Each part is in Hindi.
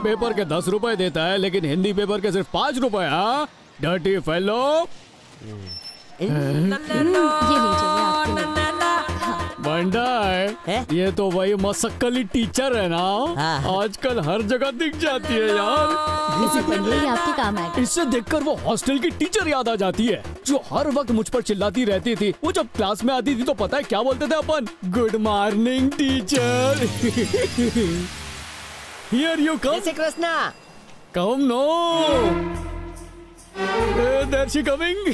पेपर के 10 रुपए देता है लेकिन हिंदी पेपर के सिर्फ 5 रुपए। हाँ डर्टी फेलो। ये लीजिए बंडा है ये तो वही मसक्कली टीचर है ना। आजकल हर जगह दिख जाती है यार। इसे पढ़िए, ये आपके काम आएगा। इससे देखकर वो हॉस्टल की टीचर याद आ जाती है जो हर वक्त मुझ पर चिल्लाती रहती थी। वो जब क्लास में आती थी तो पता है क्या बोलते थे अपन? Good morning teacher. Here you come. जैसे Krishna. Come no. There she coming.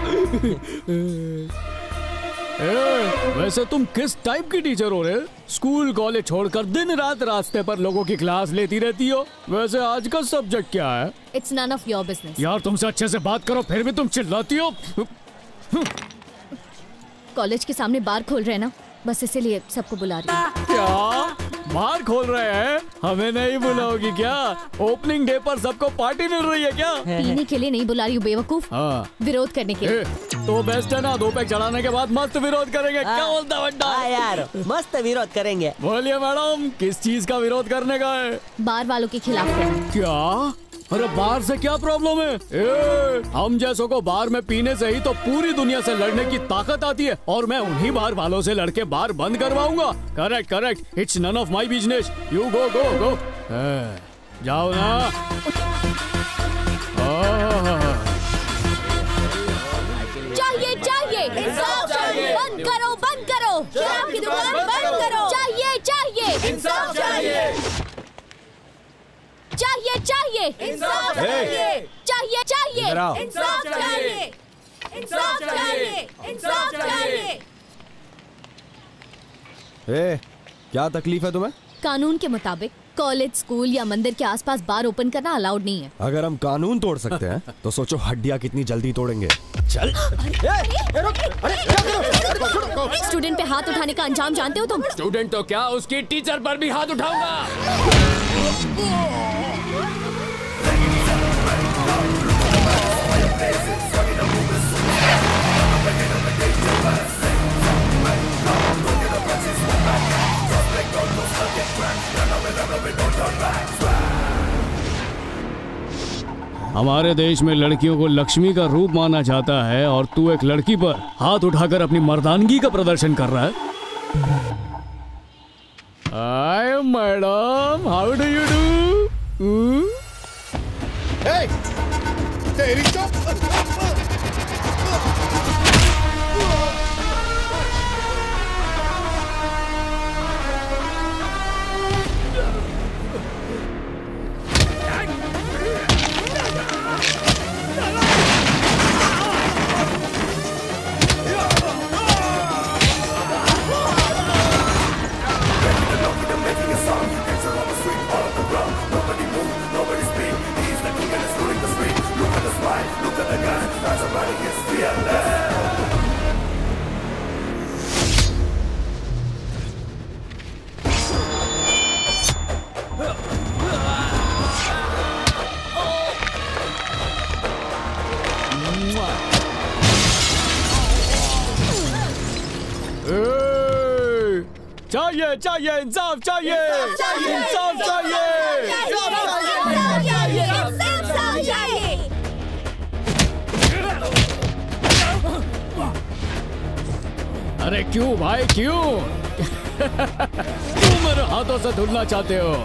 वैसे तुम किस टाइप की टीचर हो रहे? स्कूल कॉलेज छोड़कर दिन रात रास्ते पर लोगों की क्लास लेती रहती हो। वैसे आज का सब्जेक्ट क्या है? It's none of your business. यार तुमसे अच्छे से बात करो फिर भी तुम चिल्लाती हो। कॉलेज के सामने बार खोल रहे हैं ना, बस इसीलिए सबको बुला रही हूँ। क्या बार खोल रहे हैं? हमें नहीं बुलाओगी क्या? ओपनिंग डे पर सबको पार्टी मिल रही है क्या? पीने के लिए नहीं बुला रही हूँ बेवकूफ, विरोध करने के लिए। तो बेस्ट है ना, 2 पैक चढ़ाने के बाद मस्त विरोध करेंगे। क्या बोलता बंडा? यार मस्त विरोध करेंगे। बोलिए मैडम किस चीज का विरोध करने का है? बार वालों के खिलाफ। क्या? अरे बार से क्या प्रॉब्लम है? हम जैसों को बार में पीने से ही तो पूरी दुनिया से लड़ने की ताकत आती है और मैं उन्हीं बार वालों से लड़के बार बंद करवाऊंगा। Correct correct, it's none of my business. You go go go. जाओ ना। चाहिए चाहिए इंसाफ चाहिए। बंद करो बंद करो, शराब की दुकान बंद करो। चाहिए चाहिए इंसाफ चाहिए। चाहिए चाहिए इंसाफ चाहिए। चाहिए चाहिए इंसाफ चाहिए। इंसाफ चाहिए इंसाफ चाहिए। क्या तकलीफ है तुम्हें? कानून के मुताबिक कॉलेज, स्कूल या मंदिर के आसपास बार ओपन करना अलाउड नहीं है। अगर हम कानून तोड़ सकते हैं तो सोचो हड्डियां कितनी जल्दी तोड़ेंगे। चल। स्टूडेंट पे हाथ उठाने का अंजाम जानते हो तुम? स्टूडेंट तो क्या, उसकी टीचर पर भी हाथ उठाऊंगा। हमारे देश में लड़कियों को लक्ष्मी का रूप माना जाता है और तू एक लड़की पर हाथ उठाकर अपनी मर्दानगी का प्रदर्शन कर रहा है। Hi madam, how do you do? तेरी तो चाहिए चाहिए इंसाफ चाहिए। इंसाफ चाहिए। अरे क्यों भाई क्यों? क्यों मेरे हाथों से धुलना चाहते हो?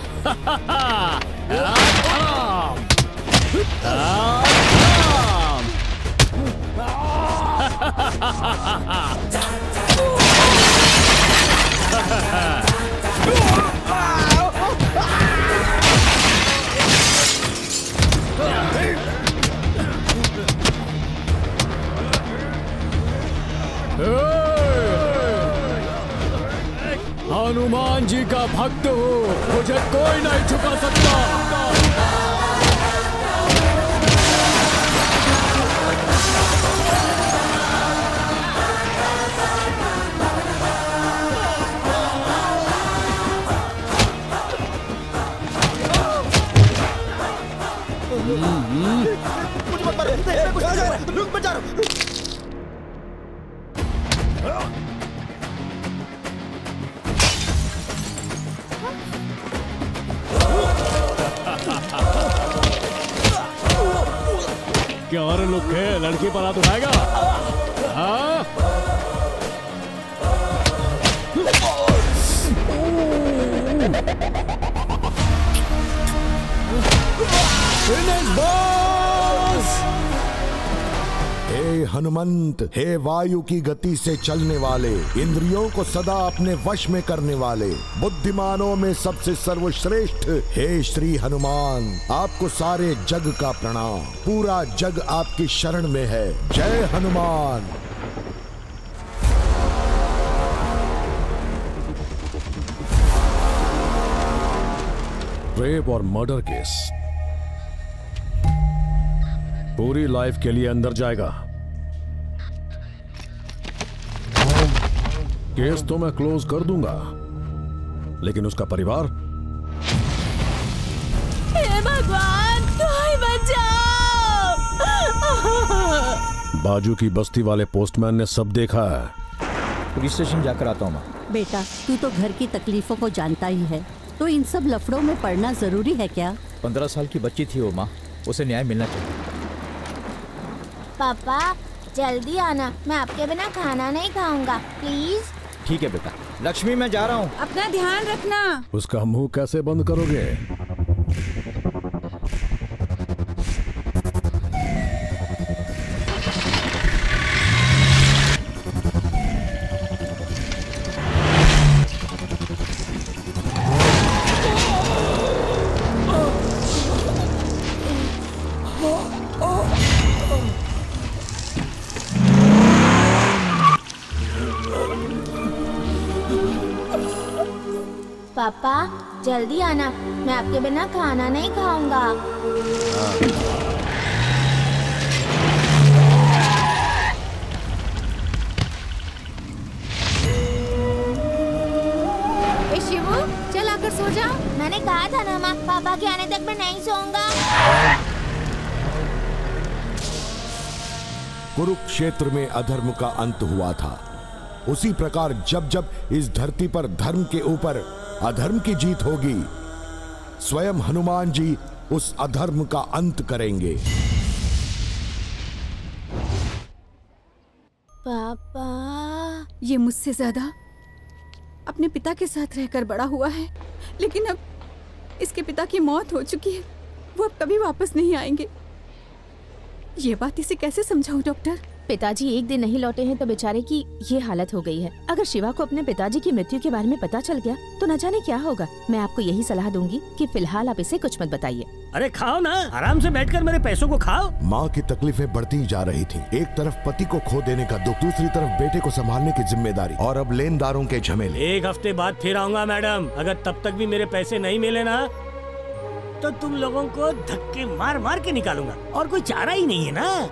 हनुमान जी का भक्त हूँ, मुझे कोई नहीं झुका सकता। मुझे मत मारो, रुक मत जाओ। क्या रे लुक्के, लड़की पर हाथ उठाएगा? हाँ? Finish boss! हे हनुमंत, हे वायु की गति से चलने वाले, इंद्रियों को सदा अपने वश में करने वाले, बुद्धिमानों में सबसे सर्वश्रेष्ठ, हे श्री हनुमान, आपको सारे जग का प्रणाम। पूरा जग आपकी शरण में है। जय हनुमान। रेप और मर्डर केस पूरी लाइफ के लिए अंदर जाएगा। केस तो मैं क्लोज कर दूंगा, लेकिन उसका परिवार। हे भगवान, कोई बचाओ! बाजू की बस्ती वाले पोस्टमैन ने सब देखा है। पुलिस स्टेशन जाकर आता हूँ माँ। बेटा, तू तो घर की तकलीफों को जानता ही है, तो इन सब लफड़ों में पड़ना जरूरी है क्या? 15 साल की बच्ची थी वो माँ, उसे न्याय मिलना चाहिए। पापा जल्दी आना, मैं आपके बिना खाना नहीं खाऊंगा, प्लीज। ठीक है बेटा। लक्ष्मी, मैं जा रहा हूँ। अपना ध्यान रखना। उसका मुंह कैसे बंद करोगे? पापा जल्दी आना, मैं आपके बिना खाना नहीं खाऊंगा। शिवू, चल आकर सो जा। मैंने कहा था ना माँ, पापा के आने तक मैं नहीं सोऊंगा। कुरुक्षेत्र में अधर्म का अंत हुआ था। उसी प्रकार जब जब इस धरती पर धर्म के ऊपर अधर्म की जीत होगी, स्वयं हनुमान जी उस अधर्म का अंत करेंगे। पापा, ये मुझसे ज्यादा अपने पिता के साथ रहकर बड़ा हुआ है, लेकिन अब इसके पिता की मौत हो चुकी है। वो अब कभी वापस नहीं आएंगे। ये बात इसे कैसे समझाऊं डॉक्टर? पिताजी एक दिन नहीं लौटे हैं तो बेचारे की ये हालत हो गई है। अगर शिवा को अपने पिताजी की मृत्यु के बारे में पता चल गया तो न जाने क्या होगा। मैं आपको यही सलाह दूंगी कि फिलहाल आप इसे कुछ मत बताइए। अरे खाओ ना, आराम से बैठकर मेरे पैसों को खाओ। माँ की तकलीफें बढ़ती जा रही थी। एक तरफ पति को खो देने का दुख, दूसरी तरफ बेटे को संभालने की जिम्मेदारी, और अब लेनदारों के झमेले। 1 हफ्ते बाद फिर आऊंगा मैडम। अगर तब तक भी मेरे पैसे नहीं मिले ना तो तुम लोगों को धक्के मार मार के निकालूंगा, और कोई चारा ही नहीं है ना।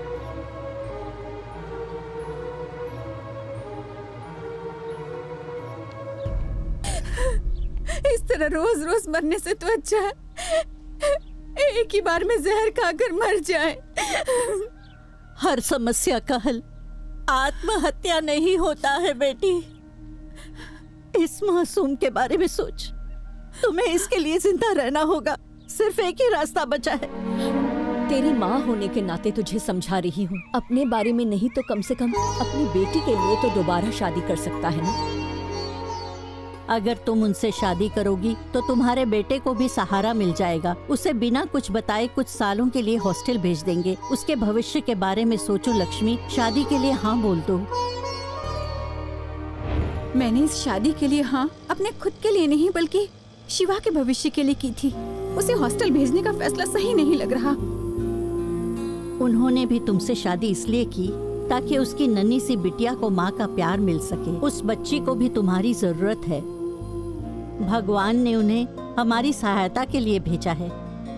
इस तरह रोज रोज मरने से तो अच्छा है एक ही बार में जहर खाकर मर जाए। हर समस्या का हल आत्महत्या नहीं होता है बेटी। इस मासूम के बारे में सोच। तुम्हें इसके लिए जिंदा रहना होगा। सिर्फ एक ही रास्ता बचा है। तेरी माँ होने के नाते तुझे समझा रही हूँ, अपने बारे में नहीं तो कम से कम अपनी बेटी के लिए तो दोबारा शादी कर सकता है ना। अगर तुम उनसे शादी करोगी तो तुम्हारे बेटे को भी सहारा मिल जाएगा। उसे बिना कुछ बताए कुछ सालों के लिए हॉस्टल भेज देंगे। उसके भविष्य के बारे में सोचो लक्ष्मी। शादी के लिए हाँ बोल दो। मैंने इस शादी के लिए हाँ अपने खुद के लिए नहीं बल्कि शिवा के भविष्य के लिए की थी। उसे हॉस्टल भेजने का फैसला सही नहीं लग रहा। उन्होंने भी तुमसे शादी इसलिए की ताकि उसकी नन्ही सी बिटिया को माँ का प्यार मिल सके। उस बच्ची को भी तुम्हारी जरूरत है। भगवान ने उन्हें हमारी सहायता के लिए भेजा है।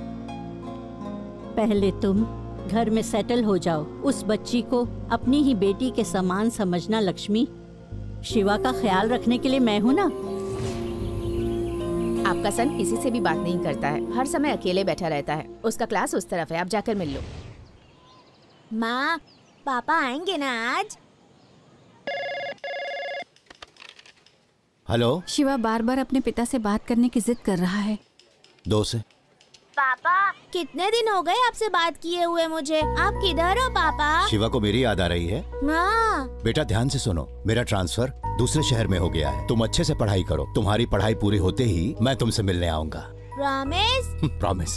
पहले तुम घर में सेटल हो जाओ। उस बच्ची को अपनी ही बेटी के समान समझना लक्ष्मी। शिवा का ख्याल रखने के लिए मैं हूँ ना। आपका सन किसी से भी बात नहीं करता है, हर समय अकेले बैठा रहता है। उसका क्लास उस तरफ है, आप जाकर मिल लो। माँ, पापा आएंगे ना आज? हेलो। शिवा बार बार अपने पिता से बात करने की जिद कर रहा है। 2 से। पापा पापा, कितने दिन हो गए आपसे बात किए हुए मुझे। आप किधर हो पापा? शिवा को मेरी याद आ रही है? हाँ। बेटा ध्यान से सुनो, मेरा ट्रांसफर दूसरे शहर में हो गया है। तुम अच्छे से पढ़ाई करो, तुम्हारी पढ़ाई पूरी होते ही मैं तुमसे मिलने आऊंगा। प्रॉमिस? प्रॉमिस।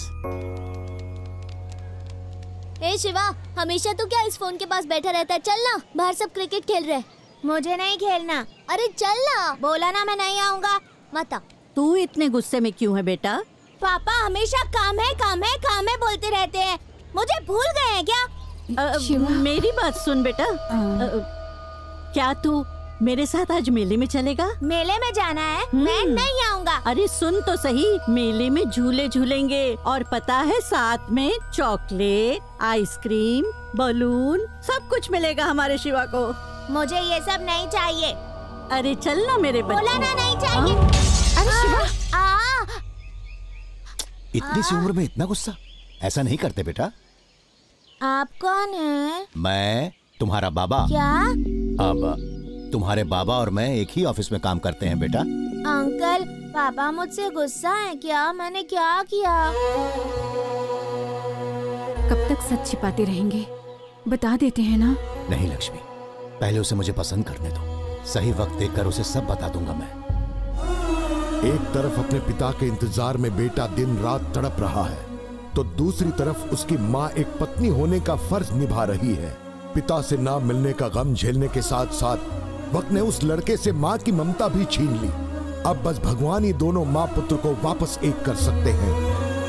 ए शिवा, हमेशा तू क्या इस फोन के पास बैठा रहता है? चल ना, बाहर सब क्रिकेट खेल रहे। मुझे नहीं खेलना। अरे चल ना, बोला ना मैं नहीं आऊंगा। मत आ। तू इतने गुस्से में क्यों है बेटा? पापा हमेशा काम है काम है काम है बोलते रहते हैं। मुझे भूल गए हैं क्या? मेरी बात सुन बेटा। क्या तू मेरे साथ आज मेले में चलेगा? मेले में जाना है? मैं नहीं आऊंगा। अरे सुन तो सही, मेले में झूले झूलेंगे और पता है साथ में चॉकलेट, आइसक्रीम, बलून सब कुछ मिलेगा हमारे शिवा को। मुझे ये सब नहीं चाहिए। अरे चल ना मेरे बच्चे। बोला ना नहीं चाहिए। अरे शिवा, इतनी सी उम्र में इतना गुस्सा? ऐसा नहीं करते बेटा। आप कौन है? मैं तुम्हारा बाबा। क्या? अब तुम्हारे बाबा और मैं एक ही ऑफिस में काम करते हैं बेटा। अंकल, पापा मुझसे गुस्सा है क्या? मैंने क्या किया? कब तक सच छिपाते रहेंगे? बता देते हैं ना। नहीं लक्ष्मी, पहले उसे मुझे पसंद करने दो। सही वक्त देखकर उसे सब बता दूंगा मैं। एक तरफ अपने पिता के इंतजार में बेटा दिन रात तड़प रहा है, तो दूसरी तरफ उसकी माँ एक पत्नी होने का फर्ज निभा रही है। पिता से ना मिलने का गम झेलने के साथ साथ वक्त ने उस लड़के से माँ की ममता भी छीन ली। अब बस भगवान ही दोनों माँ पुत्र को वापस एक कर सकते हैं।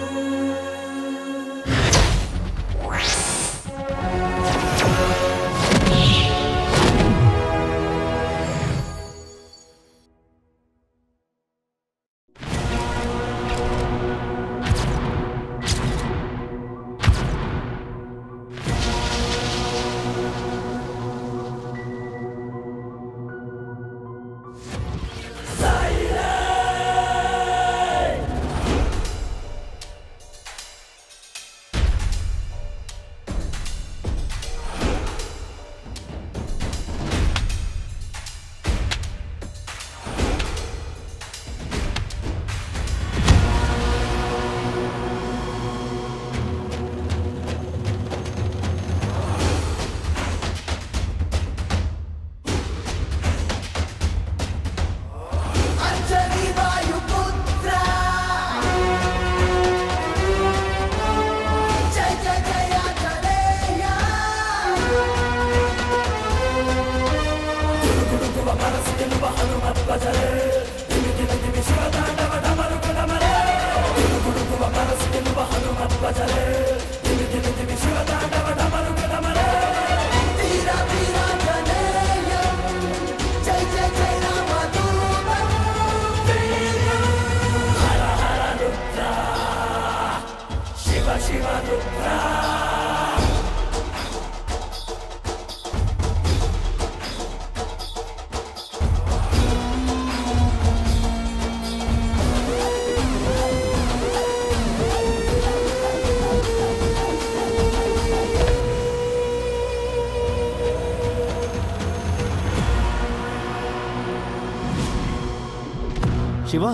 शिवा,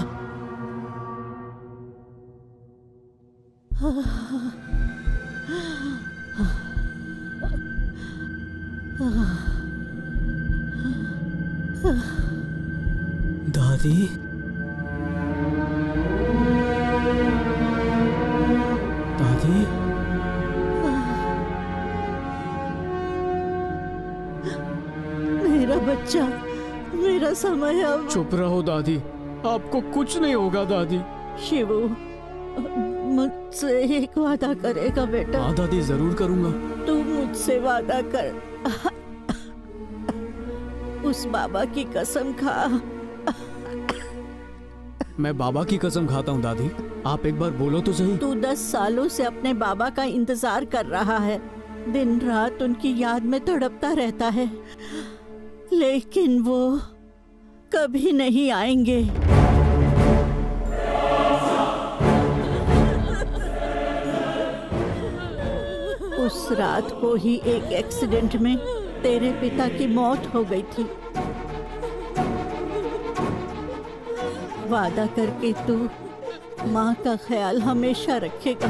दादी, दादी, मेरा बच्चा, मेरा समय अब। चुप रहो दादी, आपको कुछ नहीं होगा दादी। शिवू, मुझसे एक वादा करेगा बेटा? हाँ दादी, जरूर करूंगा। तू मुझसे वादा कर, उस बाबा की कसम खा। मैं बाबा की कसम खाता हूँ दादी। आप एक बार बोलो तो सही। तू 10 सालों से अपने बाबा का इंतजार कर रहा है, दिन रात उनकी याद में तड़पता रहता है, लेकिन वो कभी नहीं आएंगे। उस रात को ही एक एक्सीडेंट में तेरे पिता की मौत हो गई थी। वादा करके तू माँ का ख्याल हमेशा रखेगा।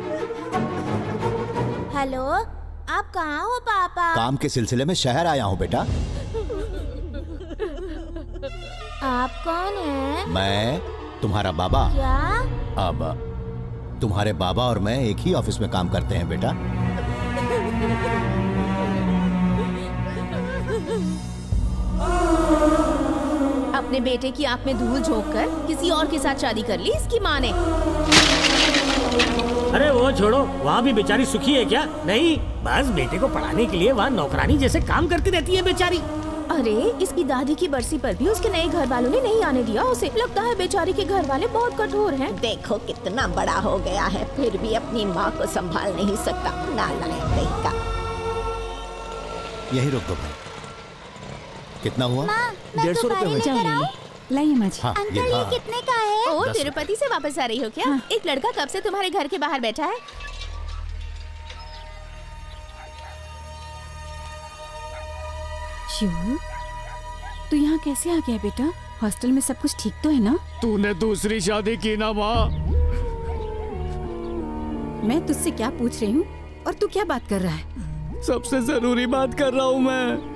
हेलो, आप कहाँ हो पापा? काम के सिलसिले में शहर आया हूँ बेटा। आप कौन हैं? मैं तुम्हारा बाबा। क्या? अब तुम्हारे बाबा और मैं एक ही ऑफिस में काम करते हैं बेटा। अपने बेटे की आंख में धूल झोंककर किसी और के साथ शादी कर ली इसकी माँ ने। अरे वो छोड़ो, वहाँ भी बेचारी सुखी है क्या? नहीं, बस बेटे को पढ़ाने के लिए वहाँ नौकरानी जैसे काम करती रहती है बेचारी। अरे इसकी दादी की बरसी पर भी उसके नए घर वालों ने नहीं आने दिया उसे। लगता है बेचारी के घर वाले बहुत कठोर हैं। देखो कितना बड़ा हो गया है, फिर भी अपनी माँ को संभाल नहीं सकता। नालायक कहीं का। यही रोक दो भाई। कितना हुआ? 150 रुपए हुए। लाइए माँ जी। हाँ, अंकल ये कितने का है? ओ, तिरुपति से वापस आ रही हो क्या? एक लड़का कब से तुम्हारे घर के बाहर बैठा है? शिवू, तू यहाँ कैसे आ गया बेटा? हॉस्टल में सब कुछ ठीक तो है ना? तूने दूसरी शादी की ना माँ? मैं तुझसे क्या पूछ रही हूँ और तू क्या बात कर रहा है? सबसे जरूरी बात कर रहा हूँ मैं।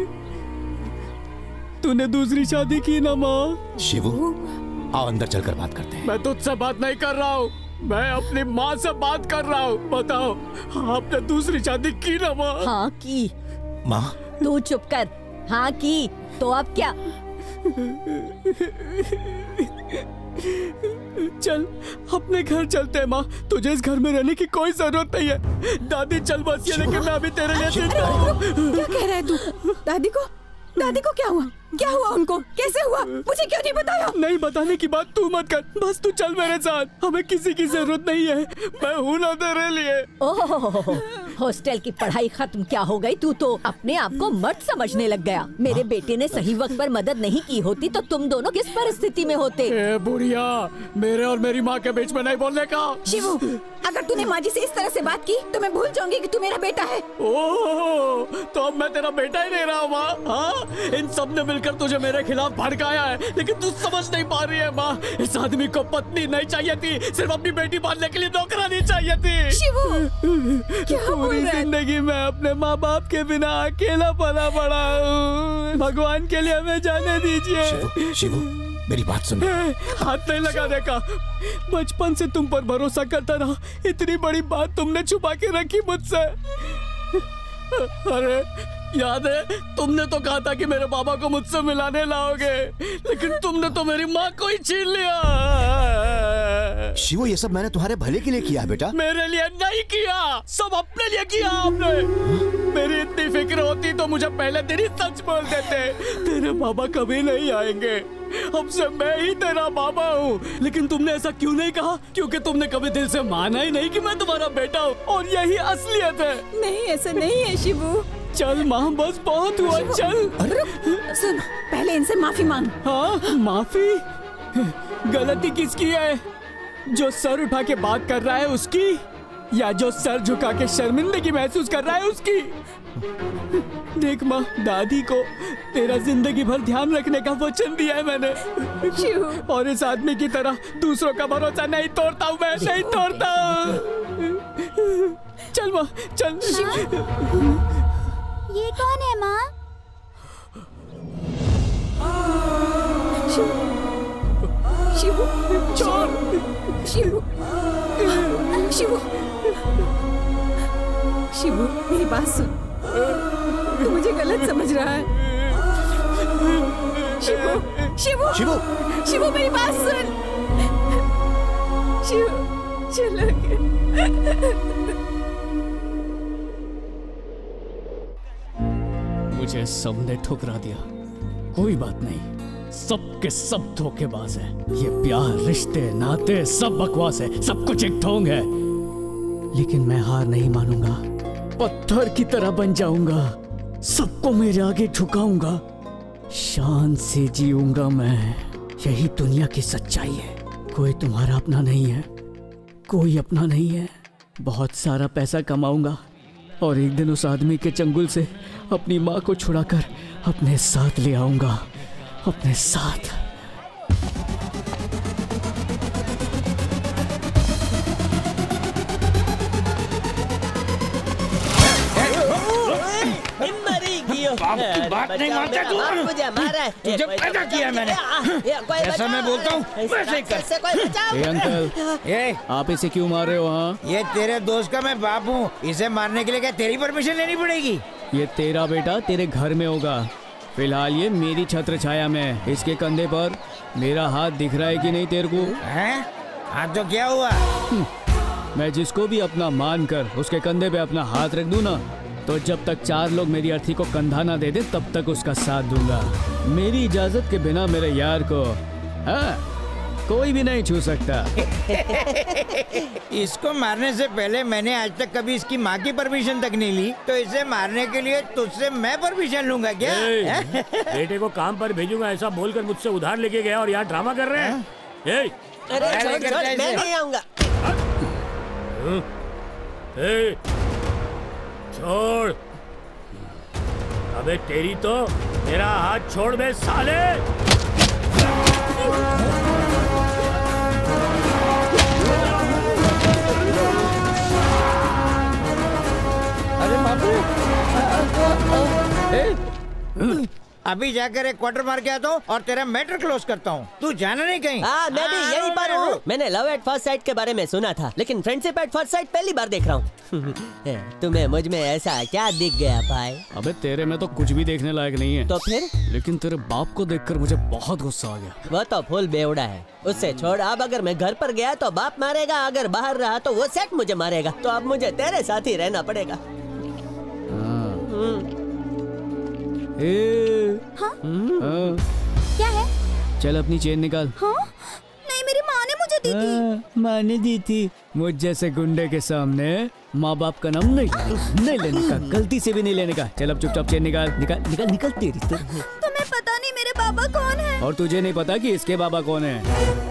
तूने दूसरी शादी की ना माँ? शिवू, आओ अंदर चलकर बात करते हैं। मैं तुझसे बात नहीं कर रहा हूँ, मैं अपनी माँ से बात कर रहा हूँ। बताओ, आपने दूसरी शादी की ना माँ? हाँ की। माँ तू चुप कर। हाँ की तो अब क्या? चल अपने घर चलते हैं माँ, तुझे इस घर में रहने की कोई जरूरत नहीं है। दादी चल बस, ये लेकिन मैं अभी तेरे लिए चिंता हूँ। क्या कह रहा है तू? दादी को क्या हुआ? क्या हुआ उनको? कैसे हुआ? मुझे क्यों नहीं बताया? नहीं बताने की बात तू मत कर, बस तू चल मेरे साथ। हमें किसी की जरूरत नहीं है, मैं हूं ना तेरे लिए। ओह, हॉस्टल की पढ़ाई खत्म क्या हो गई? तू तो अपने आप को मर्द समझने लग गया। मेरे बेटे ने सही वक्त पर मदद नहीं की होती तो तुम दोनों किस परिस्थिति में होते? ए बुढ़िया, मेरे और मेरी माँ के बीच में नहीं बोलने का। शिवू, अगर तूने माँ जी से इस तरह से बात की तो मैं भूल जाऊंगी कि तू मेरा बेटा है। ओह, तो अब मैं तेरा बेटा ही नहीं रहा माँ? हाँ, इन सब ने मिलकर तुझे मेरे खिलाफ भड़काया है, लेकिन तू समझ नहीं पा रही है माँ। इस आदमी को पत्नी नहीं चाहिए थी, सिर्फ अपनी बेटी पालने के लिए नौकरानी चाहिए थी। शिवू, क्या पूरी जिंदगी मैं अपने माँ बाप के बिना अकेला पला पड़ा हूँ। भगवान के लिए हमें जाने दीजिए। शिवू, शिवू, मेरी बात सुन। हाथ नहीं लगाने का। बचपन से तुम पर भरोसा करता रहा, इतनी बड़ी बात तुमने छुपा के रखी मुझसे। अरे याद है, तुमने तो कहा था कि मेरे बाबा को मुझसे मिलाने लाओगे, लेकिन तुमने तो मेरी माँ को ही छीन लिया। शिवू, ये सब मैंने तुम्हारे भले के लिए किया है बेटा। मेरे लिए नहीं किया, सब अपने लिए किया आपने। मेरी इतनी फिक्र होती तो मुझे पहले दिन ही सच बोल देते। तेरे बाबा कभी नहीं आएंगे, अब से मैं ही तेरा बाबा हूँ। लेकिन तुमने ऐसा क्यों नहीं कहा? क्योंकि तुमने कभी दिल से माना ही नहीं कि मैं तुम्हारा बेटा हूँ, और यही असलियत है। नहीं, ऐसा नहीं है शिवू। चल माँ, बस बहुत हुआ, चल। सुन, पहले इनसे माफी मांग। हाँ, माफी? गलती किसकी है? जो सर उठा के बात कर रहा है उसकी, या जो सर झुका के शर्मिंदगी महसूस कर रहा है उसकी? देख माँ, दादी को तेरा जिंदगी भर ध्यान रखने का वचन दिया है मैंने, और इस आदमी की तरह दूसरों का भरोसा नहीं तोड़ता हूँ मैं, नहीं तोड़ता। चल माँ, चल। ये कौन है माँ? शिवू, चोर। शिवू, शिवू, शिवू, मेरी बात सुन। तू मुझे गलत समझ रहा है। शिवू, शिवू, शिवू, शिवू, मेरी बात सुन। शिवू, चलो। मुझे सबने ठुकरा दिया, कोई बात नहीं, सब के सब धोखेबाज है। ये प्यार, रिश्ते, नाते सब बकवास है, सब कुछ एक ढोंग है। लेकिन मैं हार नहीं मानूंगा, पत्थर की तरह बन जाऊंगा, सबको मेरे आगे झुकाऊंगा, शान से जीऊंगा मैं। यही दुनिया की सच्चाई है। कोई तुम्हारा अपना नहीं है, कोई अपना नहीं है। बहुत सारा पैसा कमाऊंगा और एक दिन उस आदमी के चंगुल से अपनी माँ को छुड़ाकर अपने साथ ले आऊंगा, अपने साथ। बाप की बात नहीं मानता तू। मुझे मारा है। तुझे पैदा किया मैंने। जैसा मैं बोलता हूँ वैसे ही कर। ए अंकल, आप इसे क्यों मार रहे हो? हाँ, ये तेरे दोस्त का मैं बाप हूँ, इसे मारने के लिए क्या तेरी परमिशन लेनी पड़ेगी? ये तेरा बेटा तेरे घर में होगा, फिलहाल ये मेरी छत्र छाया में। इसके कंधे पर मेरा हाथ दिख रहा है कि नहीं तेरे को? हैं? हाथ तो क्या हुआ? मैं जिसको भी अपना मान कर उसके कंधे पे अपना हाथ रख दूं ना, तो जब तक 4 लोग मेरी अर्थी को कंधा ना दे दे तब तक उसका साथ दूंगा। मेरी इजाजत के बिना मेरे यार को कोई भी नहीं छू सकता। इसको मारने से पहले मैंने आज तक कभी इसकी माँ की परमिशन तक नहीं ली, तो इसे मारने के लिए तुझसे मैं परमिशन लूंगा क्या? बेटे को काम पर भेजूंगा ऐसा बोलकर मुझसे उधार लेके गया और यहाँ ड्रामा कर रहे हैं। अरे छोड़, मैं नहीं आऊंगा। छोड़, अबे तेरी तो, मेरा हाथ छोड़ बे साले। अरे बाप रे, अभी जाकर एक क्वार्टर मार के आता हूँ और तेरा मैटर क्लोज करता हूँ। तू जाना नहीं कहीं। हाँ, मैं भी यही पर हूँ। मैंने लव एट फर्स्ट साइट के बारे में सुना था, लेकिन फ्रेंडशिप एट फर्स्ट साइट पहली बार देख रहा हूँ। तुम्हें मुझ में ऐसा क्या दिख गया भाई? अबे तेरे में तो कुछ भी देखने लायक नहीं है। तो फिर? लेकिन तेरे बाप को देखकर मुझे बहुत गुस्सा आ गया। वो तो फुल बेवड़ा है, उससे छोड़। अब अगर मैं घर पर गया तो बाप मारेगा, अगर बाहर रहा तो वो सेट मुझे मारेगा। तो अब मुझे तेरे साथ ही रहना पड़ेगा। हाँ? क्या है? चल अपनी चेन निकाल। हाँ? नहीं, मेरी माँ ने मुझे दी थी। माँ ने दी थी? मुझ जैसे गुंडे के सामने माँ बाप का नाम नहीं लेने का, गलती से भी नहीं लेने का। चल अब चुपचाप चेन निकाल निकाल निकाल निकाल। तेरी तो तुम्हें पता नहीं मेरे बाबा कौन है? और तुझे नहीं पता कि इसके बाबा कौन है?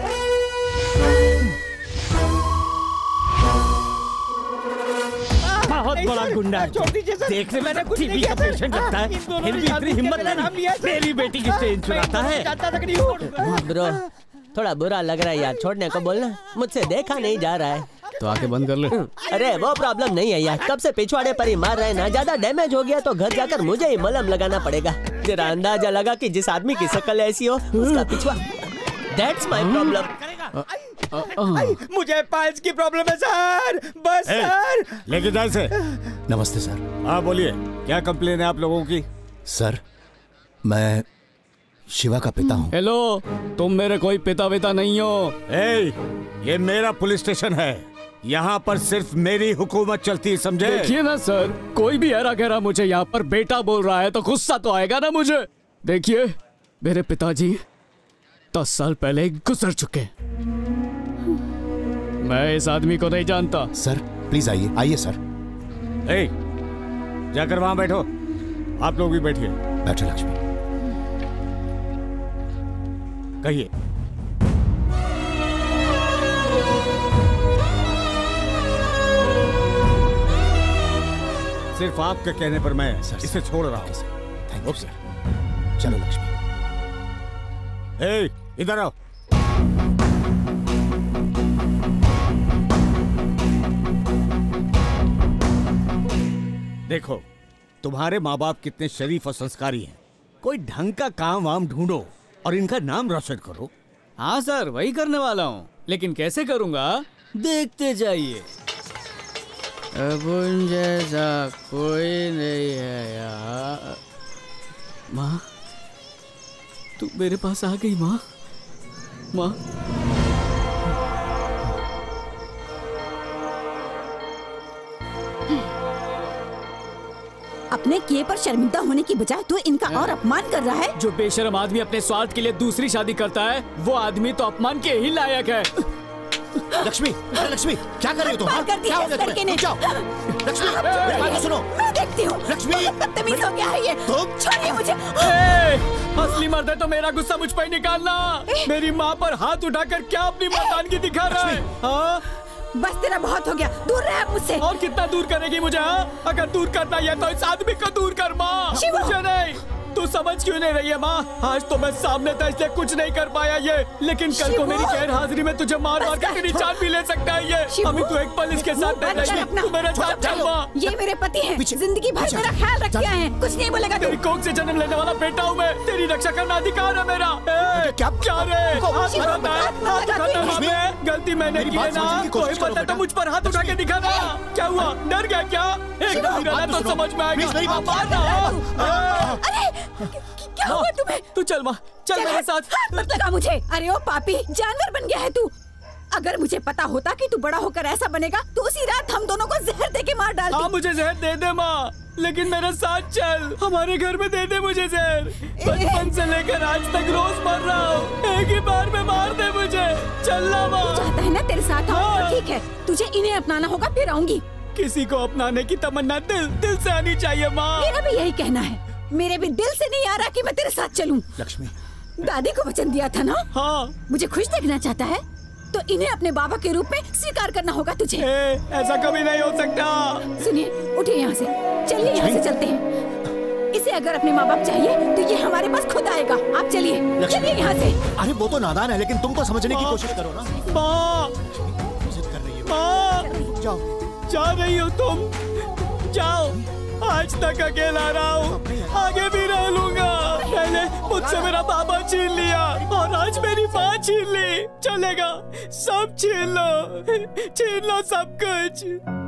बहुत बड़ा गुंडा है, देखने में टीवी का पेशेंट लगता है, फिर भी इतनी हिम्मत नहीं मेरी बेटी की चेन चुराता है। ब्रो, थोड़ा बुरा लग रहा है यार, छोड़ने को बोलना। मुझसे देखा नहीं जा रहा है तो आके बंद कर ले। अरे वो प्रॉब्लम नहीं है यार, कब से पिछवाड़े पर ही मार रहे ना। ज्यादा डैमेज हो गया तो घर जाकर मुझे ही मलहम लगाना पड़ेगा। जरा अंदाजा लगा कि जिस आदमी की शक्ल ऐसी हो उसका पिछवा। That's my problem। मुझे पाइल्स की प्रॉब्लम है सर, बस सर। लेके जाए से। नमस्ते सर। हाँ बोलिए, क्या कंप्लेन है आप लोगों की? सर, मैं शिवा का पिता हूँ। हेलो, तुम मेरे कोई पिता विता नहीं हो। ये मेरा पुलिस स्टेशन है, यहाँ पर सिर्फ मेरी हुकूमत चलती है, समझे? देखिए ना सर, कोई भी हैरा गहरा मुझे यहाँ पर बेटा बोल रहा है तो गुस्सा तो आएगा ना मुझे। देखिए, मेरे पिताजी 10 साल पहले गुजर चुके। मैं इस आदमी को नहीं जानता। सर प्लीज आइए, आइए सर। जाकर वहां बैठो। आप लोग भी बैठिए। बैठो लक्ष्मी। कहिए। सिर्फ आपके कहने पर मैं इसे छोड़ रहा हूँ। Thank you sir. चलो लक्ष्मी। इधर आओ। देखो, तुम्हारे माँ बाप कितने शरीफ और संस्कारी हैं। कोई ढंग का काम वाम ढूंढो और इनका नाम रोशन करो। हाँ सर, वही करने वाला हूँ, लेकिन कैसे करूँगा देखते जाइए। अब उन जैसा कोई नहीं है यार। माँ, तू मेरे पास आ गई माँ। माँ, अपने किए पर शर्मिंदा होने की बजाय तू इनका और अपमान कर रहा है। जो बेशर्म आदमी अपने स्वार्थ के लिए दूसरी शादी करता है, वो आदमी तो अपमान के ही लायक है। लक्ष्मी, लक्ष्मी क्या कर रही हो तुम? कर दिया इस लड़के ने। लक्ष्मी, मेरी बात सुनो। मैं देखती हूँ। लक्ष्मी, बदतमीज हो गया है ये। छोड़िए मुझे। असली मर्द है तो मेरा गुस्सा मुझ पर निकालना। मेरी माँ पर हाथ उठाकर क्या अपनी मर्दानगी दिखा रहा है? हाँ? बस तेरा बहुत हो गया, दूर रह मुझसे। और कितना दूर करेगी मुझे? हाँ? अगर दूर करना है तो इस आदमी को दूर कर माँ, मुझे नहीं। तू समझ क्यों नहीं रही है माँ? आज तो मैं सामने था इसलिए कुछ नहीं कर पाया ये, लेकिन कल को मेरी गैर हाजिरी में तुझे मार मार के तेरी जान भी ले सकता है ये। अभी तू एक पल इसके साथ नहीं रहेगी, तू मेरे साथ चल माँ। ये मेरे पति हैं, जिंदगी भर मेरा ख्याल रखे हैं, कुछ नहीं बोलेगा। तेरी कोख से जन्म लेने वाला बेटा हूँ मैं, तेरी रक्षा करना अधिकार है मेरा। क्या रे? गलती मैंने की है ना, कोई पता तो मुझ पर हाथ उठा के दिखा ना। क्या हुआ, डर गया क्या? एक तो समझ में आएगा। अरे क्या हुआ तुम्हें? तू चल माँ, चल मेरे साथ। हाथ मत लगा मुझे। अरे ओ पापी, जानवर बन गया है तू। अगर मुझे पता होता कि तू बड़ा होकर ऐसा बनेगा तो उसी रात हम दोनों को जहर दे के मार डालती। हाँ मुझे जहर दे दे माँ, लेकिन मेरे साथ चल, हमारे घर में दे दे मुझे जहर। बचपन से लेकर आज तक रोज मर रहा हूँ, एक ही बार में मार दे मुझे। चलना माँ। चाहता है ना तेरे साथ आऊं? तो ठीक है, तुझे इन्हें अपनाना होगा, फिर आऊंगी। किसी को अपनाने की तमन्ना दिल से आनी चाहिए माँ। मेरा भी यही कहना है, मेरे भी दिल से नहीं आ रहा कि मैं तेरे साथ चलूं। लक्ष्मी, दादी को वचन दिया था ना? हाँ। मुझे खुश देखना चाहता है तो इन्हें अपने बाबा के रूप में स्वीकार करना होगा तुझे। ऐसा कभी नहीं हो सकता। सुनिए, उठिए यहाँ से, चलिए यहाँ से चलते हैं। इसे अगर अपने माँ बाप चाहिए तो ये हमारे पास खुद आएगा। आप चलिए, चलिए यहाँ से। अरे वो तो नादान है, लेकिन तुम तो समझने की कोशिश करो ना। माँ, जाओ, जा रही हो तुम, जाओ। आज तक अकेला रहा हूँ, आगे भी रह लूंगा। पहले मुझसे मेरा बाबा छीन लिया और आज मेरी माँ छीन ली। चलेगा, सब छीन लो सब कुछ।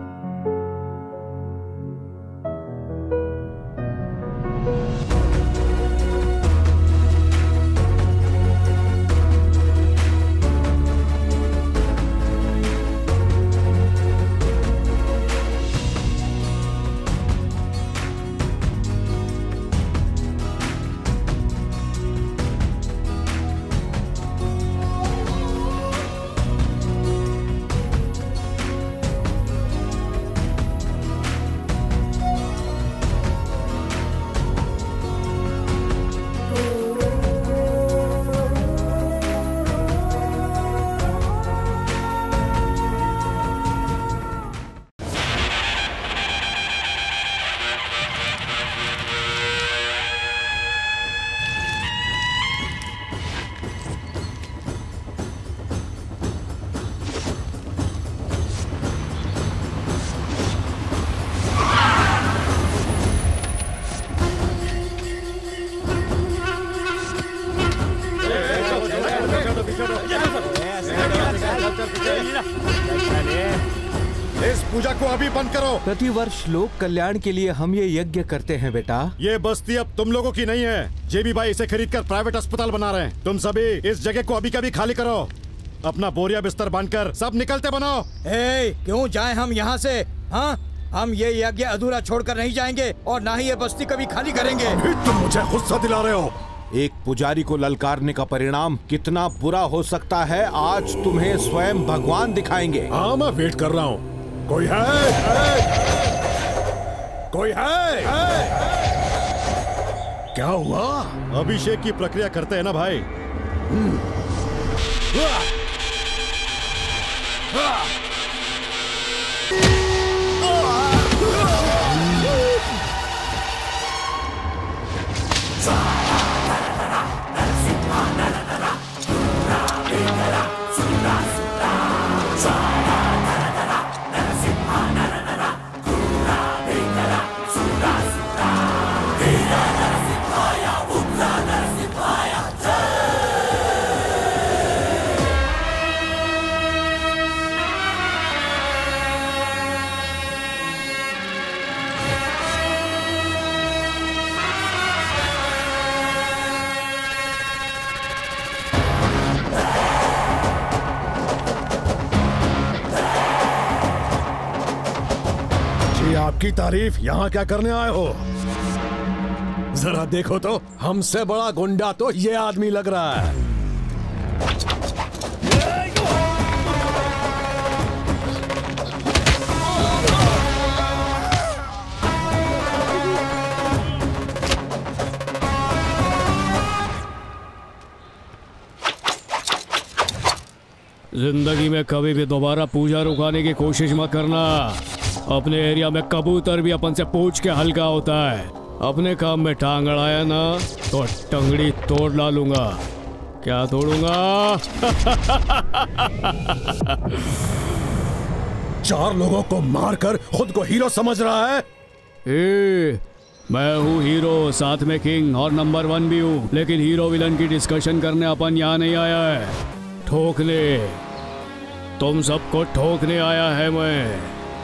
इस पूजा को अभी बंद करो। प्रतिवर्ष लोक कल्याण के लिए हम ये यज्ञ करते हैं बेटा। ये बस्ती अब तुम लोगों की नहीं है। जेबी भाई इसे खरीदकर प्राइवेट अस्पताल बना रहे हैं। तुम सभी इस जगह को अभी कभी खाली करो। अपना बोरिया बिस्तर बांधकर सब निकलते बनो। क्यों जाए हम यहाँ से? हाँ, हम ये यज्ञ अधूरा छोड़कर नहीं जाएंगे और ना ही ये बस्ती कभी खाली करेंगे। तुम मुझे गुस्सा दिला रहे हो। एक पुजारी को ललकारने का परिणाम कितना बुरा हो सकता है, आज तुम्हें स्वयं भगवान दिखाएंगे। हाँ, मैं वेट कर रहा हूँ। कोई है? कोई है? क्या हुआ? अभिषेक की प्रक्रिया करते हैं ना भाई। आपकी तारीफ यहाँ क्या करने आए हो? जरा देखो तो, हमसे बड़ा गुंडा तो ये आदमी लग रहा है। जिंदगी में कभी भी दोबारा पूजा रुकाने की कोशिश मत करना। अपने एरिया में कबूतर भी अपन से पूछ के हल्का होता है। अपने काम में टांग अड़ाया ना तो टंगड़ी तोड़ डालूंगा। क्या तोड़ूंगा? 4 लोगों को मारकर खुद को हीरो समझ रहा है? मैं हूँ हीरो, साथ में किंग और नंबर 1 भी हूँ, लेकिन हीरो विलन की डिस्कशन करने अपन यहाँ नहीं आया है, ठोकने। तुम सबको ठोकने आया है मैं।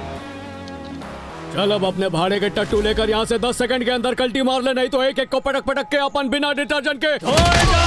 चल अब अपने भाड़े के टट्टू लेकर यहाँ से 10 सेकंड के अंदर कल्टी मार ले, नहीं तो एक एक को पटक पटक के अपन बिना डिटर्जेंट के धोएगा।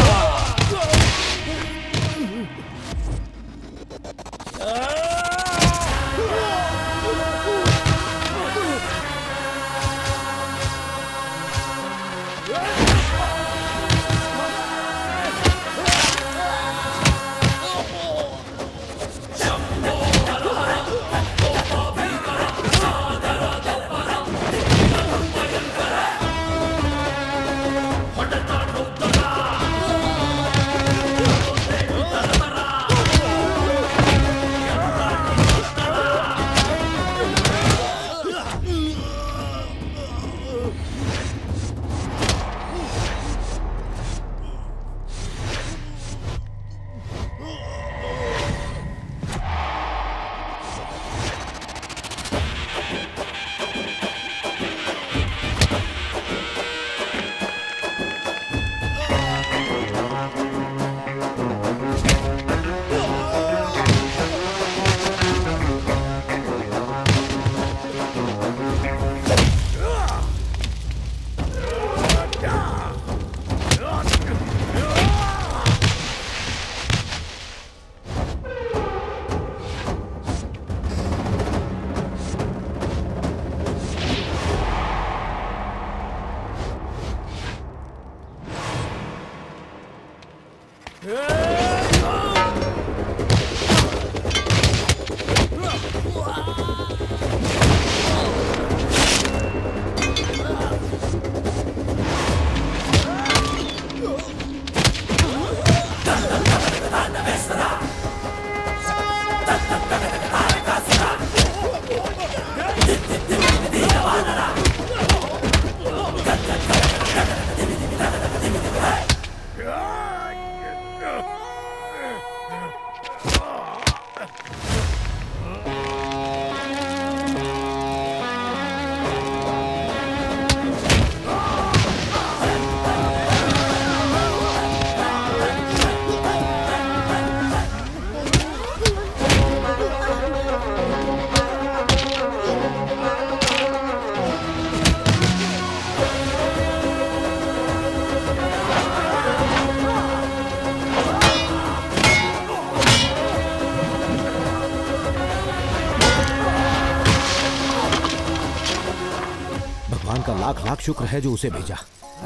लाख लाख शुक्र है जो उसे भेजा।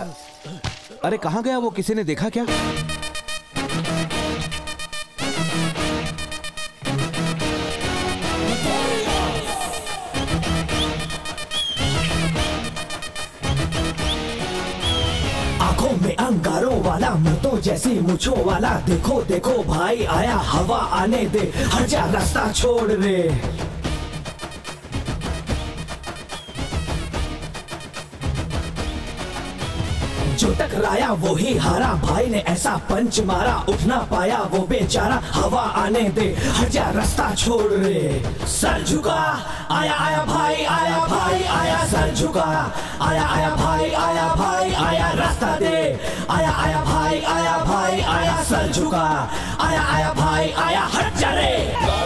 अरे कहाँ गया वो? किसी ने देखा क्या? आंखों में अंगारों वाला, मुर्दों जैसी मुछों वाला, देखो देखो भाई आया, हवा आने दे, हट जा रास्ता छोड़ रे। जो टकराया वो ही हारा, भाई ने ऐसा पंच मारा, उठ ना पाया वो बेचारा, हवा आने दे, हट जा रास्ता छोड़ रे। सर झुका, आया आया भाई, आया भाई आया, सर झुका, आया आया भाई, आया भाई आया, रास्ता दे, आया आया भाई, आया भाई आया, सर झुका, आया आया भाई आया, हट जा रे।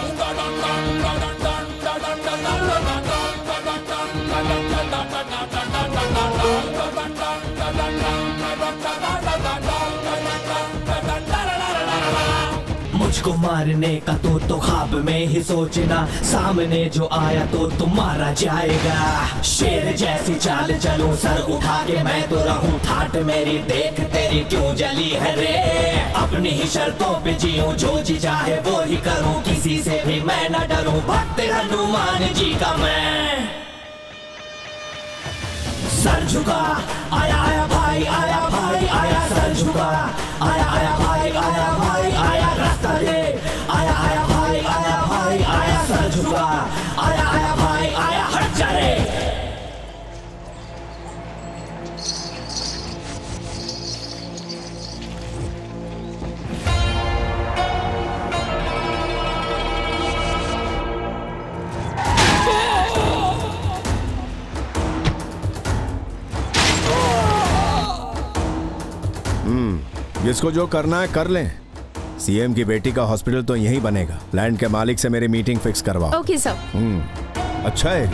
मुझको मारने का तो ख्वाब में ही सोचना, सामने जो आया तो तुम्हारा जाएगा। शेर जैसी चाल चलूं सर उठा के, मैं तो रहूं ठाट मेरी, देख तेरी क्यों जली है रे। अपनी ही शर्तों पे जीऊं, जो जी चाहे वो ही करूं, किसी से भी मैं न डरूं, भक्त हनुमान जी का मैं। सर झुका, आया आया भाई, आया भाई आया, सर झुका, आया आया भाई, आया भाई आया, रास्ता दे, आया आया भाई, आया भाई आया, सर झुका, आया आया भाई आया, हट जा रे। जिसको जो करना है कर लें। सीएम की बेटी का हॉस्पिटल तो यहीं बनेगा। लैंड के मालिक से मेरी मीटिंग फिक्स करवाओ। Okay sir. अच्छा है।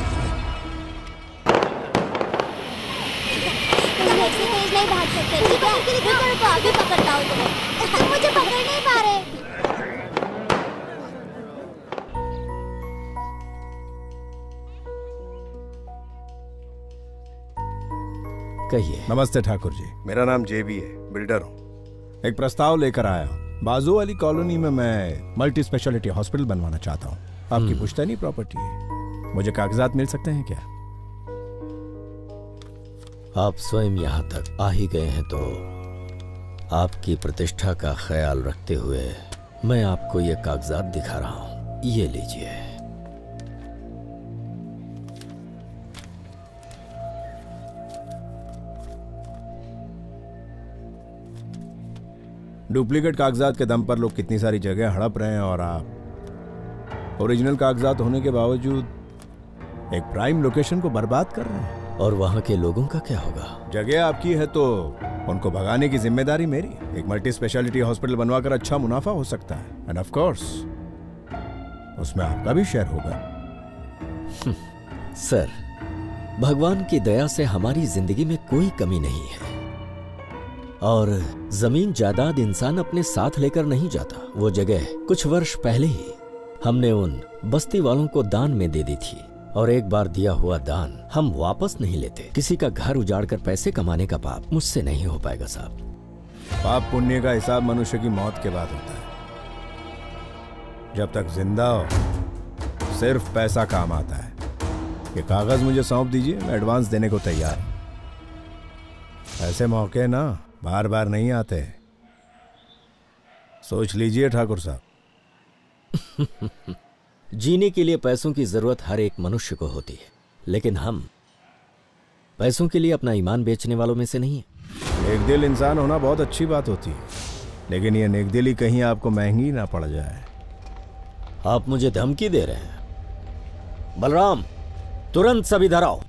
नहीं भाग सकते, ठीक है? रुको, अभी पकड़ता हूँ तुम्हें। तुम मुझे पकड़ नहीं पा रहे। कहिए। नमस्ते ठाकुर जी। मेरा नाम जेबी है, बिल्डर हूँ। एक प्रस्ताव लेकर आया हूँ। बाजू वाली कॉलोनी में मैं मल्टी स्पेशलिटी हॉस्पिटल बनवाना चाहता हूँ। आपकी पुश्तैनी प्रॉपर्टी है, मुझे कागजात मिल सकते हैं क्या? आप स्वयं यहाँ तक आ ही गए हैं तो आपकी प्रतिष्ठा का ख्याल रखते हुए मैं आपको ये कागजात दिखा रहा हूँ। ये लीजिए। डुप्लीकेट कागजात के दम पर लोग कितनी सारी जगह हड़प रहे हैं और आप ओरिजिनल कागजात होने के बावजूद एक प्राइम लोकेशन को बर्बाद कर रहे हैं। और वहां के लोगों का क्या होगा? जगह आपकी है तो उनको भगाने की जिम्मेदारी मेरी। एक मल्टी स्पेशलिटी हॉस्पिटल बनवाकर अच्छा मुनाफा हो सकता है एंड ऑफ कोर्स उसमें आपका भी शेयर होगा। सर, भगवान की दया से हमारी जिंदगी में कोई कमी नहीं है और जमीन जायदाद इंसान अपने साथ लेकर नहीं जाता। वो जगह कुछ वर्ष पहले ही हमने उन बस्ती वालों को दान में दे दी थी और एक बार दिया हुआ दान हम वापस नहीं लेते। किसी का घर उजाड़कर पैसे कमाने का पाप मुझसे नहीं हो पाएगा साहब। पाप पुण्य का हिसाब मनुष्य की मौत के बाद होता है। जब तक जिंदा हो सिर्फ पैसा काम आता है। ये कागज मुझे सौंप दीजिए, मैं एडवांस देने को तैयार हूं। ऐसे मौके ना बार बार नहीं आते, सोच लीजिए ठाकुर साहब। जीने के लिए पैसों की जरूरत हर एक मनुष्य को होती है, लेकिन हम पैसों के लिए अपना ईमान बेचने वालों में से नहीं है। नेकदिल इंसान होना बहुत अच्छी बात होती है, लेकिन यह नेकदिली कहीं आपको महंगी ना पड़ जाए। आप मुझे धमकी दे रहे हैं? बलराम, तुरंत सब इधर आओ।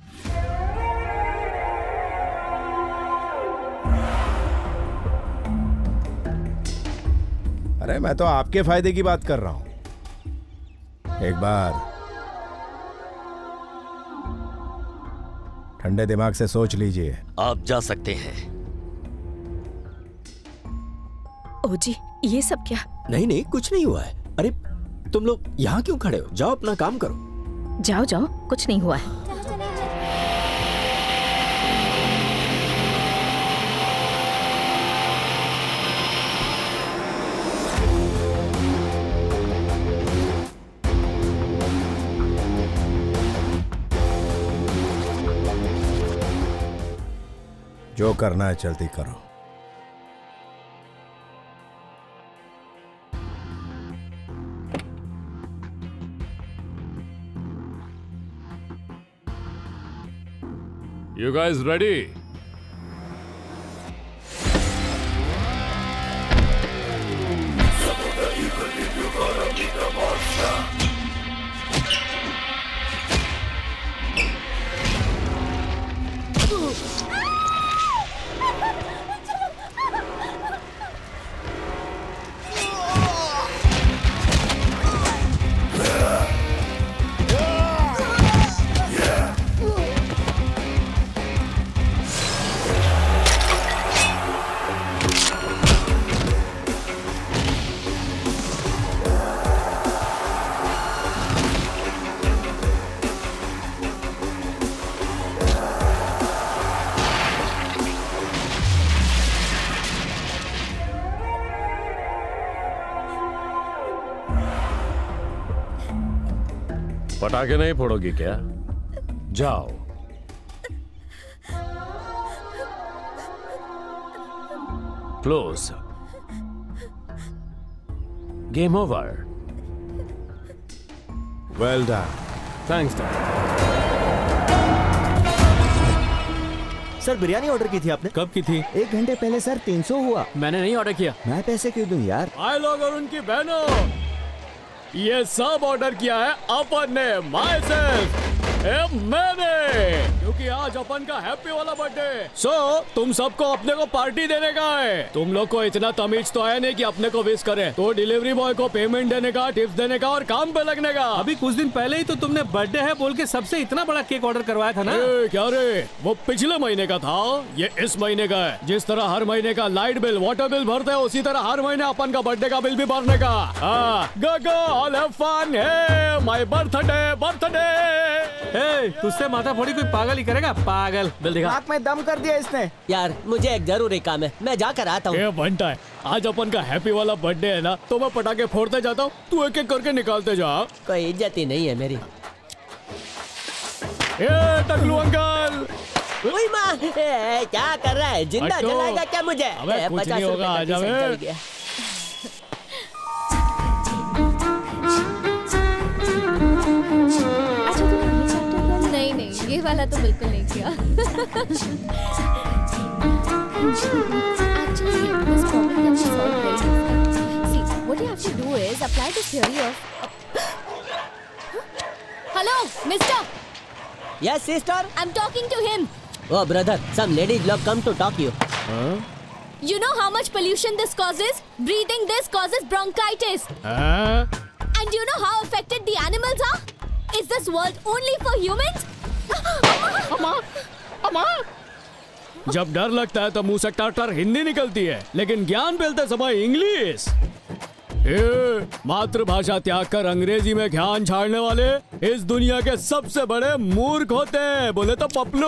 अरे मैं तो आपके फायदे की बात कर रहा हूं। एक बार ठंडे दिमाग से सोच लीजिए। आप जा सकते हैं। ओ जी, ये सब क्या? नहीं नहीं, कुछ नहीं हुआ है। अरे तुम लोग यहाँ क्यों खड़े हो? जाओ अपना काम करो। जाओ जाओ, कुछ नहीं हुआ है। जो करना है जल्दी करो। You guys ready? पटाखे नहीं फोड़ोगी क्या? जाओ। Close. Game over. Well done. Thanks dad. Sir, biryani order की थी आपने? कब की थी? 1 घंटे पहले सर। 300 हुआ। मैंने नहीं ऑर्डर किया। मैं पैसे क्यों दूं यार? भाई लोग और उनकी बहनों, ये सब ऑर्डर किया है अपन ने, माई सेल्फ, मैंने। क्योंकि आज अपन का हैप्पी वाला बर्थडे। सो तुम सबको अपने को पार्टी देने का है। तुम लोग को इतना तमीज तो है नहीं कि अपने को विश करे, तो डिलीवरी बॉय को पेमेंट देने का, टिप्स देने का और काम पे लगने का। अभी कुछ दिन पहले ही तो तुमने बर्थडे है बोल के सबसे इतना बड़ा केक ऑर्डर करवाया था ना। क्या रे, वो पिछले महीने का था, ये इस महीने का है। जिस तरह हर महीने का लाइट बिल, वाटर बिल भरते हैं, उसी तरह हर महीने अपन का बर्थडे का बिल भी भरने का। Go all have fun, hey my birthday तुझसे माथा फोड़ी कोई पागल ही करेगा, पागल। बिल दिखा। आँख में दम कर दिया इसने। यार मुझे एक जरूरी काम है, मैं जाकर आता हूँ। ये बनता है, आज अपन का हैप्पी वाला बर्थडे है ना, तो मैं पटाखे फोड़ते जाता हूँ, तू एक एक करके निकालते जा। कोई इज्जत ही नहीं है मेरी। टकलू अंकल, माँ क्या कर रहा है, जिंदा जलाएगा क्या मुझे? अबे कुछ नहीं होगा, आ जा। नहीं, ये वाला तो बिल्कुल नहीं किया। Actually, this problem can be solved very easily. See, what you have to do is apply the theory of. Hello, Mister. Yes, sister. I'm talking to him. Oh, brother, some ladies love come to talk you. You know how much pollution this causes? Breathing this causes bronchitis. And you know how affected the animals are? Is this world only for humans? जब डर लगता है तो मुंह से टर हिंदी निकलती है, लेकिन ज्ञान फैलते समय इंग्लिश। मातृभाषा त्याग कर अंग्रेजी में ज्ञान छाड़ने वाले इस दुनिया के सबसे बड़े मूर्ख होते हैं, बोले तो पपलू।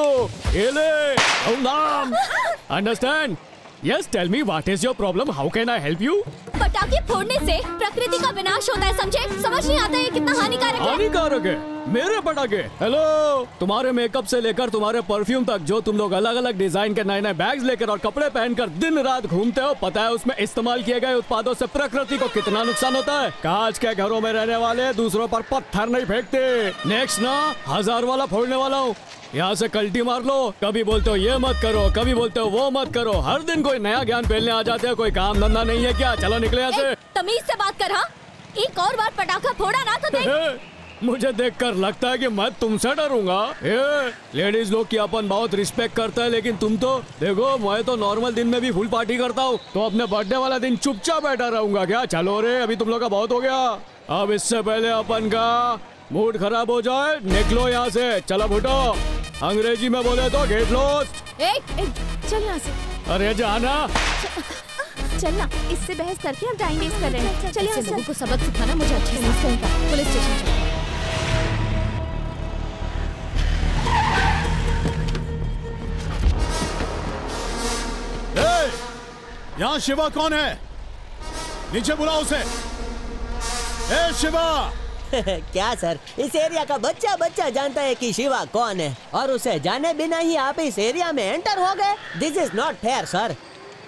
Understand? Yes, tell me what is your problem, how can I help you? पटाखे फोड़ने से प्रकृति का विनाश होता है, समझे? समझ नहीं आता है कितना हानिकारक है। हानिकारक है मेरे पटाखे? हेलो, तुम्हारे मेकअप से लेकर तुम्हारे परफ्यूम तक, जो तुम लोग अलग अलग डिजाइन के नए नए बैग्स लेकर और कपड़े पहनकर दिन रात घूमते हो, पता है उसमें इस्तेमाल किए गए उत्पादों से प्रकृति को कितना नुकसान होता है? कांच के घरों में रहने वाले दूसरों पर पत्थर नहीं फेंकते। नेक्स्ट ना 1000 वाला फोड़ने वाला हूँ, यहाँ से कल्टी मार लो। कभी बोलते हो ये मत करो, कभी बोलते हो वो मत करो, हर दिन कोई नया ज्ञान फैलने आ जाते हैं। कोई काम धंधा नहीं है क्या? चलो निकले यहाँ से। तमीज से बात कर। हाँ, एक और बार पटाखा फोड़ा ना तो देख। मुझे देखकर लगता है कि मैं तुमसे डरूंगा। लेडीज लोग की अपन बहुत रिस्पेक्ट करता है, लेकिन तुम तो देखो, मैं तो नॉर्मल दिन में भी फुल पार्टी करता हूँ, तो अपने बर्थडे वाला दिन चुपचाप बैठा रहूंगा क्या? चलो रे, अभी तुम लोग का बहुत हो गया। अब इससे पहले अपन का मूड खराब हो जाए, निकलो यहाँ से। चलो फुटो, अंग्रेजी में बोले तो गेट लॉस्ट। चल यहाँ से। अरे जाना, चलना, इससे बहस करके हम टाइम वेस्ट कर रहे हैं। चलिए, ऐसे लोगों को सबक सिखाना मुझे अच्छे से आता है। पुलिस स्टेशन चलो। यहाँ शिवा कौन है? नीचे बुलाओ उसे। ए शिवा! क्या सर, इस एरिया का बच्चा बच्चा जानता है कि शिवा कौन है, और उसे जाने बिना ही आप इस एरिया में एंटर हो गए। This is not fair sir.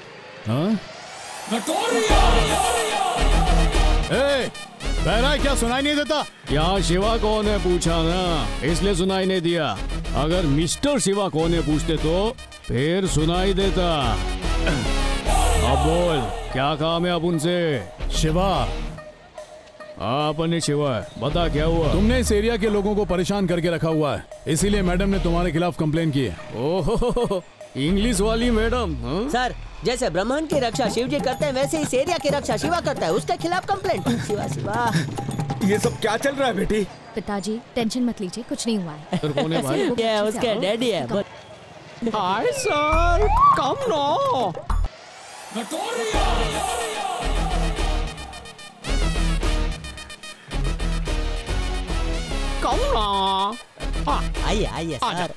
बहरा क्या सुनाई नहीं देता? यहाँ शिवा कौन है पूछा ना, इसलिए सुनाई नहीं दिया। अगर मिस्टर शिवा कौन है पूछते तो फिर सुनाई देता। अब बोल, क्या काम है अब उनसे? शिवा। अपन शिवा है, बता क्या हुआ? तुमने इस एरिया के लोगों को परेशान करके रखा हुआ है, इसीलिए मैडम ने तुम्हारे खिलाफ कंप्लेन की है। ओहो, इंग्लिश वाली मैडम। सर, जैसे ब्रह्मांड की रक्षा शिव जी करते हैं, वैसे इस एरिया की रक्षा शिवा करता है, उसके खिलाफ कंप्लेंट। शिवा शिवा, ये सब क्या चल रहा है बेटी? पिताजी टेंशन मत लीजिए, कुछ नहीं हुआ है। कौन है भाई? ये उसके डैडी है। हाय सर, कम नो। कम ना। आइए आइए सर।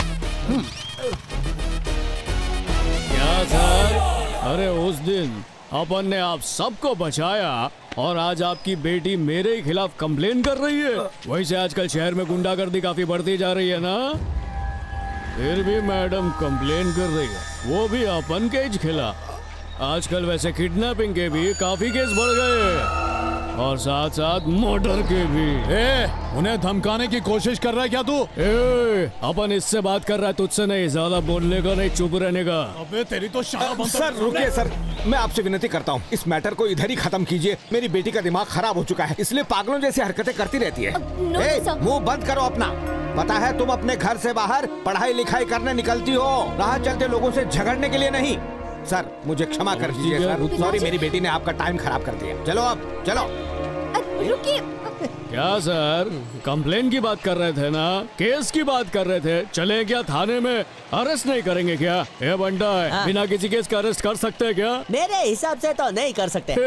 क्या सर? अरे उस दिन अपन ने आप सबको बचाया और आज आपकी बेटी मेरे ही खिलाफ कंप्लेन कर रही है। वैसे आजकल शहर में गुंडागर्दी काफी बढ़ती जा रही है ना, फिर भी मैडम कंप्लेन कर रही है, वो भी अपन के खिलाफ। आजकल वैसे किडनैपिंग के भी काफी केस बढ़ गए और साथ साथ मर्डर के भी। उन्हें धमकाने की कोशिश कर रहा है क्या तू? अपन इससे बात कर रहा है, तुझसे नहीं। ज्यादा बोलने का नहीं, चुप रहने का। अबे तेरी तो सर रुकिए सर, मैं आपसे विनती करता हूँ, इस मैटर को इधर ही खत्म कीजिए। मेरी बेटी का दिमाग खराब हो चुका है, इसलिए पागलों जैसी हरकतें करती रहती है। मुंह बंद करो अपना। पता है तुम अपने घर से बाहर पढ़ाई लिखाई करने निकलती हो, राह चलते लोगों से झगड़ने के लिए नहीं। सर मुझे क्षमा कर दीजिए सर, सॉरी मेरी बेटी ने आपका टाइम खराब कर दिया। चलो अब चलो। रुकिए। क्या सर, कंप्लेन की बात कर रहे थे ना, केस की बात कर रहे थे, चले क्या थाने में? अरेस्ट नहीं करेंगे क्या? ये बंटा है, बिना किसी केस का अरेस्ट कर सकते हैं क्या? मेरे हिसाब से तो नहीं कर सकते।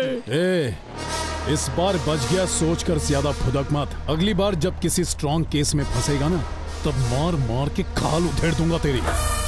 इस बार बच गया सोचकर ज्यादा फुदक मत। अगली बार जब किसी स्ट्रॉन्ग केस में फंसेगा ना, तब मार मार के खाल उधेड़ दूंगा तेरी।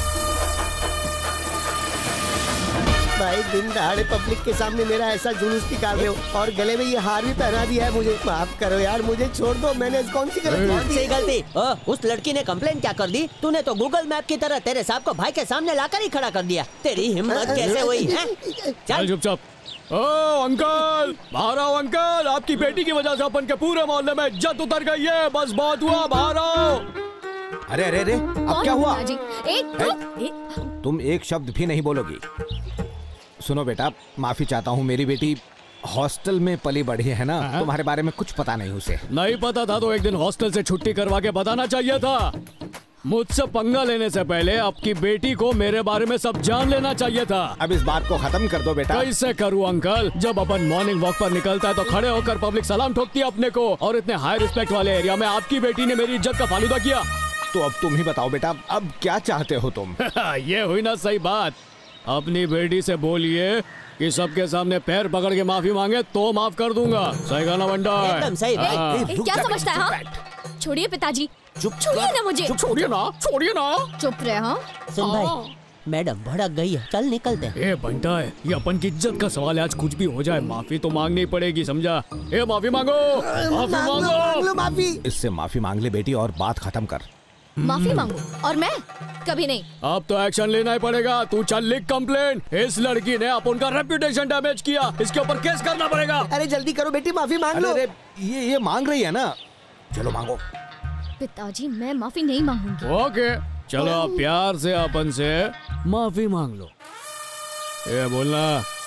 भाई दिन दहाड़े पब्लिक के सामने मेरा ऐसा जुलूस निकाल रहे हो और गले में ये हार भी पहना दिया है मुझे। माफ करो यार, मुझे छोड़ दो। मैंने कौन सी गलती? उस लड़की ने कंप्लेन क्या कर दी? तूने तो गूगल मैप की तरह तेरे साहब को भाई के सामने लाकर ही खड़ा कर दिया। तेरी हिम्मत कैसे हुई है? चल चुपचाप। ओ अंकल, बाहर आओ अंकल, आपकी बेटी की वजह से अपन के पूरे मोहल्ले में इज्जत उतर गई है। बस बहुत हुआ, बाहर आओ। अरे अरे अरे, अब क्या हुआ? तुम एक शब्द भी नहीं बोलोगी। सुनो बेटा, माफी चाहता हूँ, मेरी बेटी हॉस्टल में पली बढ़ी है ना, तुम्हारे बारे में कुछ पता नहीं उसे। नहीं पता था तो एक दिन हॉस्टल से छुट्टी करवा के बताना चाहिए था। मुझसे पंगा लेने से पहले आपकी बेटी को मेरे बारे में सब जान लेना चाहिए था। अब इस बात को खत्म कर दो बेटा। कैसे करूँ अंकल? जब अपन मॉर्निंग वॉक पर निकलता है तो खड़े होकर पब्लिक सलाम ठोकती है अपने को, और इतने हाई रिस्पेक्ट वाले एरिया में आपकी बेटी ने मेरी इज्जत का फालूदा किया। तो अब तुम ही बताओ बेटा, अब क्या चाहते हो तुम? ये हुई ना सही बात। अपनी बेटी से बोलिए कि सबके सामने पैर पकड़ के माफी मांगे तो माफ कर दूंगा। सही गाना बंडा है। एकदम सही। क्या समझता है? छोड़िए पिताजी, छोड़िए ना मुझे। छोड़िए ना। चुप रहे। हाँ सुन भाई, मैडम भड़क गई है, चल निकलते हैं। ए बंटा है, ये अपन की इज्जत का सवाल है। आज कुछ भी हो जाए माफी तो मांगनी पड़ेगी, समझा? ए माफी मांगो, माफी मांगो। माफी। इससे माफी मांग ले बेटी और बात खत्म कर। माफी मांगो? और मैं कभी नहीं। अब तो एक्शन लेना ही पड़ेगा। तू चल लिख कंप्लेन। इस लड़की ने अपन का रेपुटेशन डैमेज किया, इसके ऊपर केस करना पड़ेगा। अरे जल्दी करो बेटी, माफी मांग लो। अरे ये मांग रही है ना, चलो मांगो। पिताजी मैं माफी नहीं मांगूंगी। ओके चलो, आप प्यार से अपन से माफी मांग लो। ये बोलना।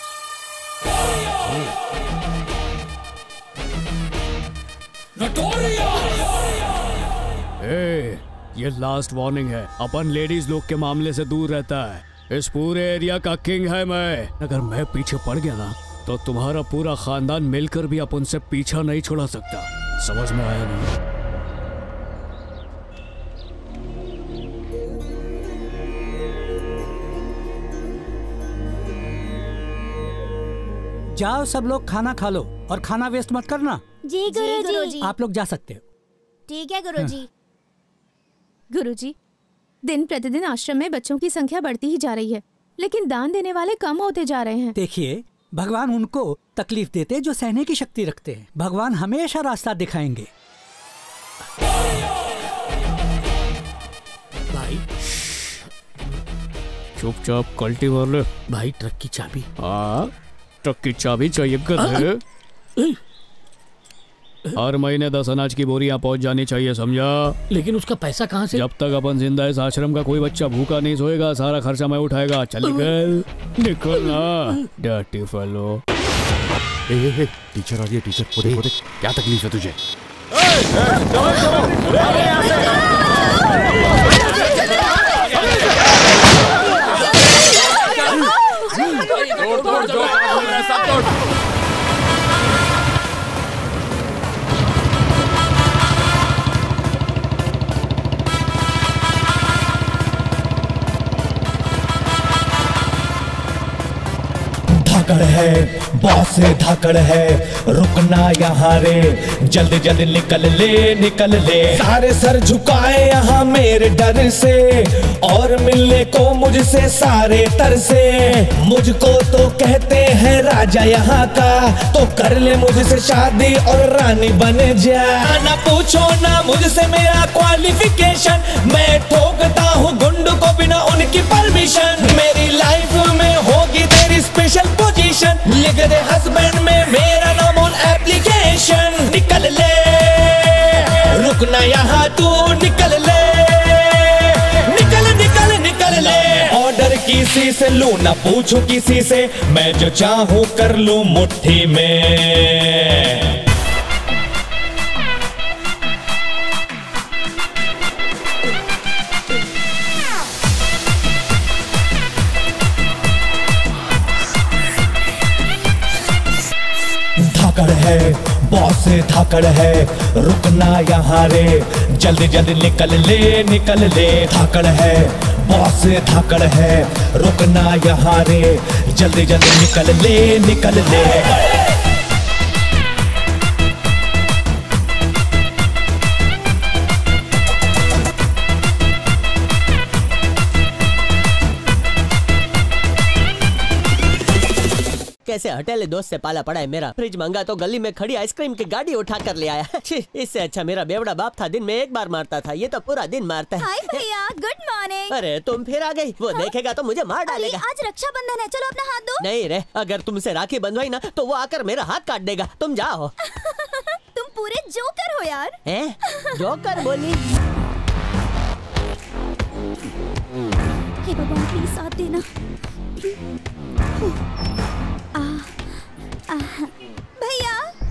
ये लास्ट वार्निंग है। अपन लेडीज लोग के मामले से दूर रहता है। इस पूरे एरिया का किंग है मैं। अगर मैं पीछे पड़ गया ना तो तुम्हारा पूरा खानदान मिलकर भी अपन से पीछा नहीं छुड़ा सकता। समझ में आया नहीं? जाओ सब लोग खाना खा लो और खाना वेस्ट मत करना। जी गुरुजी। आप लोग जा सकते हो। ठीक है गुरुजी। गुरुजी, दिन प्रतिदिन आश्रम में बच्चों की संख्या बढ़ती ही जा रही है, लेकिन दान देने वाले कम होते जा रहे हैं। देखिए, भगवान उनको तकलीफ देते जो सहने की शक्ति रखते हैं। भगवान हमेशा रास्ता दिखाएंगे। भाई चुपचाप कल्टी मार ले। भाई ट्रक की चाबी। हाँ, ट्रक की चाबी चाहिए कर। हर महीने 10 अनाज की बोरियां पहुंच जानी चाहिए, समझा? लेकिन उसका पैसा कहाँ से? जब तक अपन जिंदा इस आश्रम का कोई बच्चा भूखा नहीं सोएगा, सारा खर्चा मैं उठाएगा। चल निकल ना, डर्टी फेलो। टीचर आ रही है, टीचर। वो देख, क्या तकलीफ है तुझे? धाकड़ है, बॉस से धाकड़ है, रुकना यहाँ रे, जल्दी जल्दी निकल ले। सारे सर झुकाए यहाँ मेरे डर से, और मिलने को मुझसे सारे तरसे। मुझको तो कहते हैं राजा यहाँ का, तो कर ले मुझसे शादी और रानी बन जा। ना पूछो ना मुझसे मेरा क्वालिफिकेशन, मैं ठोकता हूँ गुंड को बिना उनकी परमिशन। मेरी लाइफ में होगी तेरी स्पेशल पोजीशन, लिख दे हस्बैंड में मेरा नाम ऑन एप्लीकेशन। निकल ले, रुकना यहाँ तू, निकल ले, निकल ले। ऑर्डर किसी से लूं ना पूछूं किसी से, मैं जो चाहूं कर लूं मुट्ठी में। है, बहुत से धाकड़ है, रुकना यहाँ रे, जल्दी जल्दी निकल ले, धाकड़ है, बहुत से धाकड़ है, रुकना यहाँ रे, जल्दी जल्दी निकल ले। कैसे हटेले दोस्त से पाला पड़ा है मेरा। फ्रिज मंगा तो गली में खड़ी आइसक्रीम की गाड़ी उठा कर ले आया। इससे अच्छा मेरा बेवड़ा बाप था, दिन में एक बार मारता था, ये तो पूरा दिन मारता है। हाय भैया, गुड मॉर्निंग। अरे तुम फिर आ गई, वो देखेगा तो मुझे मार डालेगा। आज रक्षाबंधन है, चलो अपना हाथ दो। नहीं रे, अगर तुमसे राखी बंधवाई ना तो वो आकर मेरा हाथ काट देगा। तुम जाओ। तुम पूरे जोकर हो यार। हैं? जोकर बोली? हे भगवान प्लीज साथ देना। भैया।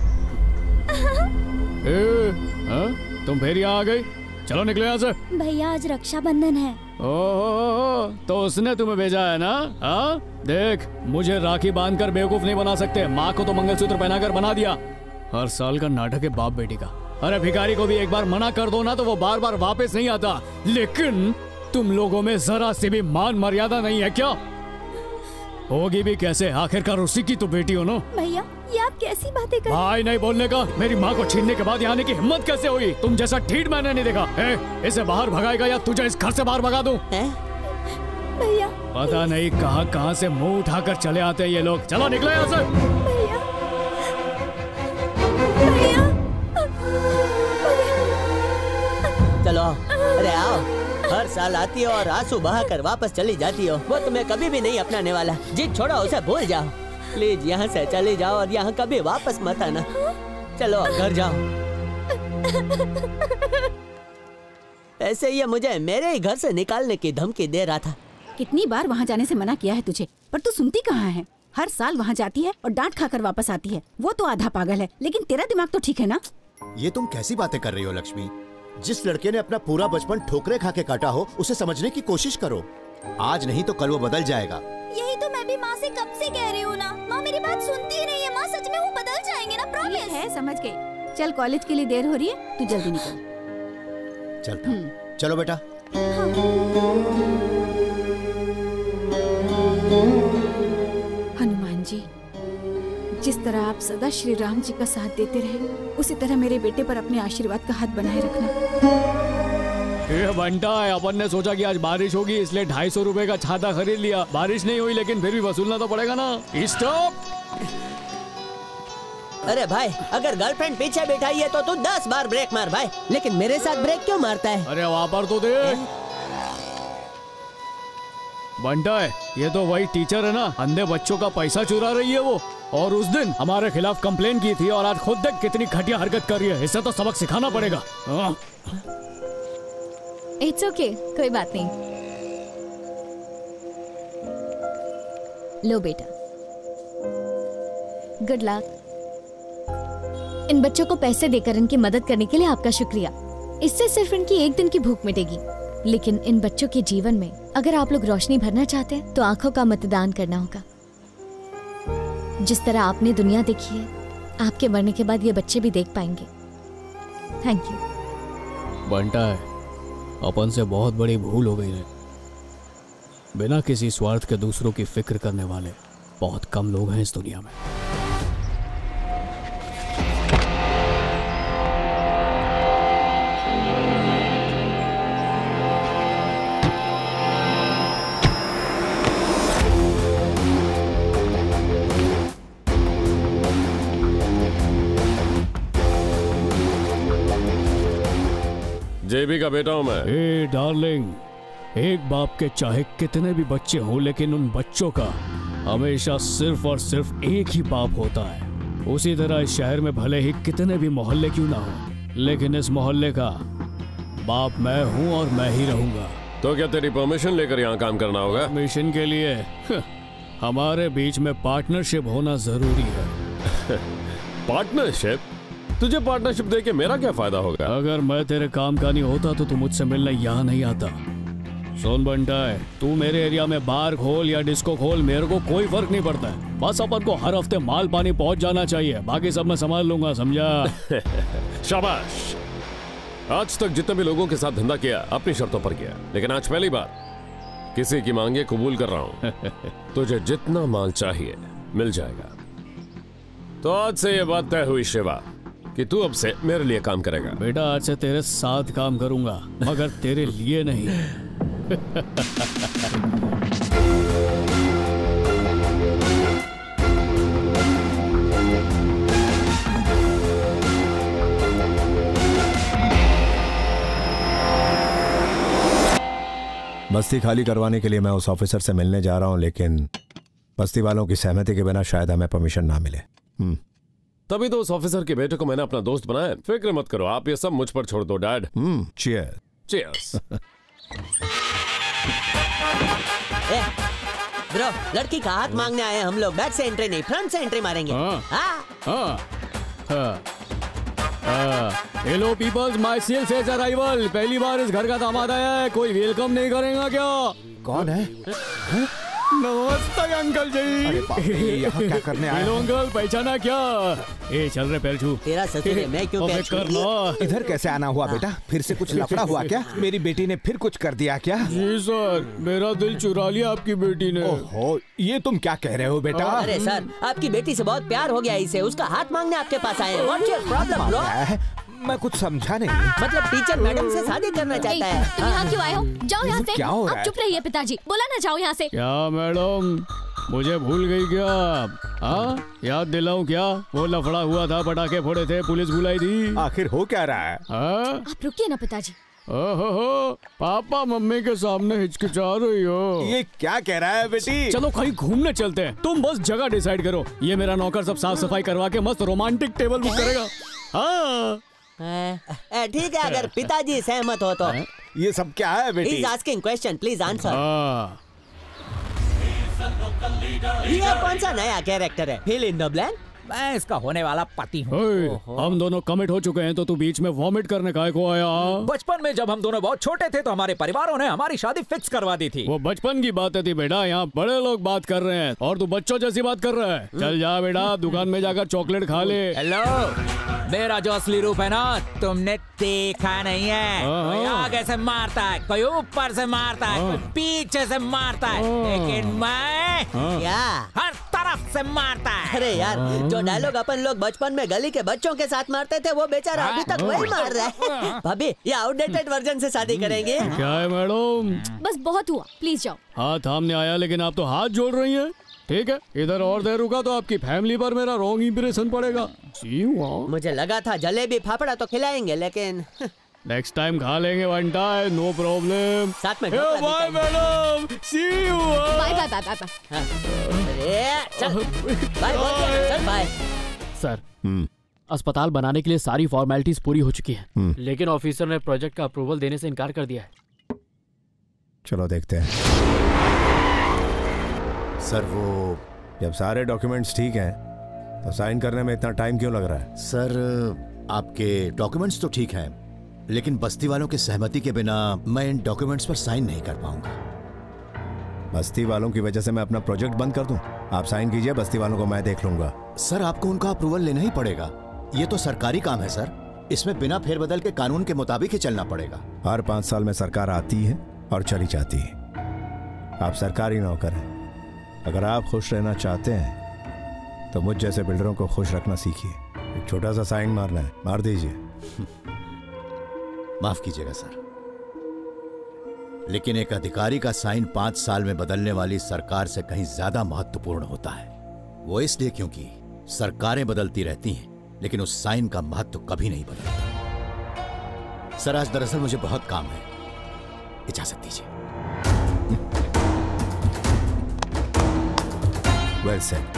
तुम फिर यहाँ आ गई, चलो निकलो यहाँ से। भैया आज रक्षाबंधन है। ओह, तो उसने तुम्हें भेजा है ना? हाँ देख, मुझे राखी बांधकर बेवकूफ नहीं बना सकते। माँ को तो मंगलसूत्र पहनाकर बना दिया। हर साल का नाटक है बाप बेटी का। अरे भिखारी को भी एक बार मना कर दो ना तो वो बार बार वापस नहीं आता। लेकिन तुम लोगों में जरा सी भी मान मर्यादा नहीं है क्या? होगी भी कैसे, आखिरकार उसी की तो बेटी हो ना। भैया ये आप कैसी बातें कर रहे हैं? भाई नहीं बोलने का। मेरी माँ को छीनने के बाद यहाँ आने की हिम्मत कैसे हुई? तुम जैसा ठीठ मैंने नहीं देखा। इसे बाहर भगाएगा या तुझे इस घर से बाहर भगा दूं? भैया पता नहीं कहाँ से मुंह उठाकर चले आते हैं ये लोग। चलो निकलो यहाँ से। भैया चलो, अरे आओ। हर साल आती हो और आंसू बहाकर वापस चली जाती हो। वो तुम्हें कभी भी नहीं अपनाने वाला। जिद छोड़ो, उसे भूल जाओ। प्लीज यहाँ से चली जाओ और यहाँ कभी वापस मत आना। चलो घर जाओ। ऐसे ये मुझे मेरे ही घर से निकालने की धमकी दे रहा था। कितनी बार वहाँ जाने से मना किया है तुझे, पर तू सुनती कहाँ है? हर साल वहाँ जाती है और डांट खाकर वापस आती है। वो तो आधा पागल है, लेकिन तेरा दिमाग तो ठीक है ना? ये तुम कैसी बातें कर रही हो लक्ष्मी? जिस लड़के ने अपना पूरा बचपन ठोकरे खा के काटा हो, उसे समझने की कोशिश करो। आज नहीं तो कल वो बदल जाएगा। यही तो मैं भी माँ से कब से कह रही हूँ ना। माँ मेरी बात सुनती ही नहीं है। माँ सच में वो बदल जाएंगे ना, प्रॉमिस है। समझ गई। चल कॉलेज के लिए देर हो रही है, तू जल्दी निकल। चलो बेटा। हनुमान जी, जिस तरह आप सदा श्री राम जी का साथ देते रहे, उसी तरह मेरे बेटे पर अपने आशीर्वाद का हाथ बनाए रखना। ये बंटा है, अपन ने सोचा कि आज बारिश होगी इसलिए 250 रुपए का छाता खरीद लिया। बारिश नहीं हुई लेकिन फिर भी वसूलना तो पड़ेगा ना। स्टॉप। अरे भाई, अगर गर्लफ्रेंड पीछे बैठाई है तो तू 10 बार ब्रेक मार भाई, लेकिन मेरे साथ ब्रेक क्यों मारता है? अरे वहाँ पर तो देख। बंटा है, ये तो वही टीचर है ना, अंधे बच्चों का पैसा चुरा रही है वो। और उस दिन हमारे खिलाफ कंप्लेन की थी और आज खुद देख कितनी घटिया हरकत कर रही है। इसे तो सबक सिखाना पड़ेगा। इट्स ओके, कोई बात नहीं। लो बेटा, गुड लक। इन बच्चों को पैसे देकर इनकी मदद करने के लिए आपका शुक्रिया। इससे सिर्फ इनकी एक दिन की भूख मिटेगी, लेकिन इन बच्चों के जीवन में अगर आप लोग रोशनी भरना चाहते हैं तो आंखों का मतदान करना होगा। जिस तरह आपने दुनिया देखी है, आपके मरने के बाद ये बच्चे भी देख पाएंगे। Thank you. बंटा है, अपन से बहुत बड़ी भूल हो गई है। बिना किसी स्वार्थ के दूसरों की फिक्र करने वाले बहुत कम लोग हैं इस दुनिया में। जेबी का बेटा हूं मैं। ए डार्लिंग, एक बाप के चाहे कितने भी बच्चे हों, लेकिन उन बच्चों का हमेशा सिर्फ और सिर्फ एक ही बाप होता है। उसी तरह इस शहर में भले ही कितने भी मोहल्ले क्यों ना हो, लेकिन इस मोहल्ले का बाप मैं हूँ और मैं ही रहूंगा। तो क्या तेरी परमिशन लेकर यहाँ काम करना होगा? मिशन के लिए हमारे बीच में पार्टनरशिप होना जरूरी है। पार्टनरशिप? तुझे पार्टनरशिप देके मेरा क्या फायदा होगा? अगर मैं तेरे काम का नहीं होता तो तू मुझसे मिलने यहाँ नहीं आता। सुन बंटा है, तू मेरे एरिया में बार खोल या डिस्को खोल, मेरे को कोई फर्क नहीं पड़ता है। बस अपन को हर हफ्ते माल पानी पहुंच जाना चाहिए, बाकी सब मैं संभाल लूंगा, समझा? शाबाश। आज तक जितने भी लोगों के साथ धंधा किया अपनी शर्तों पर किया, लेकिन आज पहली बार किसी की मांगे कबूल कर रहा हूँ। तुझे जितना माल चाहिए मिल जाएगा। तो आज से ये बात तय हुई शिवा कि तू अब से मेरे लिए काम करेगा। बेटा आज से तेरे साथ काम करूंगा, मगर तेरे लिए नहीं। बस्ती खाली करवाने के लिए मैं उस ऑफिसर से मिलने जा रहा हूं, लेकिन बस्ती वालों की सहमति के बिना शायद हमें परमिशन ना मिले। तभी तो उस ऑफिसर के बेटे को मैंने अपना दोस्त बनाया। फिक्र मत करो, आप ये सब मुझ पर छोड़ दो डैड। चीयर्स। चीयर्स। ब्रो, लड़की का हाथ मांगने आए हम लोग। बैक से एंट्री नहीं, फ्रंट से एंट्री मारेंगे। Hello peoples, myself as arrival. पहली बार इस घर का दामाद आया है, कोई वेलकम नहीं करेगा क्या? कौन है? नमस्ते अंकल जी। अरे बाप रे, यहाँ क्या करने आए? हेलो अंकल, पहचाना क्या? ए चल रहे पैर छू। तेरा ससुर है, मैं क्यों पैर छूऊंगी? इधर कैसे आना हुआ बेटा? फिर से कुछ लफड़ा हुआ क्या? मेरी बेटी ने फिर कुछ कर दिया क्या? जी सर, मेरा दिल चुरा लिया आपकी बेटी ने। ओहो, ये तुम क्या कह रहे हो बेटा? अरे सर, आपकी बेटी से बहुत प्यार हो गया इसे, उसका हाथ मांगने आपके पास आए। What's your problem, bro? मैं कुछ समझा नहीं। मतलब टीचर मैडम से शादी करना चाहता है। तुम यहाँ क्यों आए हो? जाओ यहाँ से। क्या हो रहा है? आप चुप रहिए पिताजी, बोला ना जाओ यहाँ से। क्या मैडम, मुझे भूल गई क्या? हाँ, याद दिलाऊं क्या? वो लफड़ा हुआ था, पटाखे फोड़े थे, पुलिस बुलाई थी। आखिर हो क्या रहा है? आप रुकिए ना पिताजी। ओहो, पापा मम्मी के सामने हिचकिचा रही हो। ये क्या कह रहा है बेटी? चलो कहीं घूमने चलते हैं, तुम बस जगह डिसाइड करो। ये मेरा नौकर सब साफ सफाई करवा के मस्त रोमांटिक टेबल बुक करेगा। हाँ ठीक है, अगर पिताजी सहमत हो तो। ये सब क्या है बेटी? He's asking question, please answer। ये कौन सा नया कैरेक्टर है? Fill in the blank? मैं इसका होने वाला पति हूँ। हम दोनों कमिट हो चुके हैं, तो तू बीच में वॉमिट करने काहे को आया? बचपन में जब हम दोनों बहुत छोटे थे तो हमारे परिवारों ने हमारी शादी फिक्स करवा दी थी। वो बचपन की बातें थी बेटा, यहाँ बड़े लोग बात कर रहे हैं और तू बच्चों जैसी बात कर रहा है। चल जा बेटा, दुकान में जाकर चॉकलेट खा ले। हेलो, मेरा जो असली रूप है ना, तुमने देखा नहीं है। कोई आगे से मारता है, कोई ऊपर से मारता है, कोई पीछे से मारता है, लेकिन मैं क्या हर तरफ से मारता है। अरे यार, जो डायलॉग अपन लोग बचपन में गली के बच्चों के साथ मारते थे, वो बेचारा अभी तक वही मार रहा है। भाभी, ये आउटडेटेड वर्जन से शादी करेंगे। क्या है मैडम? बस बहुत हुआ, प्लीज जाओ। हाथ थामने आया, लेकिन आप तो हाथ जोड़ रही हैं। ठीक है, इधर और देर रुका तो आपकी फैमिली पर मेरा रॉन्ग इंप्रेशन पड़ेगा। मुझे लगा था जलेबी फाफड़ा तो खिलाएंगे, लेकिन नेक्स्ट टाइम खा लेंगे वन टाइम, नो प्रॉब्लम। साथ में bye madam, see you. Bye bye bye bye. चल बाय, चल बाय। सर, अस्पताल बनाने के लिए सारी फॉर्मेलिटीज पूरी हो चुकी है, लेकिन ऑफिसर ने प्रोजेक्ट का अप्रूवल देने से इनकार कर दिया है। चलो देखते हैं। सर, वो जब सारे डॉक्यूमेंट्स ठीक हैं तो साइन करने में इतना टाइम क्यों लग रहा है? सर, आपके डॉक्यूमेंट्स तो ठीक हैं, लेकिन बस्ती वालों की सहमति के बिना मैं इन डॉक्यूमेंट्स पर साइन नहीं कर पाऊंगा। बस्ती वालों की वजह से मैं अपना प्रोजेक्ट बंद कर दूं? आप साइन कीजिए, बस्ती वालों को मैं देख लूंगा। सर, आपको उनका अप्रूवल लेना ही पड़ेगा। ये तो सरकारी काम है सर, इसमें बिना फेरबदल के कानून के मुताबिक ही चलना पड़ेगा। हर 5 साल में सरकार आती है और चली जाती है। आप सरकारी नौकर हैं। अगर आप खुश रहना चाहते हैं तो मुझ जैसे बिल्डरों को खुश रखना सीखिए। एक छोटा सा साइन मारना है, मार दीजिए। माफ कीजिएगा सर, लेकिन एक अधिकारी का साइन 5 साल में बदलने वाली सरकार से कहीं ज्यादा महत्वपूर्ण होता है। वो इसलिए क्योंकि सरकारें बदलती रहती हैं, लेकिन उस साइन का महत्व कभी नहीं बदलता। सर, आज दरअसल मुझे बहुत काम है, इजाजत दीजिए। वेल सेड,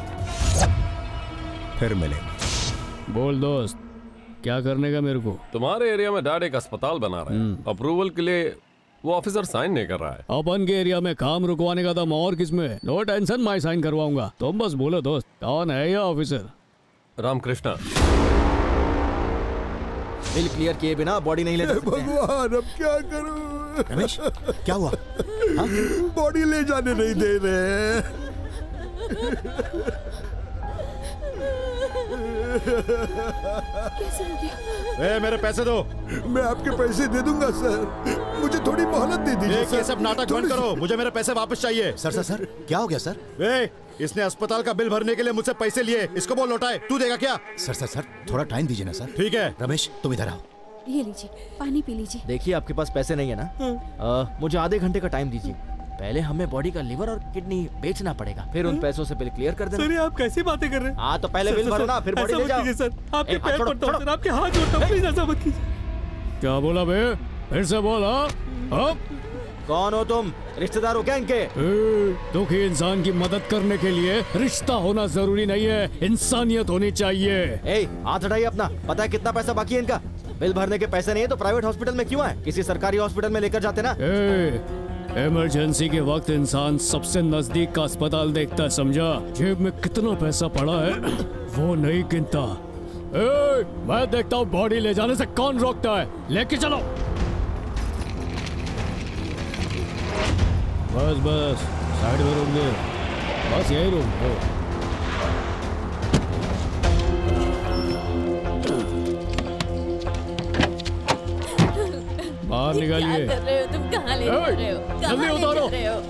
फिर मिलेंगे। बोल दोस्त, क्या करने का मेरे को? तुम्हारे एरिया में डैड एक अस्पताल बना रहा है, अप्रूवल के लिए वो ऑफिसर साइन नहीं कर रहा है। अपन के एरिया में काम रुकवाने का दम और किसमें? नो टेंशन, मैं साइन करवाऊंगा। तुम बस बोलो दोस्त, कौन है ये ऑफिसर? रामकृष्णा। बिल क्लियर किए बिना बॉडी नहीं ले सकते। भगवान, अब क्या करूं? रमेश क्या हुआ? बॉडी ले जाने नहीं दे रहे। कैसे हो गया? मेरे पैसे दो। मैं आपके पैसे दे दूंगा सर, मुझे थोड़ी मोहलत दे दीजिए। ये सब नाटक बंद करो, मुझे मेरे पैसे वापस चाहिए। सर क्या हो गया सर? इसने अस्पताल का बिल भरने के लिए मुझसे पैसे लिए, इसको बोल लौटाए। तू देगा क्या? सर थोड़ा टाइम दीजिए ना सर। ठीक है। रमेश तुम इधर आओ। ये लीजिए, पानी पी लीजिए। देखिए आपके पास पैसे नहीं है ना, मुझे आधे घंटे का टाइम दीजिए। पहले हमें बॉडी का लिवर और किडनी बेचना पड़ेगा, फिर उन पैसों से बिल क्लियर कर देना। सर आप कैसी बातें कर रहे हैं? हाँ तो पहले बिल भरो ना, फिर बॉडी ले जाओ। सर आपके पैर पड़ता हूं, सर आपके हाथ जोड़ता हूं, प्लीज ऐसा मत कीजिए। क्या बोला बे? फिर से बोल। हाँ कौन हो तुम? रिश्तेदार हो क्या इनके? दुखी इंसान की मदद करने के लिए रिश्ता होना जरूरी नहीं है, इंसानियत होनी चाहिए। हाथ हटाइए अपना। पता है कितना पैसा बाकी है इनका? बिल भरने के पैसे नहीं है तो प्राइवेट हॉस्पिटल में क्यों है? किसी सरकारी हॉस्पिटल में लेकर जाते ना। इमरजेंसी के वक्त इंसान सबसे नजदीक का अस्पताल देखता है, समझा? जेब में कितना पैसा पड़ा है वो नहीं गिनता। मैं देखता हूँ बॉडी ले जाने से कौन रोकता है। लेके चलो। बस साइड में रुक दे, बस यही रुक दो। बाहर निकालिए। क्या कर रहे हो तुम? कहाँ ले जा रहे हो? जल्दी उतारो।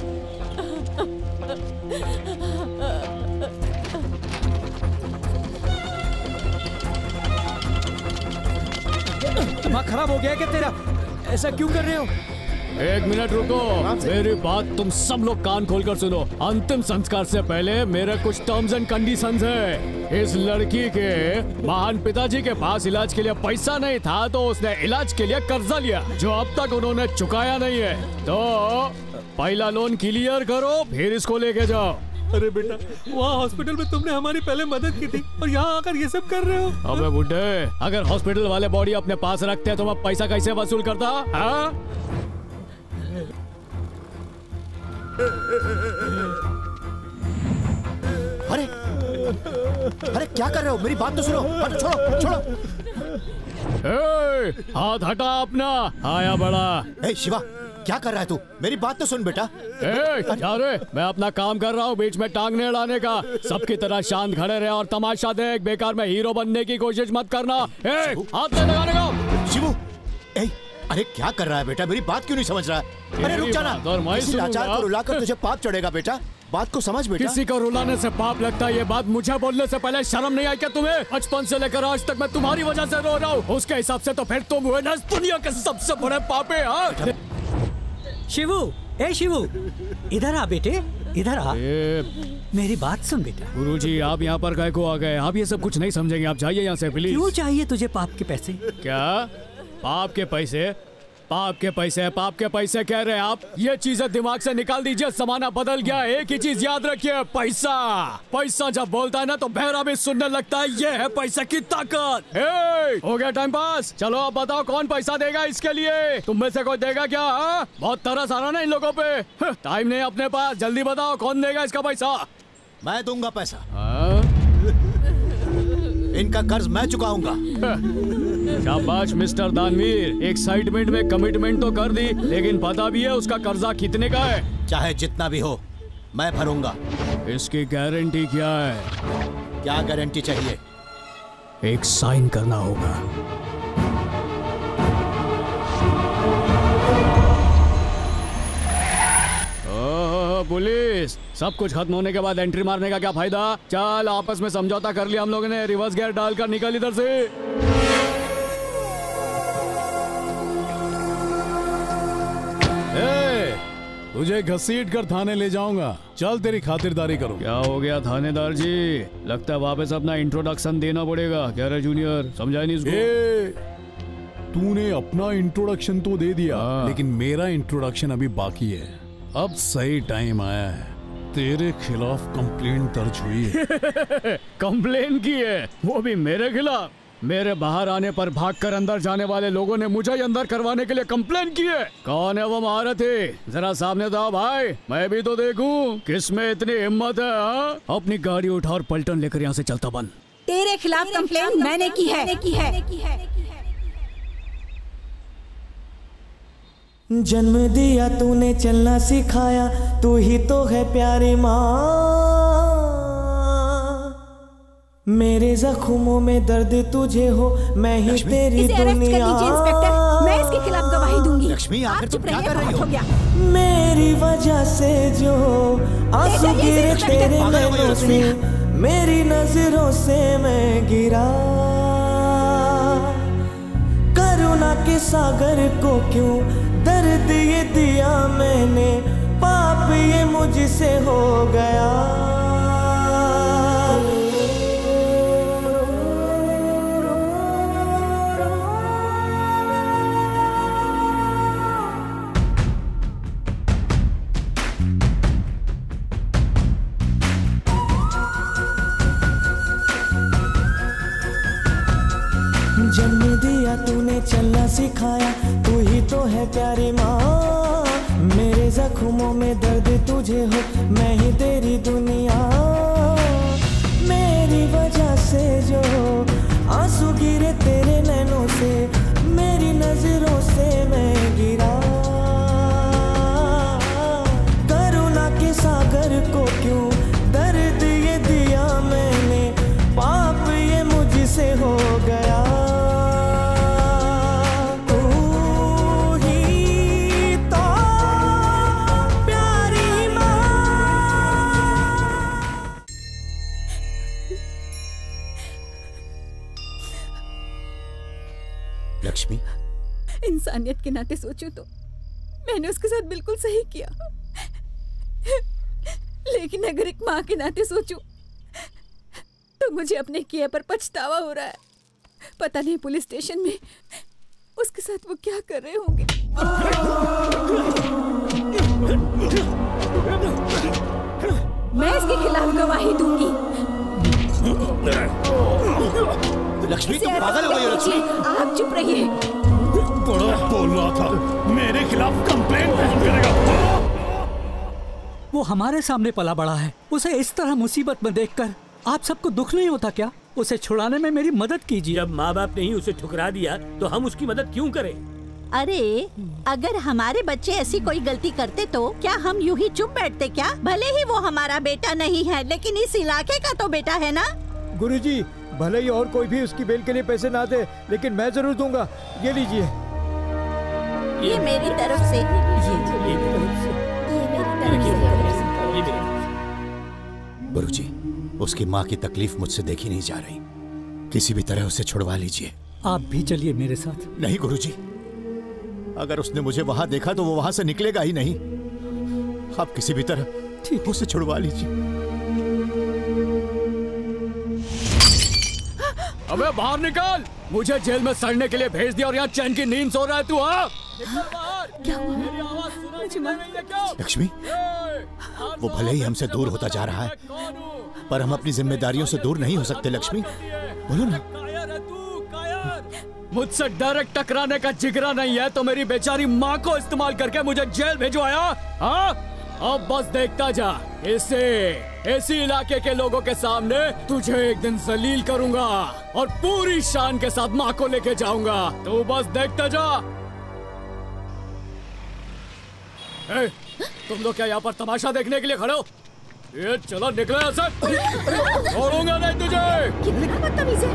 दिमाग खराब हो गया क्या तेरा? ऐसा क्यों कर रहे हो? एक मिनट रुको, मेरी बात तुम सब लोग कान खोलकर सुनो। अंतिम संस्कार से पहले मेरे कुछ टर्म्स एंड कंडीशंस है। इस लड़की के महान पिताजी के पास इलाज के लिए पैसा नहीं था तो उसने इलाज के लिए कर्जा लिया जो अब तक उन्होंने चुकाया नहीं है। तो पहला लोन क्लियर करो, फिर इसको लेके जाओ। अरे बेटा, वहाँ हॉस्पिटल में तुमने हमारी पहले मदद की थी और यहाँ आकर ये सब कर रहे हो। अबे बुड्ढे, अगर हॉस्पिटल वाले बॉडी अपने पास रखते तो मैं पैसा कैसे वसूल करता? हाँ? अरे क्या कर रहे हो? मेरी बात तो सुनो। छोड़ो। हाथ हटा अपना, आया बड़ा। शिवा क्या कर रहा है तू? मेरी बात तो सुन बेटा। जा रे, मैं अपना काम कर रहा हूँ, बीच में टांग नहीं अड़ाने का। सबकी तरह शांत खड़े रहे और तमाशा देख। बेकार में हीरो बनने की कोशिश मत करना। हाथ नहीं लगाने का। शिवू अरे क्या कर रहा है बेटा? मेरी बात क्यों नहीं समझ रहा है? अरे रुक जाना, किसी लाचार को रुलाकर तुझे पाप चढ़ेगा बेटा। बात को समझ बेटा। किसी को रुलाने से पाप लगता है, ये बात मुझे बोलने से पहले शर्म नहीं आई क्या तुम्हें? बचपन से लेकर आज तक मैं तुम्हारी वजह से रो रहा हूँ। उसके हिसाब से तो फिर तुम हुए ना दुनिया के सबसे बड़े पापे। हाँ शिवू, इधर आ बेटे, इधर आ। मेरी बात सुन बेटा। गुरुजी आप यहाँ पर काहे को आ गए? आप ये सब कुछ नहीं समझेंगे, आप जाइए यहाँ से प्लीज। क्यों चाहिए तुझे पाप के पैसे? क्या पाप के पैसे? पाप के पैसे कह रहे हैं आप? ये चीजें दिमाग से निकाल दीजिए, जमाना बदल गया। एक ही चीज याद रखिए, पैसा जब बोलता है ना तो बहरा भी सुनने लगता है। ये है पैसा की ताकत। हो गया टाइम पास, चलो अब बताओ कौन पैसा देगा इसके लिए? तुम में से कोई देगा क्या? बहुत तरस आ रहा ना इन लोगों पे। टाइम नहीं अपने पास, जल्दी बताओ कौन देगा इसका पैसा? मैं दूंगा पैसा। इनका कर्ज मैं चुकाऊंगा। शाबाश मिस्टर दानवीर, एक्साइटमेंट में कमिटमेंट तो कर दी, लेकिन पता भी है उसका कर्जा कितने का है? चाहे जितना भी हो मैं भरूंगा। इसकी गारंटी क्या है? क्या गारंटी चाहिए? एक साइन करना होगा। पुलिस, सब कुछ खत्म होने के बाद एंट्री मारने का क्या फायदा? चल आपस में समझौता कर लिया हम लोगों ने, रिवर्स गियर डालकर निकल इधर से। तुझे घसीट कर थाने ले जाऊंगा, चल तेरी खातिरदारी करूं। क्या हो गया थानेदार जी? लगता है वापस अपना इंट्रोडक्शन देना पड़ेगा। कह रहे जूनियर, समझाए नहीं इसको? तूने अपना इंट्रोडक्शन तो दे दिया, लेकिन मेरा इंट्रोडक्शन अभी बाकी है। अब सही टाइम आया है, तेरे खिलाफ कंप्लेंट दर्ज हुई है। कंप्लेन की है? वो भी मेरे खिलाफ? मेरे बाहर आने पर भागकर अंदर जाने वाले लोगों ने मुझे ही अंदर करवाने के लिए कंप्लेन की है। कौन है वो महारथी? जरा सामने तो आओ भाई, मैं भी तो देखूं किसमें इतनी हिम्मत है। अपनी गाड़ी उठा और पलटन लेकर यहाँ से चलता बन। तेरे खिलाफ कंप्लेन मैंने की है। जन्म दिया तूने चलना सिखाया, तू ही तो है प्यारी माँ। मेरे जख्मों में दर्द तुझे हो, मैं ही तेरी दुनिया। इंस्पेक्टर, मैं इसके खिलाफ गवाही दूंगी। लक्ष्मी, आखिर तुम क्या कर रही हो? मेरी वजह से जो आंसू गिरे तेरे नैनों से, मेरी नजरों से मैं गिरा। करुणा के सागर को क्यों दर्द ये दिया मैंने, पाप ये मुझसे हो गया। जन्म दिया तूने चलना सिखाया, तू ही तो है प्यारी माँ। मेरे जख्मों में दर्द तुझे हो, मैं ही तेरी दुनिया। मेरी वजह से जो आंसू गिरे तेरे नैनों से, मेरी नजरों से मैं गिरा। करुणा के सागर को क्यों दर्द ये दिया मैंने, पाप ये मुझसे हो गया। लक्ष्मी, इंसानियत के नाते सोचूं तो मैंने उसके साथ बिल्कुल सही किया, लेकिन अगर एक माँ के नाते सोचूं तो मुझे अपने किए पर पछतावा हो रहा है। पता नहीं पुलिस स्टेशन में उसके साथ वो क्या कर रहे होंगे। मैं इसके खिलाफ गवाही दूंगी। लक्ष्मी, तुम पागल हो गई हो लक्ष्मी। आप चुप रहिए। बड़ा बोल रहा था, मेरे खिलाफ कंप्लेंट कौन करेगा? वो हमारे सामने पला बड़ा है, उसे इस तरह मुसीबत में देखकर आप सबको दुख नहीं होता क्या? उसे छुड़ाने में मेरी मदद कीजिए। जब माँ बाप ने ही उसे ठुकरा दिया तो हम उसकी मदद क्यों करें? अरे अगर हमारे बच्चे ऐसी कोई गलती करते तो क्या हम यूं ही चुप बैठते क्या? भले ही वो हमारा बेटा नहीं है, लेकिन इस इलाके का तो बेटा है ना। गुरुजी, भले ही और कोई भी उसकी बेल के लिए पैसे ना दे, लेकिन मैं जरूर दूंगा। ये लीजिए। ये मेरी तरफ से। गुरुजी, उसकी माँ की तकलीफ मुझसे देखी नहीं जा रही, किसी भी तरह उसे छुड़वा लीजिए। आप भी चलिए मेरे साथ। नहीं गुरुजी, अगर उसने मुझे वहां देखा तो वो वहां से निकलेगा ही नहीं। आप किसी भी तरह उसे छुड़वा लीजिए। अबे बाहर निकल! मुझे जेल में सड़ने के लिए भेज दिया और यहाँ चैन की नींद सो रहा है तू? हाँ, क्या हुआ? लक्ष्मी, वो भले ही हमसे दूर होता जा रहा है, पर हम अपनी जिम्मेदारियों से दूर नहीं हो सकते। लक्ष्मी, बोलो ना। मुझसे डायरेक्ट टकराने का जिगरा नहीं है तो मेरी बेचारी माँ को इस्तेमाल करके मुझे जेल भिजवाया। हाँ, अब बस देखता जा, इसी इलाके के लोगों के सामने तुझे एक दिन जलील करूंगा और पूरी शान के साथ माँ को लेके जाऊंगा। तू बस देखता जा। तुम लोग क्या यहाँ पर तमाशा देखने के लिए खड़े हो? ये चलो निकले यहाँ से, छोड़ूंगा नहीं तुझे।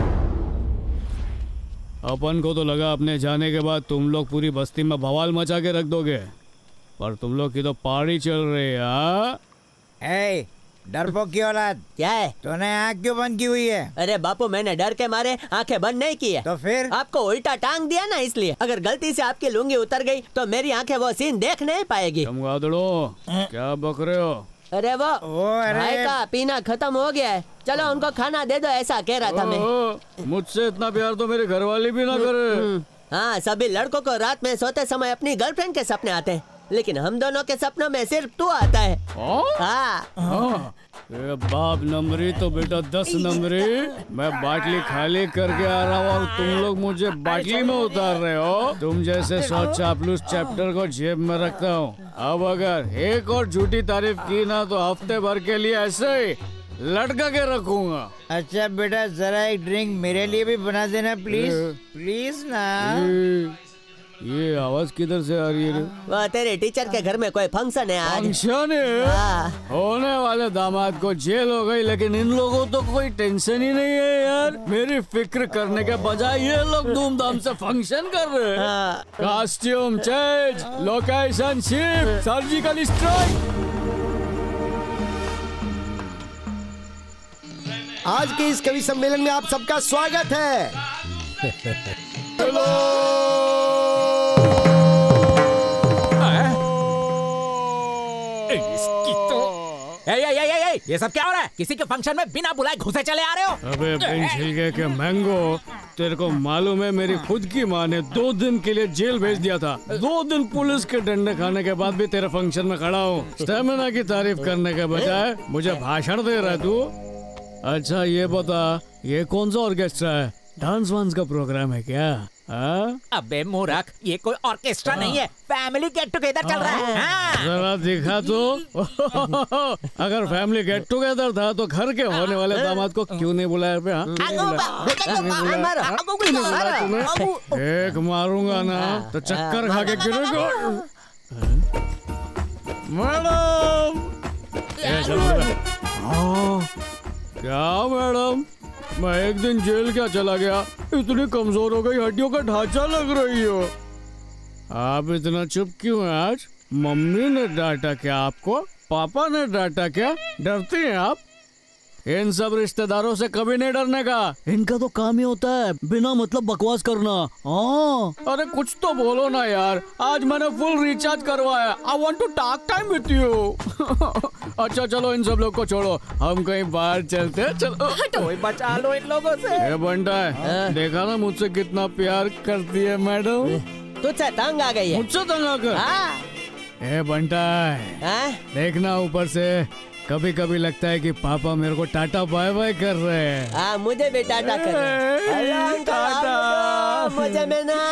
अपन को तो लगा अपने जाने के बाद तुम लोग पूरी बस्ती में बवाल मचा के रख दोगे, पर तुम लोग की तो पहाड़ी चल रही है। डरपोक की औलाद, क्या है? तूने आँख क्यों बंद की हुई है? अरे बापू, मैंने डर के मारे आंखें बंद नहीं की है। तो फिर? आपको उल्टा टांग दिया ना, इसलिए। अगर गलती से आपकी लुंगी उतर गई तो मेरी आंखें वो सीन देख नहीं पाएगी। तुम गादड़ो, क्या बक रहे हो? अरे वो भाई का पीना खत्म हो गया है, चलो उनको खाना दे दो, ऐसा कह रहा था मैं। मुझसे इतना प्यार तो मेरे घर वाले भी ना करे। हाँ, सभी लड़कों को रात में सोते समय अपनी गर्लफ्रेंड के सपने आते हैं, लेकिन हम दोनों के सपनों में सिर्फ तू आता है। हाँ। बाप नंबरी तो बेटा 10 नंबरी। मैं बाटली खाली करके आ रहा हूँ और तुम लोग मुझे बाटली में उतार रहे हो। तुम जैसे 100 चापलूस चैप्टर को जेब में रखता हूँ। अब अगर एक और झूठी तारीफ की ना तो हफ्ते भर के लिए ऐसे ही लटका के रखूंगा। अच्छा बेटा, जरा एक ड्रिंक मेरे लिए भी बना देना प्लीज, प्लीज ना। ये आवाज किधर से आ रही है? वह तेरे टीचर के घर में कोई फंक्शन है आज। फंक्शन है? होने वाले दामाद को जेल हो गई, लेकिन इन लोगों तो कोई टेंशन ही नहीं है यार। मेरी फिक्र करने के बजाय ये लोग धूमधाम से फंक्शन कर रहे हैं। Costume change, location shift, surgical strike. आज के इस कवि सम्मेलन में आप सबका स्वागत है। ये सब क्या हो रहा है? किसी के फंक्शन में बिना बुलाए घुसे चले आ रहे हो? अबे बिन छिलके के मैंगो, तेरे को मालूम है मेरी खुद की माँ ने 2 दिन के लिए जेल भेज दिया था। 2 दिन पुलिस के डंडे खाने के बाद भी तेरे फंक्शन में खड़ा हूँ। स्टेमिना की तारीफ करने के बजाय मुझे भाषण दे रहा है तू। अच्छा ये बता, ये कौन सा ऑर्केस्ट्रा है? डांस वांस का प्रोग्राम है क्या? अबे मूर्ख, ये कोई ऑर्केस्ट्रा नहीं है, फैमिली गेट टुगेदर चल रहा है। जरा दिखा तो। अगर फैमिली गेट टुगेदर था तो घर के होने वाले दामाद को क्यों नहीं बुलाया? एक मारूंगा ना तो चक्कर खा के गिरेगा। मैडम, क्या मैडम, मैं एक दिन जेल क्या चला गया, इतनी कमजोर हो गई, हड्डियों का ढांचा लग रही हो। आप इतना चुप क्यों हैं आज? मम्मी ने डांटा क्या आपको? पापा ने डांटा क्या? डरती हैं आप? इन सब रिश्तेदारों से कभी नहीं डरने का। इनका तो काम ही होता है बिना मतलब बकवास करना। हाँ, अरे कुछ तो बोलो ना यार। आज मैंने फुल रिचार्ज करवाया। I want to talk time with you। अच्छा चलो इन सब लोग को छोड़ो, हम कहीं बाहर चलते हैं। चलो कोई बचा लो इन लोगों से। ये बंटा है, देखा ना मुझसे कितना प्यार करती है मैडम। तुझसे तंग आ गई है। मुझसे तंग आकर? ये बंटा है, देखना ऊपर से कभी कभी लगता है कि पापा मेरे को टाटा बाय बाय कर रहे हैं। मुझे भी टाटा कर रहे हैं। मुझे में ना।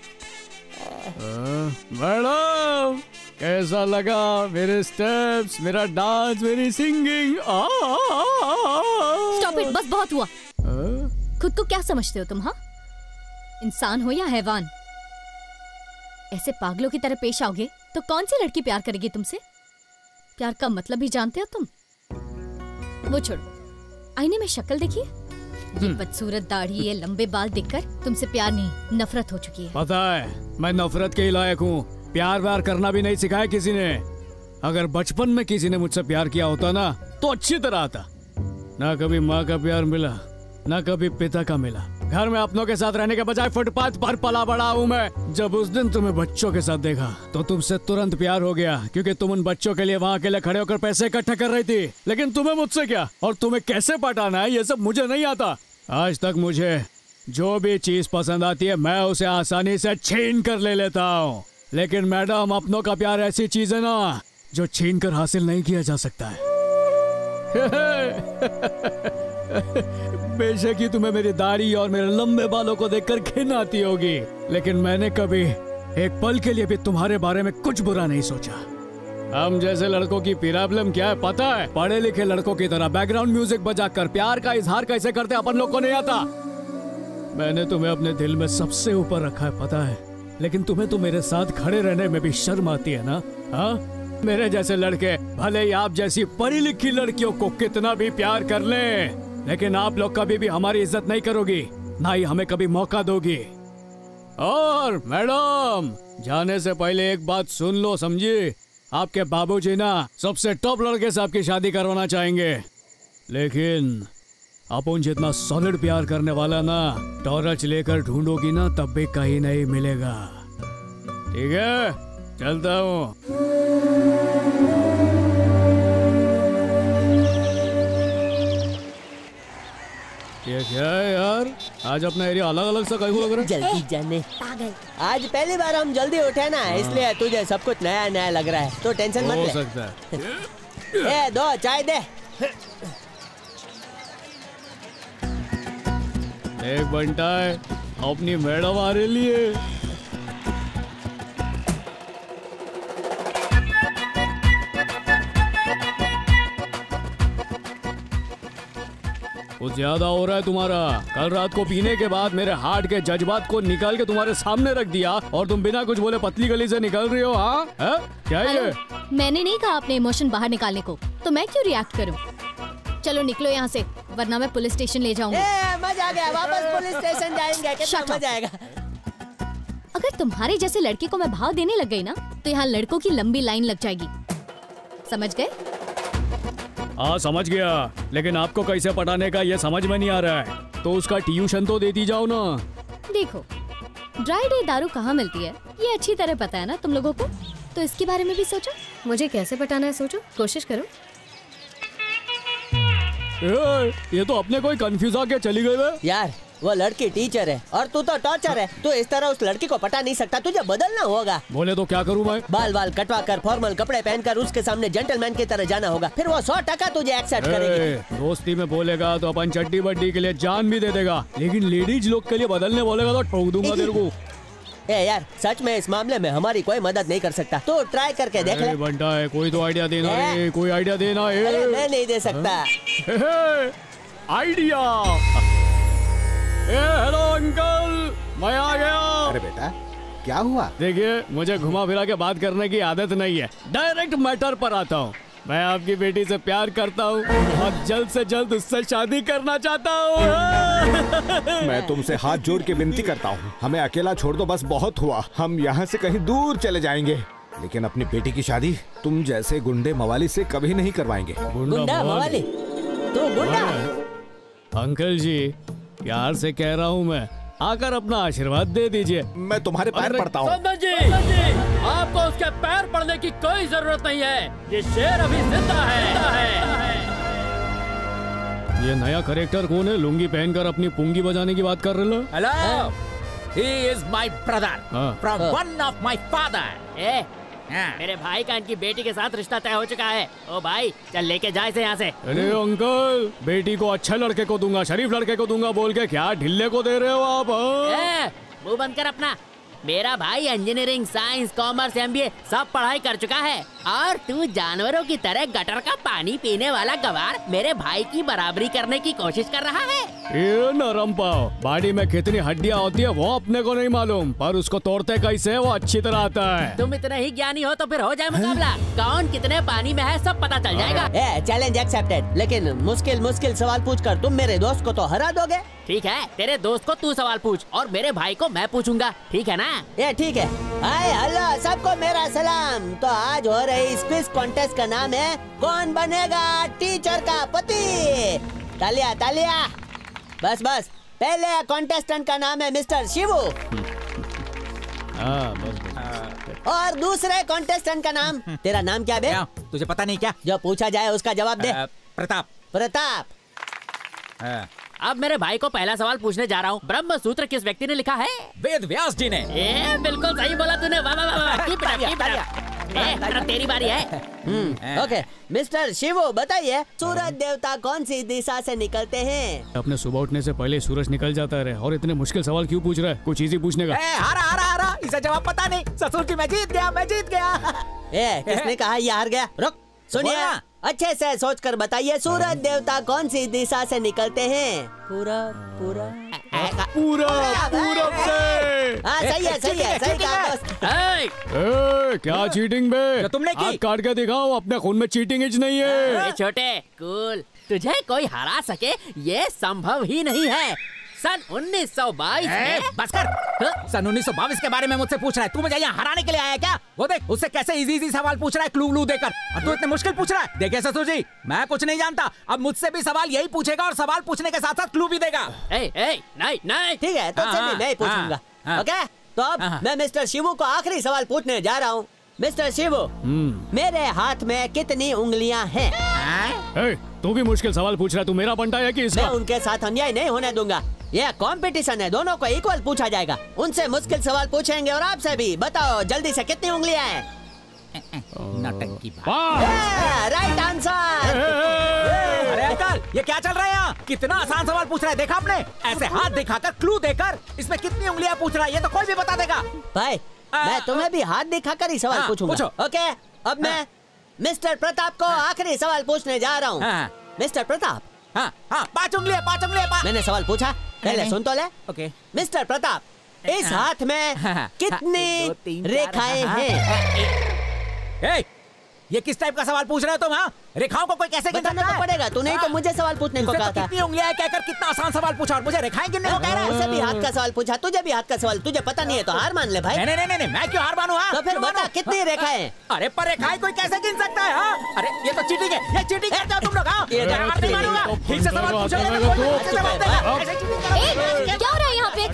मैडम कैसा लगा मेरे स्टेप्स, मेरा डांस, मेरी सिंगिंग? स्टॉप इट, बस बहुत हुआ। खुद को क्या समझते हो तुम? हाँ, इंसान हो या हैवान? ऐसे पागलों की तरह पेश आओगे तो कौन सी लड़की प्यार करेगी तुमसे? प्यार का मतलब भी जानते हो तुम? वो छोड़ो, आईने में शक्ल देखिए, ये बदसूरत दाढ़ी, ये लंबे बाल देखकर तुमसे प्यार नहीं नफरत हो चुकी है। पता है मैं नफरत के ही लायक हूँ। प्यार व्यार करना भी नहीं सिखाया किसी ने। अगर बचपन में किसी ने मुझसे प्यार किया होता ना तो अच्छी तरह आता। ना कभी माँ का प्यार मिला, ना कभी पिता का मिला। घर में अपनों के साथ रहने के बजाय फुटपाथ पर पला बड़ा हूँ मैं। जब उस दिन तुम्हें बच्चों के साथ देखा तो तुमसे तुरंत प्यार हो गया, क्योंकि तुम उन बच्चों के लिए वहाँ अकेले खड़े होकर पैसे इकट्ठा कर रही थी। लेकिन तुम्हें मुझसे क्या, और तुम्हें कैसे पटाना है, ये सब मुझे नहीं आता। आज तक मुझे जो भी चीज पसंद आती है मैं उसे आसानी से छीन कर ले लेता हूँ। लेकिन मैडम, अपनों का प्यार ऐसी चीज है ना जो छीन कर हासिल नहीं किया जा सकता है। बेशक ही तुम्हें मेरी दाढ़ी और मेरे लंबे बालों को देखकर घिन आती होगी, लेकिन मैंने कभी एक पल के लिए भी तुम्हारे बारे में कुछ बुरा नहीं सोचा। हम जैसे लड़कों की प्रॉब्लम क्या है पता है? पढ़े लिखे लड़कों की तरह बैकग्राउंड म्यूजिक बजाकर प्यार का इजहार कैसे करते अपन लोग को नहीं आता। मैंने तुम्हें अपने दिल में सबसे ऊपर रखा है पता है, लेकिन तुम्हें तो मेरे साथ खड़े रहने में भी शर्म आती है ना? हाँ, मेरे जैसे लड़के भले ही आप जैसी पढ़ी लिखी लड़कियों को कितना भी प्यार कर लें, लेकिन आप लोग कभी भी हमारी इज्जत नहीं करोगी, ना ही हमें कभी मौका दोगी। और मैडम, जाने से पहले एक बात सुन लो, समझी? आपके बाबूजी ना सबसे टॉप लड़के से आपकी शादी करवाना चाहेंगे, लेकिन अपन जितना सॉलिड प्यार करने वाला ना टॉर्च लेकर ढूंढोगी ना तब भी कहीं नहीं मिलेगा। ठीक है, चलता हूँ। ये क्या है यार, आज अपना एरिया अलग अलग सा कहीं लग रहा है। जल्दी जाने पागल। आज पहली बार हम जल्दी उठे ना, इसलिए तुझे सब कुछ नया नया लग रहा है, तो टेंशन मत ले। हो सकता है। ए, दो चाय दे। एक बंटा है, अपनी मैडम आ रही है। कुछ ज्यादा हो रहा है तुम्हारा। कल रात को पीने के बाद मेरे हार्ट के जज्बात को निकाल के तुम्हारे सामने रख दिया और तुम बिना कुछ बोले पतली गली से निकल रही हो। हाँ क्या ये? मैंने नहीं कहा अपने इमोशन बाहर निकालने को, तो मैं क्यों रिएक्ट करूं? चलो निकलो यहाँ से, वरना मैं पुलिस स्टेशन ले जाऊंगी। मजा आ गया, वापस पुलिस स्टेशन जाएंगे, कितना मजा आएगा। अगर तुम्हारे जैसे लड़के को मैं भाव देने लग गई ना, तो यहाँ लड़कों की लंबी लाइन लग जाएगी। समझ गए? हाँ समझ गया, लेकिन आपको कैसे पटाने का ये समझ में नहीं आ रहा है, तो उसका ट्यूशन तो देती जाओ ना। देखो, ड्राई डे दारू कहाँ मिलती है ये अच्छी तरह पता है ना तुम लोगों को, तो इसके बारे में भी सोचो। मुझे कैसे पटाना है सोचो, कोशिश करो। ये तो अपने कोई कंफ्यूज आके चली गई है। यार वो लड़की टीचर है और तू तो टॉर्चर है। तू इस तरह उस लड़की को पटा नहीं सकता, तुझे बदलना होगा। बोले तो क्या करूँ मैं? बाल कटवा कर, फॉर्मल कपड़े पहनकर उसके सामने जेंटलमैन की तरह जाना होगा, फिर वो 100% तुझे एक्सेप्ट करेगी। दोस्ती में बोलेगा तो अपन चड्डी बड्डी के लिए जान भी दे देगा, लेकिन लेडीज लोग के लिए बदलने बोलेगा तो ठोक दूंगा तेरे को। यार सच में इस मामले में हमारी कोई मदद नहीं कर सकता, तो ट्राई करके देख ले। बंटा है, कोई तो आइडिया देना है, कोई आइडिया देना है। अरे मैं नहीं दे सकता आइडिया। हेलो अंकल, मैं आ गया। अरे बेटा क्या हुआ? देखिए, मुझे घुमा फिरा के बात करने की आदत नहीं है, डायरेक्ट मैटर पर आता हूँ। मैं आपकी बेटी से प्यार करता हूँ और जल्द से जल्द उससे शादी करना चाहता हूँ। मैं तुमसे हाथ जोड़ के विनती करता हूँ, हमें अकेला छोड़ दो, बस बहुत हुआ। हम यहाँ से कहीं दूर चले जाएंगे, लेकिन अपनी बेटी की शादी तुम जैसे गुंडे मवाली से कभी नहीं करवाएंगे। गुंडा मवाली? तू गुंडा? अंकल जी प्यार से कह रहा हूँ मैं, आकर अपना आशीर्वाद दे दीजिए। मैं तुम्हारे पैर पड़ता हूँ। संदन जी, आपको उसके पैर पड़ने की कोई जरूरत नहीं है, ये शेर अभी जिंदा है। ये नया कैरेक्टर कौन है? लुंगी पहनकर अपनी पुंगी बजाने की बात कर रहे हो? Hello, he is my brother from one of my father। मेरे भाई का इनकी बेटी के साथ रिश्ता तय हो चुका है। ओ भाई चल लेके जाए इसे यहाँ से। अरे अंकल, बेटी को अच्छे लड़के को दूंगा, शरीफ लड़के को दूंगा बोल के क्या ढिल्ले को दे रहे हो आप? मुंह बंद कर अपना। मेरा भाई इंजीनियरिंग, साइंस, कॉमर्स, एमबीए सब पढ़ाई कर चुका है, और तू जानवरों की तरह गटर का पानी पीने वाला गवार मेरे भाई की बराबरी करने की कोशिश कर रहा है। ये नरम पाव, बॉडी में कितनी हड्डियाँ होती है वो अपने को नहीं मालूम, पर उसको तोड़ते कैसे वो अच्छी तरह आता है। तुम इतने ही ज्ञानी हो तो फिर हो जाए मुकाबला, कौन कितने पानी में है सब पता चल जाएगा। चैलेंज एक्सेप्टेड, लेकिन मुश्किल सवाल पूछकर तुम मेरे दोस्त को तो हरा दोगे। ठीक है, तेरे दोस्त को तू सवाल पूछ और मेरे भाई को मैं पूछूंगा, ठीक है ना? ये ठीक है। हाय हेलो सबको मेरा सलाम। तो आज हो रही इस क्विज कॉन्टेस्ट का नाम है कौन बनेगा टीचर का पति। तालिया तालिया। बस पहले कॉन्टेस्टेंट का नाम है मिस्टर शिवू, और दूसरे कॉन्टेस्टेंट का नाम, तेरा नाम क्या बे? तुझे पता नहीं क्या? जो पूछा जाए उसका जवाब दे। प्रताप। अब मेरे भाई को पहला सवाल पूछने जा रहा हूँ। ब्रह्म सूत्र किस व्यक्ति ने लिखा है? वेद व्यास जी ने। बिल्कुल सही बोला तूने, वाह वाह वाह। तेरी बारी है। ओके मिस्टर शिवू बताइए, सूरज देवता कौन सी दिशा से निकलते हैं? अपने सुबह उठने से पहले सूरज निकल जाता है, और इतने मुश्किल सवाल क्यों पूछ रहा है? कुछ इजी पूछने का। हारा, इसे जवाब पता नहीं। ससुर की मैं जीत गया। किसने कहा ये हार गया? रुक सुनिए, अच्छे से सोचकर बताइए, सूरज देवता कौन सी दिशा से निकलते हैं? पूरा से। सही कहा दोस्त। क्या चीटिंग बे? तुमने की? काट के दिखाओ, अपने खून में चीटिंग इच नहीं है। छोटे कूल, तुझे कोई हरा सके ये संभव ही नहीं है। सन 1922 में। बस कर। सन 1922 के बारे में मुझसे पूछ रहा है? तू मुझे यहाँ हराने के लिए आया क्या? वो देख, उससे कैसे इजी सवाल पूछ रहा है क्लू देकर, और तू इतने मुश्किल पूछ रहा है। देखिए ससुर जी, मैं कुछ नहीं जानता, अब मुझसे भी सवाल यही पूछेगा, और सवाल पूछने के साथ साथ क्लू भी देगा। नहीं ठीक है, तो मैं ही पूछूंगा। ओके, तो अब मैं मिस्टर शिवू को आखिरी सवाल पूछने जा रहा हूँ। मिस्टर शिवू, मेरे हाथ में कितनी उंगलियां हैं? तू भी मुश्किल सवाल पूछ रहा है, तू मेरा बंटा है कि इसका? मैं उनके साथ अन्याय नहीं होने दूंगा, यह कंपटीशन है, दोनों को इक्वल पूछा जाएगा। उनसे मुश्किल सवाल पूछेंगे और आपसे भी। बताओ जल्दी से कितनी उंगलियां हैं? नौटंकी बात। Right answer. अरे अंकल, ये क्या चल रहा है यहाँ? कितना आसान सवाल पूछ रहा है, देखा आपने? ऐसे हाथ दिखाकर क्लू देकर इसमें कितनी उंगलियां पूछ रहा है, ये तो कोई भी बता देगा। भाई मैं तुम्हें भी हाथ दिखाकर ही सवाल पूछूंगा। ओके, अब मैं मिस्टर प्रताप को आखिरी सवाल पूछने जा रहा हूँ। मिस्टर प्रताप, हाँ हाँ, 5 उंगलियां, 5 उंगलियां। मैंने सवाल पूछा, पहले सुन तो ले। ओके। मिस्टर प्रताप, इस हाथ में कितनी रेखाएं हैं? ये किस टाइप का सवाल पूछ रहे हो तुम? हाँ, रेखाओं को कोई कैसे गिन सकता है? तो पड़ेगा, तू नहीं तो मुझे सवाल पूछने को कहा था। कितनी उंगलियां कहकर कितना आसान सवाल पूछा और मुझे रेखाएं गिनने को कह रहा है। उसे भी हाथ का सवाल पूछा, तुझे भी हाथ का सवाल, तुझे पता नहीं है तो हार मान ले भाई। नहीं नहीं नहीं, मैं क्यों हार मानूं? तो फिर बता कितनी रेखाएं? अरे पर रेखाएं कोई कैसे गिन सकता है? हाँ, अरे ये तो चीटिंग है, ये चीटिंग करते हो तुम लोग। हाँ, मैं हार नहीं मानूंगा। ठीक से सवाल पूछोगे तो क्या हो रहा है यहाँ पे?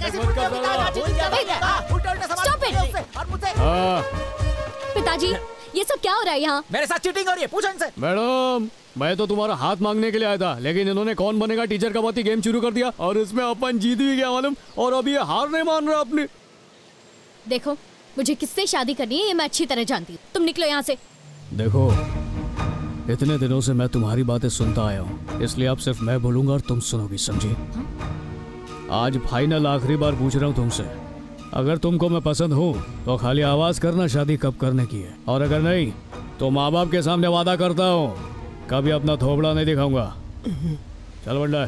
पिताजी, ये सब क्या हो रहा है यहाँ? मेरे साथ चीटिंग हो रही है, पूछो इनसे। मैडम, मैं तो तुम्हारा हाथ मांगने के लिए आया था, लेकिन इन्होंने कौन बनेगा टीचर का बाती गेम शुरू कर दिया और इसमें अपन जीत भी गया मालूम, और अभी ये हार नहीं मान रहा अपनी। देखो, मुझे किससे शादी करनी है ये मैं अच्छी तरह जानती हूँ। तुम निकलो यहाँ से। देखो, इतने दिनों से मैं तुम्हारी बातें सुनता आया हूँ, इसलिए अब सिर्फ मैं बोलूंगा और तुम सुनोगी, समझी? आज फाइनल आखिरी बार पूछ रहा हूँ तुमसे, अगर तुमको मैं पसंद हूँ तो खाली आवाज करना शादी कब करने की है, और अगर नहीं तो माँ बाप के सामने वादा करता हूँ कभी अपना थोबड़ा नहीं दिखाऊंगा। चल बंडा।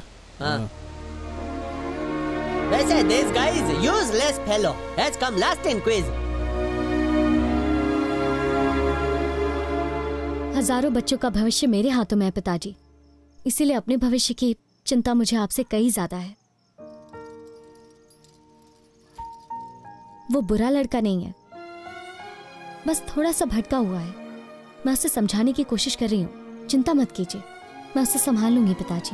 वैसे this guy is useless fellow has come last in quiz. हजारों बच्चों का भविष्य मेरे हाथों में है पिताजी, इसीलिए अपने भविष्य की चिंता मुझे आपसे कहीं ज्यादा है। वो बुरा लड़का नहीं है, बस थोड़ा सा भटका हुआ है। मैं उसे समझाने की कोशिश कर रही हूँ, चिंता मत कीजिए, मैं उसे संभाल लूंगी पिताजी।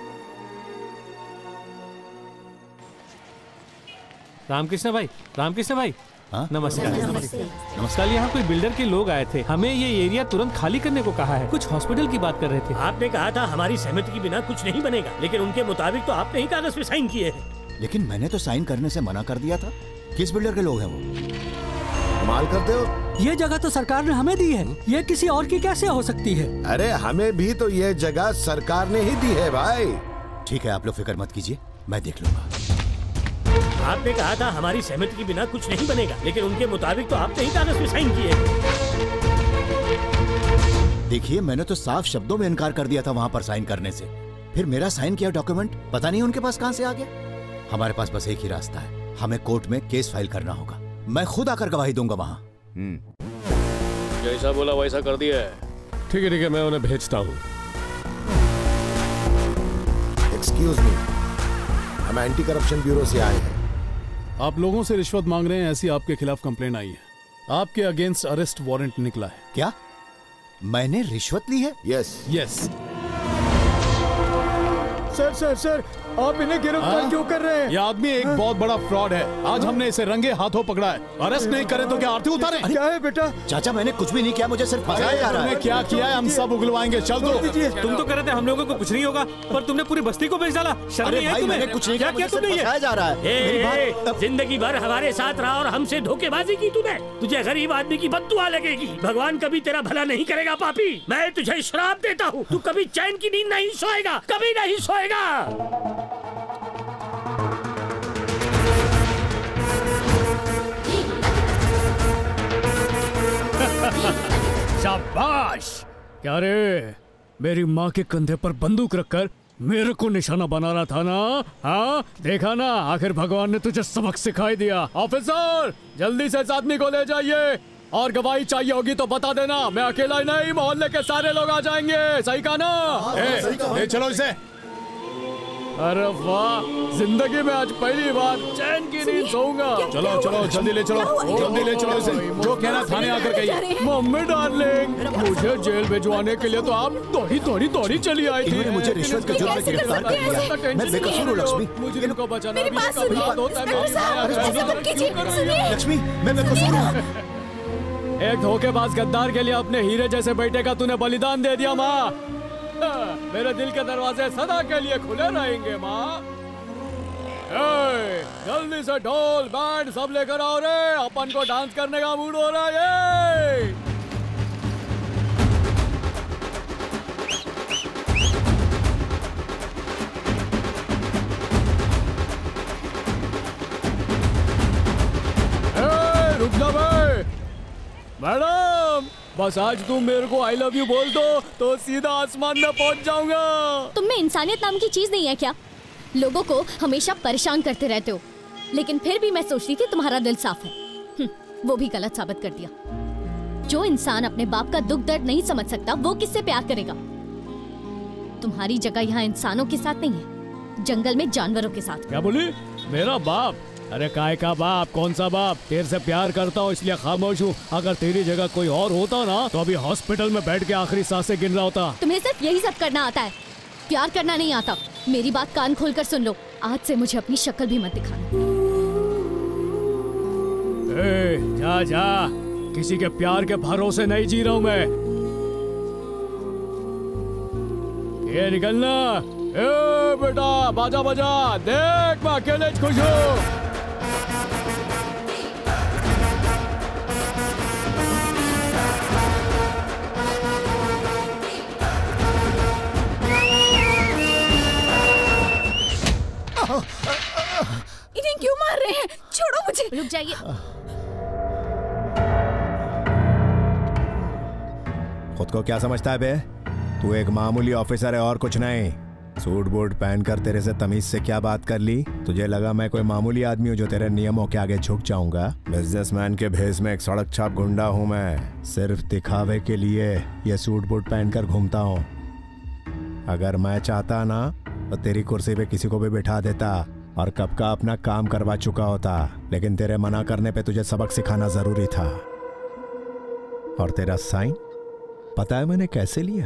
रामकृष्ण भाई, रामकृष्ण भाई, नमस्कार। नमस्कार। यहाँ कोई बिल्डर के लोग आए थे, हमें ये एरिया तुरंत खाली करने को कहा है। कुछ हॉस्पिटल की बात कर रहे थे। आपने कहा था हमारी सहमति के बिना कुछ नहीं बनेगा, लेकिन उनके मुताबिक तो आपने ही कागज पे साइन किए हैं। लेकिन मैंने तो साइन करने से मना कर दिया था। किस बिल्डर के लोग हैं वो? कमाल करते हो। ये जगह तो सरकार ने हमें दी है, ये किसी और की कैसे हो सकती है? अरे हमें भी तो ये जगह सरकार ने ही दी है भाई। ठीक है, आप लोग फिक्र मत कीजिए, मैं देख लूंगा। आपने कहा था हमारी सहमति के बिना कुछ नहीं बनेगा, लेकिन उनके मुताबिक तो आपने ही कागज पे साइन किए। देखिए, मैंने तो साफ शब्दों में इनकार कर दिया था वहाँ पर साइन करने से। फिर मेरा साइन किया डॉक्यूमेंट पता नहीं उनके पास कहाँ से आ गया। हमारे पास बस एक ही रास्ता है, हमें कोर्ट में केस फाइल करना होगा। मैं खुद आकर गवाही दूंगा वहाँ। जैसा बोला वैसा कर दिया है। ठीक है, मैं उन्हें भेजता हूँ। एक्सक्यूज मी, हम एंटी करप्शन ब्यूरो से आए हैं। आप लोगों से रिश्वत मांग रहे हैं, ऐसी आपके खिलाफ कंप्लेंट आई है। आपके अगेंस्ट अरेस्ट वारंट निकला है। क्या मैंने रिश्वत ली है? Yes yes. सर, आप इन्हें गिरफ्तार क्यों कर रहे हैं? ये आदमी एक बहुत बड़ा फ्रॉड है। आज हमने इसे रंगे हाथों पकड़ा है। अरेस्ट नहीं करें तो क्या आरती उतारे? क्या है बेटा? चाचा, मैंने कुछ भी नहीं किया, मुझे सिर्फ फंसाया जा रहा है। क्या किया है हम सब उगलवाएंगे। चल दो। तुम तो कह रहे थे हम लोगों को कुछ नहीं होगा, पर तुमने पूरी बस्ती को बेच डाला। शर्म नहीं आई तुम्हें? कुछ नहीं क्या किया तुमने? फंसाया जा रहा है। जिंदगी भर हमारे साथ रहा और हमसे धोखेबाजी की तूने। तुझे गरीब आदमी की बद्दुआ लगेगी। भगवान कभी तेरा भला नहीं करेगा पापी। मैं तुझे श्राप देता हूँ, तू कभी चैन की नींद नहीं सोएगा, कभी नहीं सोएगा। शाबाश! क्या रे, मेरी माँ के कंधे पर बंदूक रखकर मेरे को निशाना बना रहा था ना? हाँ, देखा ना, आखिर भगवान ने तुझे सबक सिखाई दिया। ऑफिसर, जल्दी से इस आदमी को ले जाइए, और गवाही चाहिए होगी तो बता देना। मैं अकेला ही नहीं, मोहल्ले के सारे लोग आ जाएंगे। सही कहा ना? चलो इसे। अरे वाह, जिंदगी में आज पहली बार चैन की नींद सोऊंगा। चलो जल्दी ले चलो, जल्दी ले चलो इसे। जो कहना थाने आकर कहिए। मम्मी डार्लिंग, मुझे जेल भिजवाने के लिए तो आप दौड़ी चली आई थी। मुझे रिश्वत के जुर्म में गिरफ्तार कर दिया। मैं बेकसूर हूँ लक्ष्मी। मुझे इनको बचाना भी लक्ष्मी, मैं बेकसूर हूँ। एक धोखेबाज गद्दार के लिए अपने हीरे जैसे बेटे का तूने बलिदान दे दिया माँ। मेरे दिल के दरवाजे सदा के लिए खुले रहेंगे माँ। जल्दी से ढोल बैंड सब लेकर आओ रे, अपन को डांस करने का मूड हो रहा है। रुक जा भाई। मैडम, बस आज तुम मेरे को आई लव यू बोल दो तो सीधा आसमान में पहुंच जाऊंगा। तुम में इंसानियत नाम की चीज नहीं है क्या? लोगों को हमेशा परेशान करते रहते हो, लेकिन फिर भी मैं सोचती थी तुम्हारा दिल साफ है। वो भी गलत साबित कर दिया। जो इंसान अपने बाप का दुख दर्द नहीं समझ सकता वो किससे प्यार करेगा? तुम्हारी जगह यहाँ इंसानों के साथ नहीं है, जंगल में जानवरों के साथ। क्या बोली? मेरा बाप? अरे काय का बाप? कौन सा बाप? तेरे से प्यार करता हूँ इसलिए खामोश हूँ। अगर तेरी जगह कोई और होता ना तो अभी हॉस्पिटल में बैठ के आखिरी सांसें गिन रहा होता। तुम्हें सिर्फ यही सब करना आता है, प्यार करना नहीं आता। मेरी बात कान खोल कर सुन लो, आज से मुझे अपनी शक्ल भी मत दिखाना। जा जा, किसी के प्यार के भरोसे नहीं जी रहा हूँ मैं। ये निकलना। ए बेटा बाजा बजा, देख मैं अकेले खुश हूँ। इन्हें क्यों मार रहे हैं? छोड़ो मुझे। रुक जाइए। खुद को क्या समझता है बे? तू एक मामूली ऑफिसर है और कुछ नहीं। सूट बूट पहनकर तेरे से तमीज से क्या बात कर ली? तुझे लगा मैं कोई मामूली आदमी हूँ जो तेरे नियमों के आगे झुक जाऊंगा? बिजनेसमैन के भेष में एक सड़क छाप गुंडा हूँ मैं। सिर्फ दिखावे के लिए ये सूट बूट पहनकर घूमता हूँ। अगर मैं चाहता ना तो तेरी कुर्सी पे किसी को भी बिठा देता और कब का अपना काम करवा चुका होता, लेकिन तेरे मना करने पे तुझे सबक सिखाना जरूरी था। और तेरा साइन पता है मैंने कैसे लिया?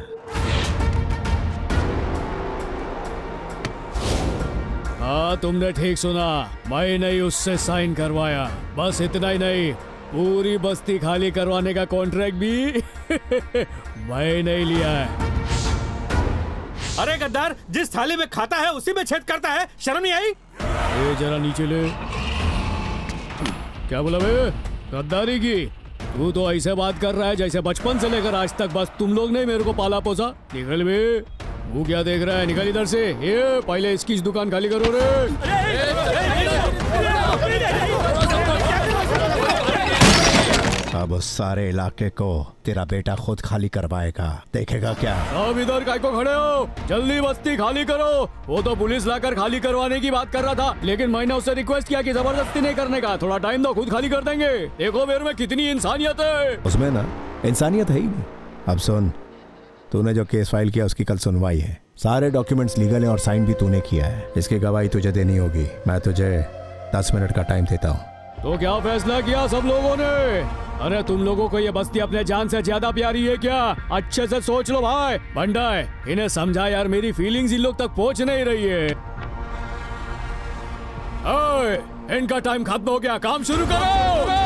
हाँ तुमने ठीक सुना, मैं नहीं उससे साइन करवाया। बस इतना ही नहीं, पूरी बस्ती खाली करवाने का कॉन्ट्रैक्ट भी मैं नहीं लिया है। अरे गद्दार, जिस थाली में खाता है उसी में छेद करता है, शर्म नहीं आई? ए जरा नीचे ले। क्या बोला बे? गद्दारी की? तू तो ऐसे बात कर रहा है जैसे बचपन से लेकर आज तक बस तुम लोग ने मेरे को पाला पोसा। निकल बे। वो क्या देख रहा है? निकल इधर से। ये पहले इसकी दुकान खाली करो रे। अब उस सारे इलाके को तेरा बेटा खुद खाली करवाएगा, देखेगा क्या? अब इधर काय को खड़े हो? जल्दी बस्ती खाली करो। वो तो पुलिस लाकर खाली करवाने की बात कर रहा था, लेकिन मैंने उससे रिक्वेस्ट किया कि जबरदस्ती नहीं करने का, थोड़ा टाइम दो, खुद खाली कर देंगे। देखो मेरे में कितनी इंसानियत है। उसमें ना इंसानियत है ही नहीं। अब सुन, तूने जो केस फाइल किया उसकी कल सुनवाई है। सारे डॉक्यूमेंट्स लीगल है और साइन भी तूने किया है। इसकी गवाही तुझे देनी होगी। मैं तुझे 10 मिनट का टाइम देता हूँ। तो क्या फैसला किया सब लोगों ने? अरे तुम लोगों को ये बस्ती अपने जान से ज्यादा प्यारी है क्या? अच्छे से सोच लो भाई। बंडा है, इन्हें समझा यार, मेरी फीलिंग्स इन लोग तक पहुंच नहीं रही है। ओए, इनका टाइम खत्म हो गया, काम शुरू करो।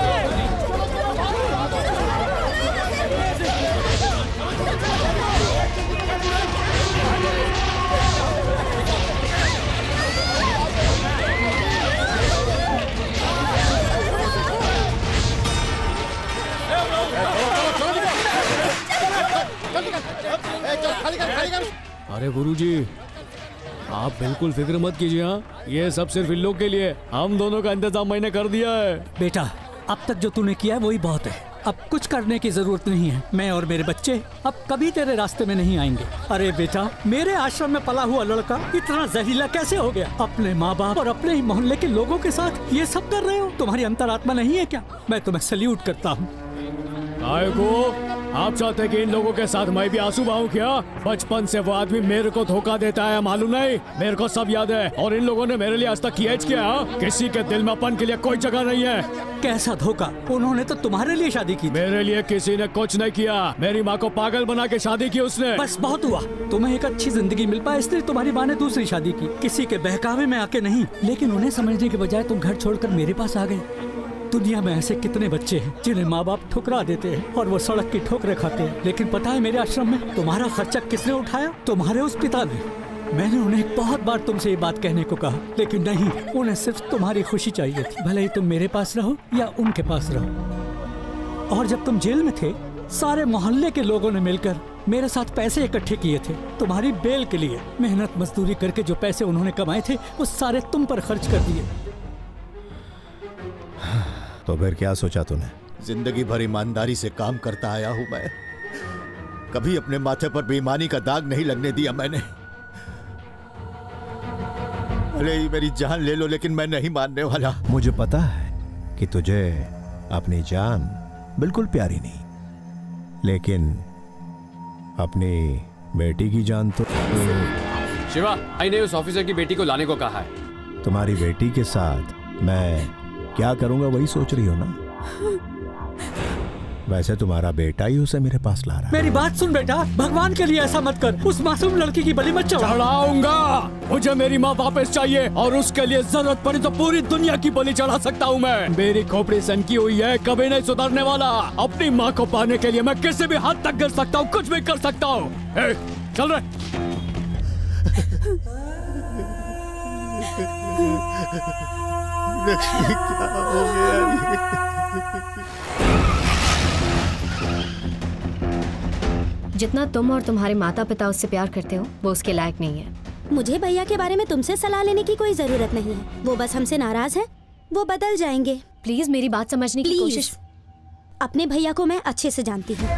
अरे गुरुजी, आप बिल्कुल फिक्र मत कीजिए। हाँ, ये सब सिर्फ इन लोग के लिए। हम दोनों का इंतजाम मैंने कर दिया है। बेटा, अब तक जो तूने किया है वही बहुत है। अब कुछ करने की जरूरत नहीं है। मैं और मेरे बच्चे अब कभी तेरे रास्ते में नहीं आएंगे। अरे बेटा, मेरे आश्रम में पला हुआ लड़का इतना जहरीला कैसे हो गया? अपने माँ बाप और अपने ही मोहल्ले के लोगों के साथ ये सब कर रहे हो? तुम्हारी अंतरात्मा नहीं है क्या? मैं तुम्हें सल्यूट करता हूँ। आप चाहते हैं कि इन लोगों के साथ मैं भी आंसू बहाऊं क्या? बचपन से वो आदमी मेरे को धोखा देता है, मालूम नहीं? मेरे को सब याद है। और इन लोगों ने मेरे लिए आज तक किया क्या? किसी के दिल में अपन के लिए कोई जगह नहीं है। कैसा धोखा? उन्होंने तो तुम्हारे लिए शादी की। मेरे लिए किसी ने कुछ नहीं किया। मेरी माँ को पागल बना के शादी की उसने। बस बहुत हुआ। तुम्हें एक अच्छी जिंदगी मिल पाए इसलिए तुम्हारी माँ ने दूसरी शादी की। किसी के बहकावे में आके नहीं, लेकिन उन्हें समझने के बजाय तुम घर छोड़कर मेरे पास आ गए। दुनिया में ऐसे कितने बच्चे हैं जिन्हें माँ बाप ठुकरा देते हैं और वो सड़क की ठोकरें खाते हैं। लेकिन पता है मेरे आश्रम में तुम्हारा खर्चा किसने उठाया? तुम्हारे उस पिता ने। मैंने उन्हें बहुत बार तुमसे ये बात कहने को कहा, लेकिन नहीं, उन्हें सिर्फ तुम्हारी खुशी चाहिए थी। भले ही तुम मेरे पास रहो या उनके पास रहो। और जब तुम जेल में थे, सारे मोहल्ले के लोगों ने मिलकर मेरे साथ पैसे इकट्ठे किए थे तुम्हारी बेल के लिए। मेहनत मजदूरी करके जो पैसे उन्होंने कमाए थे वो सारे तुम पर खर्च कर दिए। तो फिर क्या सोचा तूने? जिंदगी भर ईमानदारी से काम करता आया हूं मैं। कभी अपने माथे पर बेईमानी का दाग नहीं लगने दिया मैंने। भले ही मेरी जान ले लो, लेकिन मैं नहीं मानने वाला। मुझे पता है कि तुझे अपनी जान बिल्कुल प्यारी नहीं, लेकिन अपनी बेटी की जान तो। शिवा, भाई ने उस ऑफिसर की बेटी को लाने को कहा है। तुम्हारी बेटी के साथ मैं क्या करूंगा वही सोच रही हो ना? वैसे तुम्हारा बेटा ही उसे मेरे पास ला रहा है। मेरी बात सुन बेटा, भगवान के लिए ऐसा मत कर। उस मासूम लड़की की बलि मत चढ़ाऊंगा। मुझे मेरी माँ वापस चाहिए, और उसके लिए जरूरत पड़ी तो पूरी दुनिया की बलि चढ़ा सकता हूँ मैं। मेरी खोपड़ी सनकी हुई है, कभी नहीं सुधरने वाला। अपनी माँ को पाने के लिए मैं किसी भी हद तक गिर सकता हूँ, कुछ भी कर सकता हूँ। चल रहे। क्या हो गया? जितना तुम और तुम्हारे माता पिता उससे प्यार करते हो, वो उसके लायक नहीं है। मुझे भैया के बारे में तुमसे सलाह लेने की कोई जरूरत नहीं है। वो बस हमसे नाराज है, वो बदल जाएंगे। प्लीज मेरी बात समझने की कोशिश। अपने भैया को मैं अच्छे से जानती हूँ।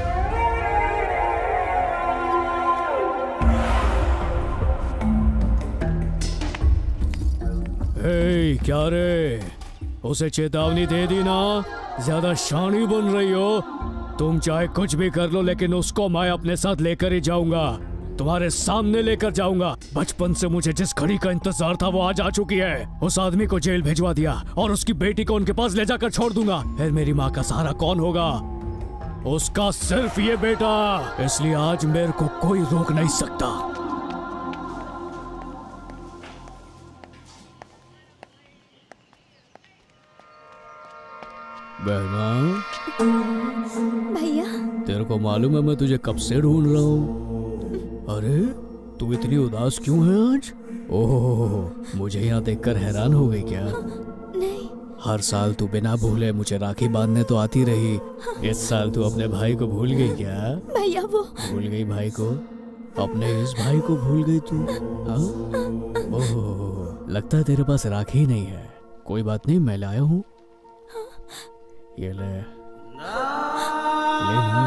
क्या रे, उसे चेतावनी दे दी ना? ज्यादा शानी बन रही हो। तुम चाहे कुछ भी कर लो, लेकिन उसको मैं अपने साथ लेकर ही जाऊंगा। तुम्हारे सामने लेकर जाऊंगा। बचपन से मुझे जिस घड़ी का इंतजार था वो आज आ चुकी है। उस आदमी को जेल भिजवा दिया और उसकी बेटी को उनके पास ले जाकर छोड़ दूंगा। फिर मेरी माँ का सहारा कौन होगा? उसका सिर्फ ये बेटा। इसलिए आज मेरे को कोई रोक नहीं सकता। बहना, भैया तेरे को मालूम है मैं तुझे कब से ढूंढ रहा हूँ। अरे तू इतनी उदास क्यों है आज? ओह, मुझे यहाँ देखकर हैरान हो गई क्या? नहीं। हर साल तू बिना भूले मुझे राखी बांधने तो आती रही। इस साल तू अपने भाई को भूल गई क्या? भैया वो भूल गई भाई को? अपने इस भाई को भूल गई तू? हाँ? ओह, लगता है तेरे पास राखी नहीं है। कोई बात नहीं, मैं लाया हूँ। ये ले ना।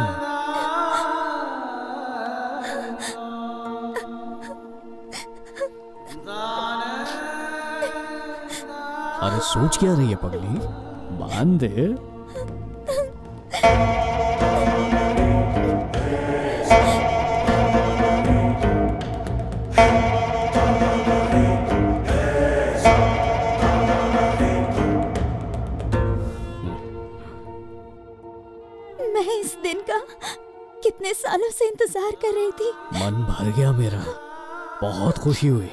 अरे सोच क्या रही है पगली? बांध दे। मैं इस दिन का कितने सालों से इंतजार कर रही थी। मन भर गया मेरा, बहुत खुशी हुई।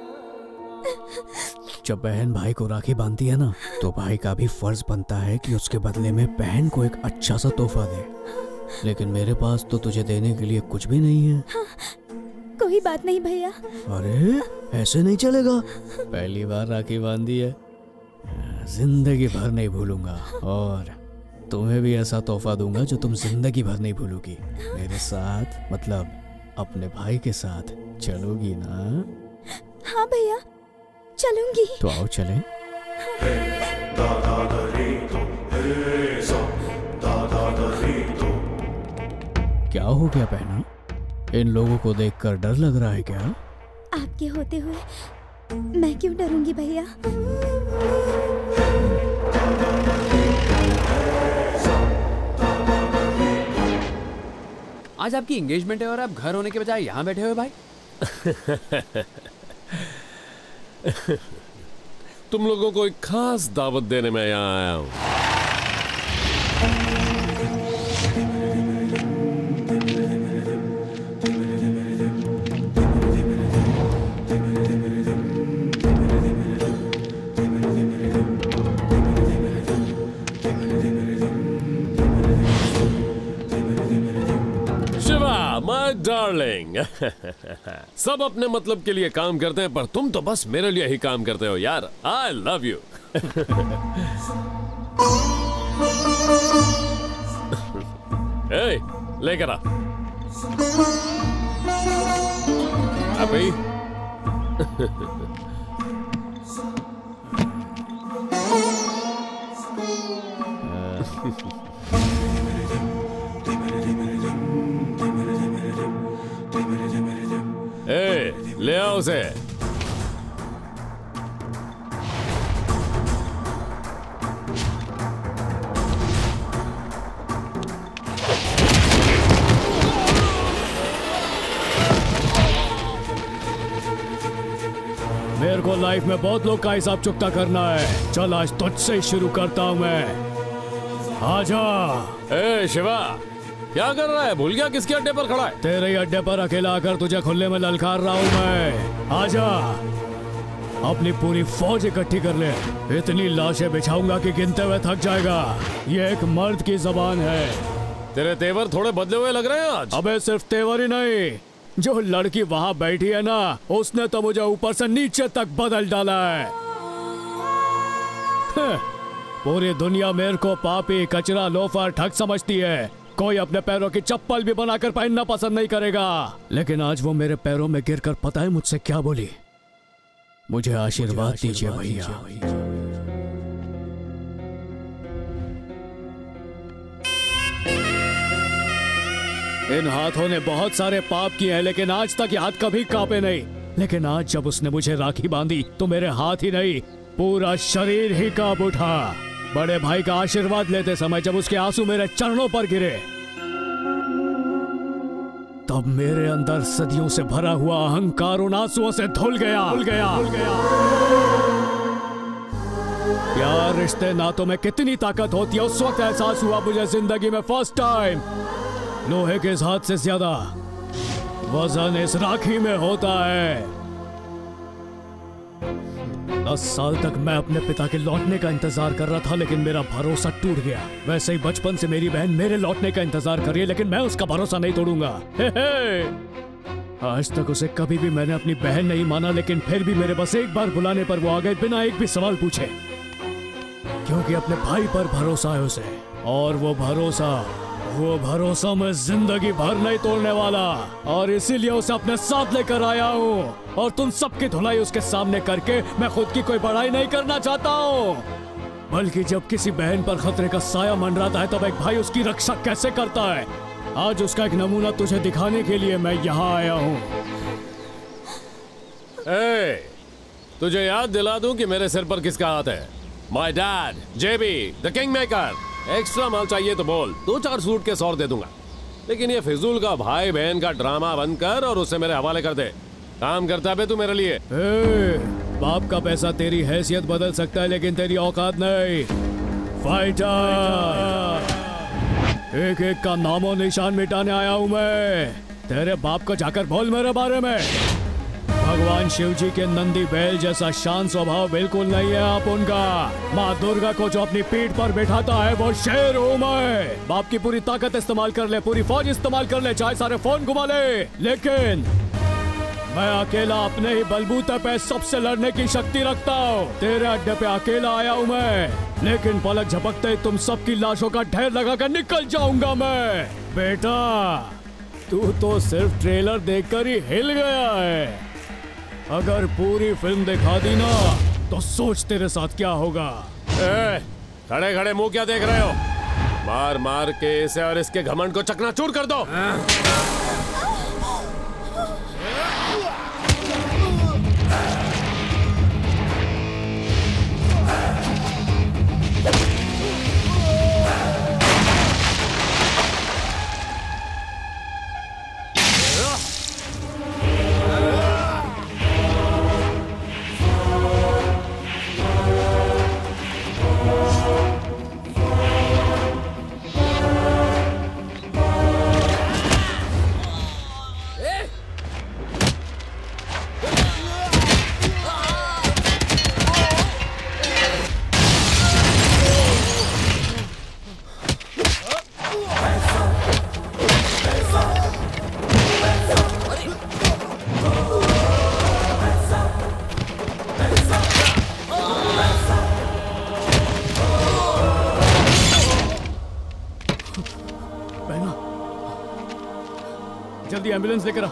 जब बहन भाई को राखी बांधती है ना, तो भाई का भी फर्ज बनता है कि उसके बदले में बहन को एक अच्छा सा तोहफा दे। लेकिन मेरे पास तो तुझे देने के लिए कुछ भी नहीं है। हाँ, कोई बात नहीं भैया। अरे ऐसे नहीं चलेगा। पहली बार राखी बांधी है, जिंदगी भर नहीं भूलूंगा। और तुम्हें भी ऐसा तोहफा दूंगा जो तुम जिंदगी भर नहीं भूलोगी। मेरे साथ, मतलब अपने भाई के साथ चलोगी ना? हाँ भैया, चलूंगी। तो आओ चलें। क्या हो गया बहना? इन लोगों को देखकर डर लग रहा है क्या? आपके होते हुए मैं क्यों डरूंगी भैया? आज आपकी एंगेजमेंट है और आप घर होने के बजाय यहाँ बैठे हुए भाई। तुम लोगों को एक खास दावत देने में यहाँ आया हूँ। माय डार्लिंग, सब अपने मतलब के लिए काम करते हैं, पर तुम तो बस मेरे लिए ही काम करते हो यार। I love you. लेकर आ अभी। ले आओ उसे। मेरे को लाइफ में बहुत लोग का हिसाब चुकता करना है। चल आज तुझसे ही शुरू करता हूँ मैं। आजा। ए शिवा, क्या कर रहा है? भूल गया किसके अड्डे पर खड़ा है? तेरे ही अड्डे पर अकेला आकर तुझे खुले में ललकार रहा हूँ मैं। आजा, अपनी पूरी फौज इकट्ठी कर ले। इतनी लाशें बिछाऊंगा कि गिनते हुए थक जाएगा। ये एक मर्द की जबान है। तेरे तेवर थोड़े बदले हुए लग रहे हैं आज। अबे सिर्फ तेवर ही नहीं, जो लड़की वहाँ बैठी है ना, उसने तो मुझे ऊपर से नीचे तक बदल डाला है। पूरी दुनिया मेरे को पापी, कचरा, लोफर, ठग समझती है। कोई अपने पैरों की चप्पल भी बनाकर पहनना पसंद नहीं करेगा। लेकिन आज वो मेरे पैरों में गिरकर पता है मुझसे क्या बोली? मुझे आशीर्वाद दीजिए भैया। इन हाथों ने बहुत सारे पाप किए हैं, लेकिन आज तक ये हाथ कभी कांपे नहीं। लेकिन आज जब उसने मुझे राखी बांधी तो मेरे हाथ ही नहीं, पूरा शरीर ही कांप उठा। बड़े भाई का आशीर्वाद लेते समय जब उसके आंसू मेरे चरणों पर गिरे, तब मेरे अंदर सदियों से भरा हुआ अहंकार उन आंसुओं से धुल गया। प्यार, रिश्ते, नातों में कितनी ताकत होती है, उस वक्त एहसास हुआ मुझे जिंदगी में फर्स्ट टाइम। लोहे के इस हाथ से ज्यादा वजन इस राखी में होता है। 10 साल तक मैं अपने पिता के लौटने का इंतजार कर रहा था, लेकिन मेरा भरोसा टूट गया। वैसे ही बचपन से मेरी बहन मेरे लौटने का इंतजार कर रही है, लेकिन मैं उसका भरोसा नहीं तोड़ूंगा। आज तक उसे कभी भी मैंने अपनी बहन नहीं माना, लेकिन फिर भी मेरे बस एक बार बुलाने पर वो आ गए बिना एक भी सवाल पूछे, क्योंकि अपने भाई पर भरोसा है उसे। और वो भरोसा मैं जिंदगी भर नहीं तोड़ने वाला, और इसीलिए उसे अपने साथ लेकर आया हूँ। और तुम सबकी धुलाई उसके सामने करके मैं खुद की कोई बड़ाई नहीं करना चाहता हूँ, बल्कि जब किसी बहन पर खतरे का साया मंडराता है तब एक भाई उसकी रक्षा कैसे करता है, आज उसका एक नमूना तुझे दिखाने के लिए मैं यहाँ आया हूँ। तुझे याद दिला दूं कि मेरे सिर पर किसका हाथ है? My dad, JB the king maker. Extra माल चाहिए तो बोल, 2-4 सूट के 100 दे दूंगा। लेकिन ये फिजूल का भाई बहन का ड्रामा बंद कर और उसे मेरे हवाले कर दे। काम करता है तू मेरे लिए। बाप का पैसा तेरी हैसियत बदल सकता है, लेकिन तेरी औकात नहीं। फाइटर, एक एक का नामो निशान मिटाने आया हूँ मैं। तेरे बाप को जाकर बोल मेरे बारे में। भगवान शिव जी के नंदी बैल जैसा शांत स्वभाव बिल्कुल नहीं है आप उनका। माँ दुर्गा को जो अपनी पीठ पर बैठाता है वो शेर हूँ मैं। बाप की पूरी ताकत इस्तेमाल कर ले, पूरी फौज इस्तेमाल कर ले, चाहे सारे फोन घुमा ले, लेकिन मैं अकेला अपने ही बलबूते पे सबसे लड़ने की शक्ति रखता हूँ। तेरे अड्डे पे अकेला आया हूँ मैं, लेकिन पलक झपकते ही तुम सबकी लाशों का ढेर लगाकर निकल जाऊंगा मैं। बेटा, तू तो सिर्फ ट्रेलर देखकर ही हिल गया है। अगर पूरी फिल्म दिखा दी ना तो सोच तेरे साथ क्या होगा। खड़े खड़े मुंह क्या देख रहे हो? मार मार के इसे और इसके घमंड को चकनाचूर कर दो। जल्दी एम्बुलेंस लेकर आ।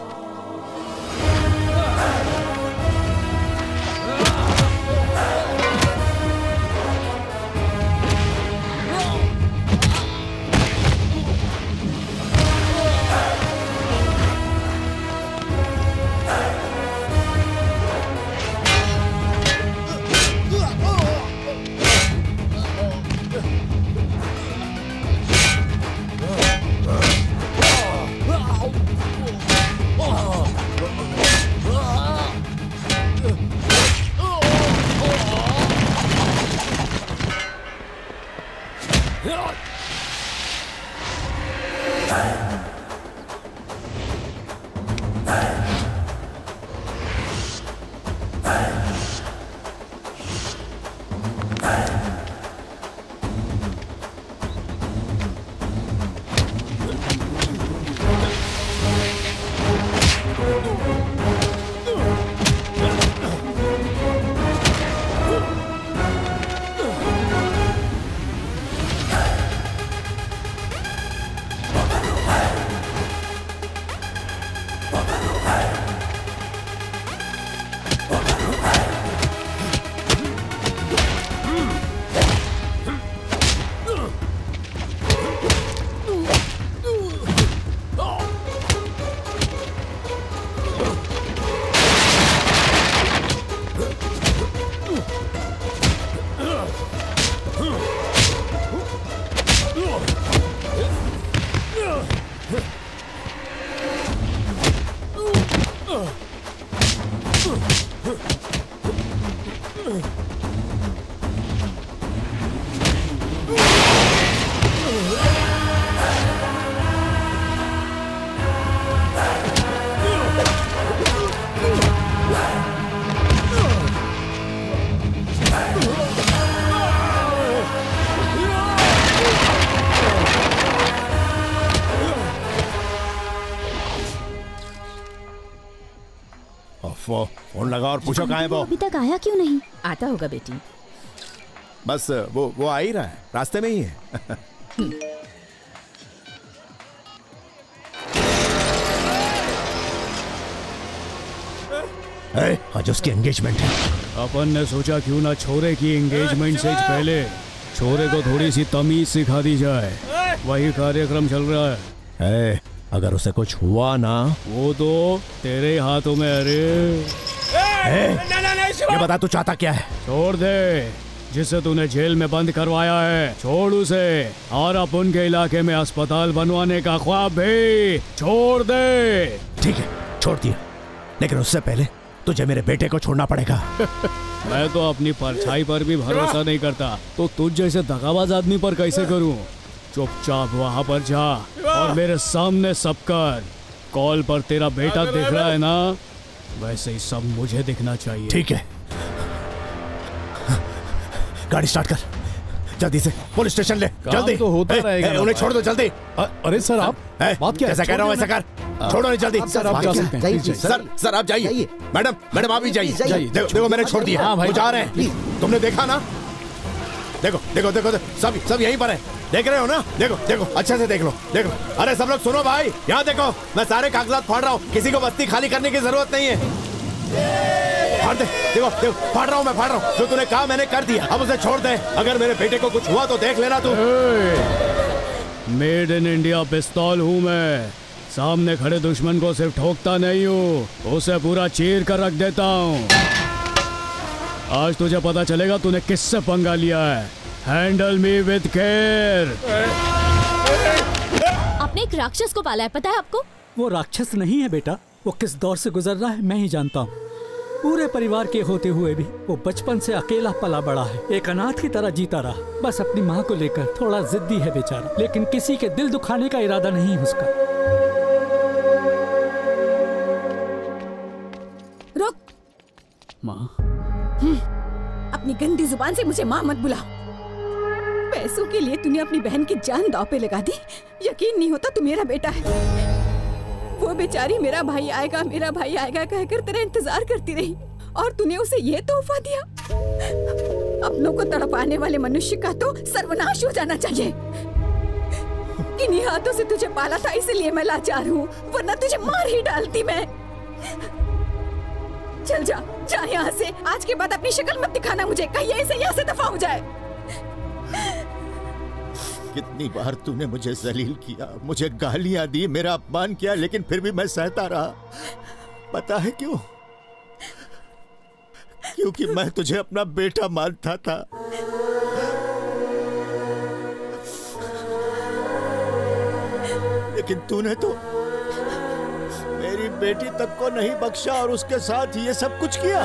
फोन लगा और पूछो कहाँ है वो। अभी तक आया क्यों नहीं? आता होगा बेटी। बस वो आ ही रहा है, रास्ते में ही है। आज उसकी एंगेजमेंट है। अपन ने सोचा क्यों ना छोरे की एंगेजमेंट से पहले छोरे को थोड़ी सी तमीज सिखा दी जाए। वही कार्यक्रम चल रहा है। अगर उसे कुछ हुआ ना, वो तो तेरे हाथों में। अरे ये बता तू चाहता क्या है? छोड़ दे जिसे तूने जेल में बंद करवाया है, छोड़ उसे। और अपन के इलाके में अस्पताल बनवाने का ख्वाब भी छोड़ दे। ठीक है, छोड़ दिया, लेकिन उससे पहले तुझे मेरे बेटे को छोड़ना पड़ेगा। मैं तो अपनी परछाई पर भी भरोसा नहीं करता, तो तुझ जैसे दगाबाज आदमी पर कैसे करूं? चुपचाप वहां पर जा और मेरे सामने सब कर। कॉल पर तेरा बेटा दिख रहा है ना, वैसे ही सब मुझे दिखना चाहिए। ठीक है, गाड़ी स्टार्ट कर, जल्दी से पुलिस स्टेशन ले। जल्दी तो होता रहेगा। उन्हें छोड़ दो जल्दी। अरे सर आप बात क्या ऐसा कह रहा हूँ, ऐसा कर, छोड़ो नहीं जल्दी। सर आप जा सकते हैं। सर आप जाइए। मैडम आप भी जाइए। देखो मैंने छोड़ दिया। हाँ भाई जा रहे हैं। तुमने देखा ना? देखो सब यहीं पर है, देख रहे हो ना? देखो अच्छे से देख लो। देखो, अरे सब लोग सुनो भाई, यहाँ देखो, मैं सारे कागजात फाड़ रहा हूँ, किसी को बस्ती खाली करने की जरूरत नहीं है। फाड़ दे, देखो फाड़ रहा हूँ। जो तूने कहा मैंने कर दिया, अब उसे छोड़ दे। अगर मेरे बेटे को कुछ हुआ तो देख लेना तू। मेड इन इंडिया पिस्तौल हूँ मैं। सामने खड़े दुश्मन को सिर्फ ठोकता नहीं हूँ, उसे पूरा चीर कर रख देता हूँ। आज तुझे पता चलेगा तूने किससे पंगा लिया है। Handle me with care. आपने एक राक्षस को पाला है, पता है आपको? वो राक्षस नहीं है बेटा, वो किस दौर से गुजर रहा है मैं ही जानता हूँ। पूरे परिवार के होते हुए भी वो बचपन से अकेला पला बड़ा है, एक अनाथ की तरह जीता रहा। बस अपनी माँ को लेकर थोड़ा जिद्दी है बेचारा, लेकिन किसी के दिल दुखाने का इरादा नहीं है उसका। रुक माँ, अपनी गंदी जुबान से मुझे माँ मत बुला। पैसों के लिए तूने अपनी बहन की जान दांव पे लगा दी। यकीन नहीं होता तू मेरा बेटा है। वो बेचारी मेरा भाई आएगा कहकर तेरा इंतजार करती रही, और तूने उसे ये तोहफा दिया। अपनों को तड़पाने वाले मनुष्य का तो सर्वनाश हो जाना चाहिए। इन्हीं हाथों से तुझे पाला था, इसलिए मैं लाचार हूँ, वरना तुझे मार ही डालती मैं। चल जा यहाँ से। आज के बाद अपनी शक्ल मत दिखाना मुझे, कहीं ऐसे यहाँ से दफा हो जाए। कितनी बार तूने मुझे जलील किया, मुझे गालियां दी, मेरा अपमान किया, लेकिन फिर भी मैं सहता रहा। पता है क्यों? क्योंकि मैं तुझे अपना बेटा मानता था। लेकिन तूने तो मेरी बेटी तक को नहीं बख्शा और उसके साथ ये सब कुछ किया।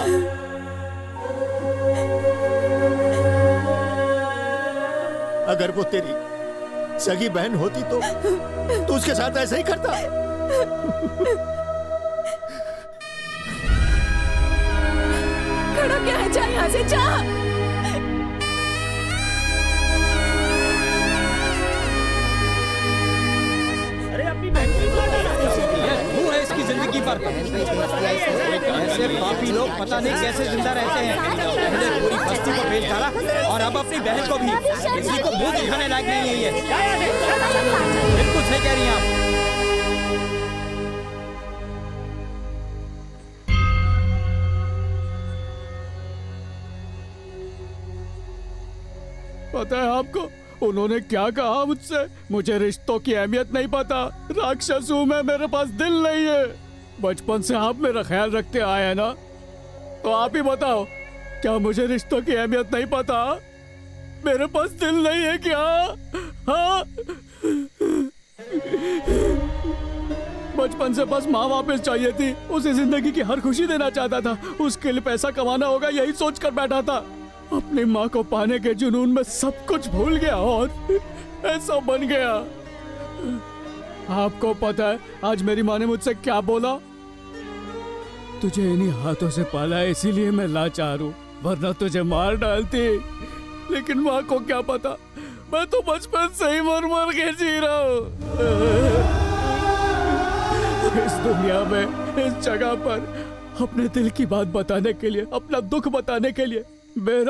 अगर वो तेरी सगी बहन होती तो तू उसके साथ ऐसा ही करता। खड़ा क्या है, जा यहाँ से जा। अरे अपनी बहन है इसकी जिंदगी पर। ऐसे पापी लोग पता नहीं कैसे जिंदा रहते हैं। पहले पूरी बस्ती को बेच डाला और अब अपनी बहन को भी। किसी को मुंह दिखाने लायक नहीं है ये। बिल्कुल सही कह रही हैं आप। पता है आपको उन्होंने क्या कहा मुझसे? मुझे रिश्तों की अहमियत नहीं पता, राक्षस हूं मैं, मेरे पास दिल नहीं है। बचपन से आप मेरा ख्याल रखते आए हैं ना, तो आप ही बताओ, क्या मुझे रिश्तों की अहमियत नहीं पता? मेरे पास दिल नहीं है क्या? हाँ? बचपन से बस माँ वापस चाहिए थी। उसे जिंदगी की हर खुशी देना चाहता था। उसके लिए पैसा कमाना होगा यही सोच कर बैठा था। अपनी माँ को पाने के जुनून में सब कुछ भूल गया और ऐसा बन गया। आपको पता है आज मेरी माँ ने मुझसे क्या बोला? तुझे इन्हीं हाथों से पाला है इसीलिए मैं लाचार हूँ, वरना तुझे मार डालती। लेकिन माँ को क्या पता मैं तो बचपन से ही मर मर के जी रहा हूँ। इस दुनिया में इस जगह पर अपने दिल की बात बताने के लिए, अपना दुख बताने के लिए मेरा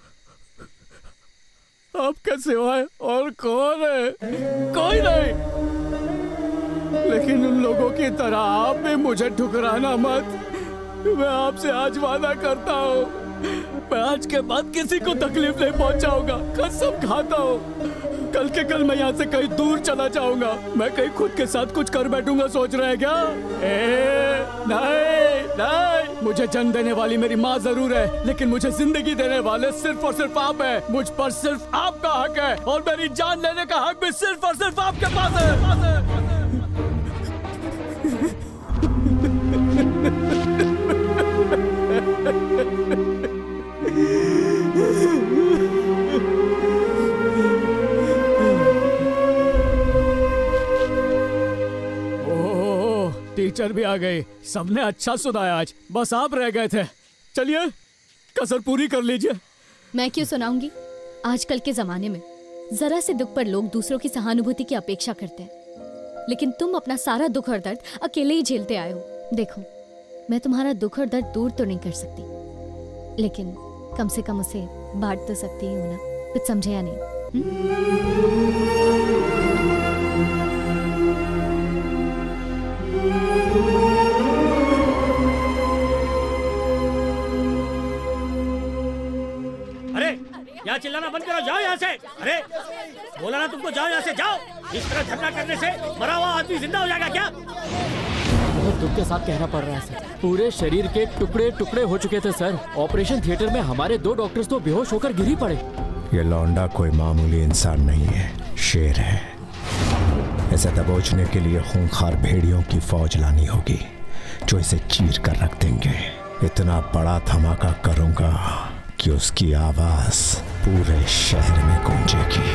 आपके सिवाय और कौन है? कोई नहीं। लेकिन उन लोगों की तरह आप भी मुझे ठुकराना मत। मैं आपसे आज वादा करता हूँ मैं आज के बाद किसी को तकलीफ नहीं पहुंचाऊंगा। कसम खाता हूँ। कल के कल मैं यहाँ से कहीं दूर चला जाऊंगा। मैं कहीं खुद के साथ कुछ कर बैठूंगा सोच रहे हैं क्या? नहीं नहीं, मुझे जन्म देने वाली मेरी माँ जरूर है, लेकिन मुझे जिंदगी देने वाले सिर्फ और सिर्फ आप है। मुझ पर सिर्फ आपका हक है और मेरी जान लेने का हक भी सिर्फ और सिर्फ आपके पास है। टीचर भी आ गए। सबने अच्छा सुनाया आज, बस आप रह गए थे। चलिए कसर पूरी कर लीजिए। मैं क्यों सुनाऊंगी? आजकल के जमाने में जरा से दुख पर लोग दूसरों की सहानुभूति की अपेक्षा करते हैं, लेकिन तुम अपना सारा दुख और दर्द अकेले ही झेलते आए हो। देखो मैं तुम्हारा दुख और दर्द दूर तो नहीं कर सकती, लेकिन कम से कम उसे बांट तो सकती हूँ ना। कुछ समझे या नहीं? अरे यहाँ चिल्लाना बंद करो, जाओ यहाँ से। अरे बोला ना तुमको, जाओ यहाँ से, जाओ। इस तरह झगड़ा करने से मरा हुआ आदमी जिंदा हो जाएगा क्या? बहुत दुख के साथ कहना पड़ रहा है सर। पूरे शरीर के टुकड़े टुकड़े हो चुके थे सर। ऑपरेशन थिएटर में हमारे 2 डॉक्टर्स तो बेहोश होकर गिर ही पड़े। ये लौंडा कोई मामूली इंसान नहीं है, शेर है। इसे दबोचने के लिए खूंखार भेड़ियों की फौज लानी होगी जो इसे चीर कर रख देंगे। इतना बड़ा धमाका करूंगा कि उसकी आवाज पूरे शहर में गूंजेगी।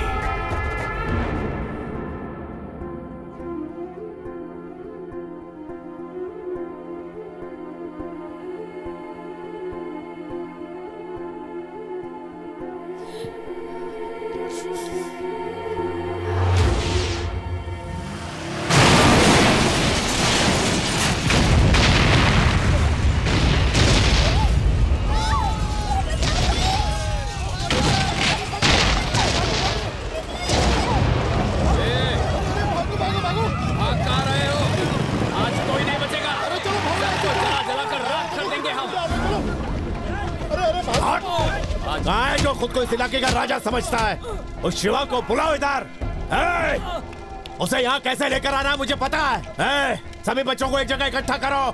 इस इलाके का राजा समझता है। उस शिवा को बुलाओ इधर। उसे यहाँ कैसे लेकर आना है मुझे पता है। सभी बच्चों को एक जगह इकट्ठा करो।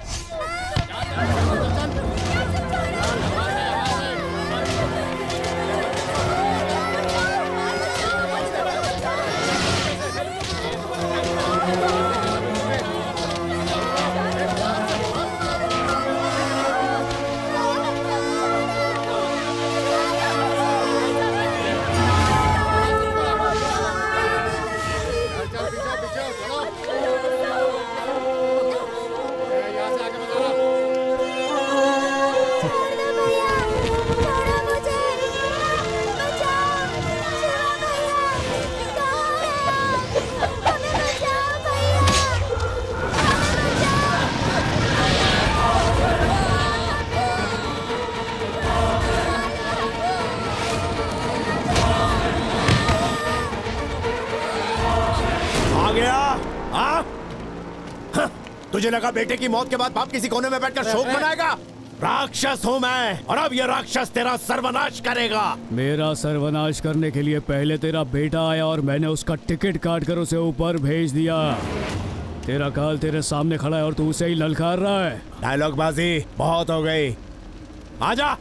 तुझे लगा बेटे की मौत के बाद बाप किसी कोने में बैठकर शोक मनाएगा? राक्षस हूँ मैं और अब ये राक्षस तेरा सर्वनाश करेगा। मेरा सर्वनाश करने के लिए पहले तेरा बेटा आया और मैंने उसका टिकट काट कर उसे ऊपर भेज दिया। तेरा काल तेरे सामने खड़ा है और तू उसे ही ललकार रहा है। डायलॉग बाजी बहुत हो गई, आजा।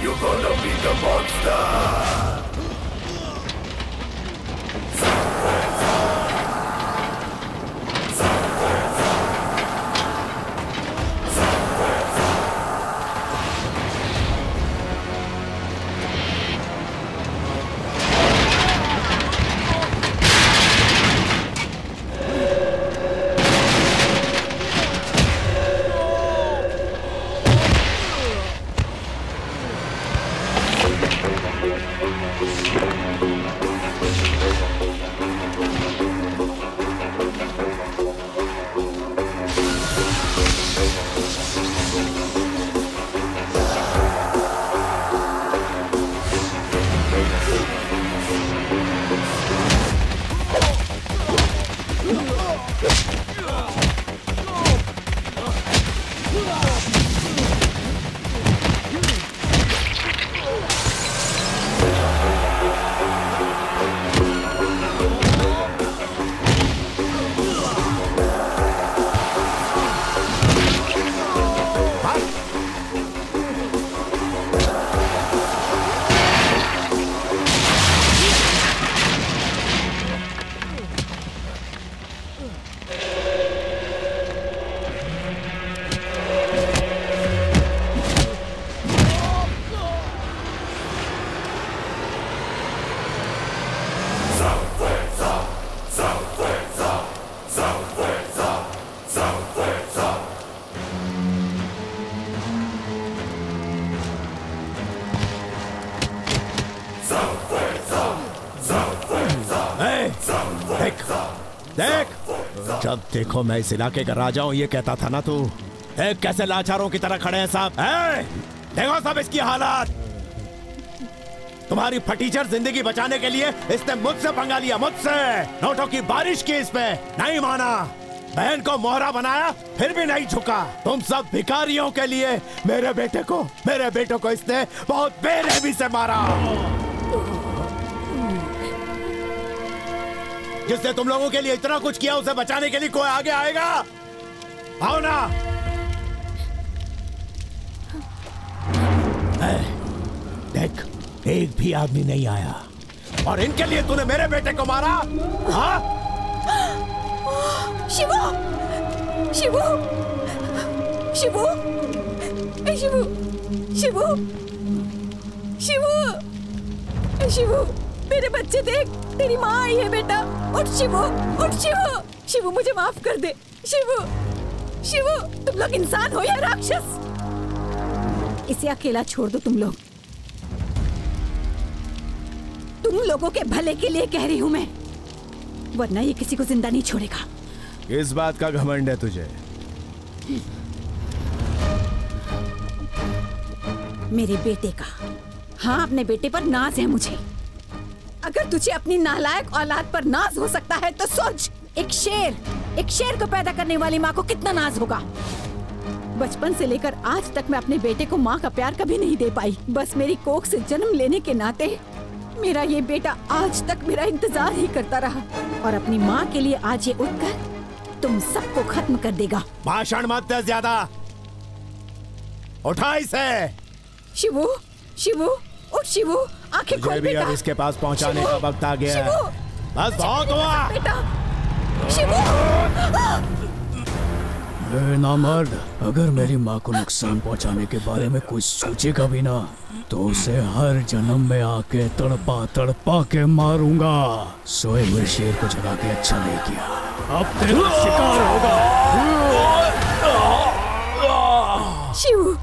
You're gonna be the monster. देख, जब देखो मैं इस इलाके का राजा हूँ ये कहता था ना तू। कैसे लाचारों की तरह खड़े हैं सब। देखो सब इसकी हालत। तुम्हारी फटीचर जिंदगी बचाने के लिए इसने मुझसे पंगा लिया, मुझसे नोटों की बारिश की इस पे, नहीं माना। बहन को मोहरा बनाया फिर भी नहीं झुका। तुम सब भिखारियों के लिए मेरे बेटे को इसने बहुत बेरहमी से मारा। जिसने तुम लोगों के लिए इतना कुछ किया उसे बचाने के लिए कोई आगे आएगा? आओ ना। देख, एक भी आदमी नहीं आया और इनके लिए तूने मेरे बेटे को मारा? हाँ? शिवू, शिवू, शिवू, शिवू, शिवू, शिवू, शिवू, मेरे बच्चे देख, तेरी माँ आई है बेटा। उठ शिवू, उठ शिवू, शिवू मुझे माफ कर दे। शिवू, शिवू, तुम लोग इंसान हो या राक्षस? इसे अकेला छोड़ दो तुम लोग। तुम लोगों के भले के लिए कह रही हूँ मैं, वरना ये किसी को जिंदा नहीं छोड़ेगा। किस बात का घमंड है तुझे? मेरे बेटे का। हाँ, अपने बेटे पर नाज है मुझे। अगर तुझे अपनी नालायक औलाद पर नाज हो सकता है तो सोच, एक शेर को पैदा करने वाली माँ को कितना नाज होगा। बचपन से लेकर आज तक मैं अपने बेटे को माँ का प्यार कभी नहीं दे पाई। बस मेरी कोख से जन्म लेने के नाते मेरा ये बेटा आज तक मेरा इंतजार ही करता रहा और अपनी माँ के लिए आज ये उठकर तुम सबको खत्म कर देगा। भाषण मत दे ज्यादा, उठा इसे। शिवू, शिवू, उठ शिवू, आंखें खोल बेटा। अब इसके पास पहुंचाने का वक्त आ गया है। बस बहुत हुआ बेटा। शिवू, नामर्द, अगर मेरी माँ को नुकसान पहुंचाने के बारे में कुछ सोचेगा भी ना तो उसे हर जन्म में आके तड़पा के मारूंगा। सोए हुए शेर को जगा के अच्छा नहीं किया, अब तेरा शिकार होगा। शिव,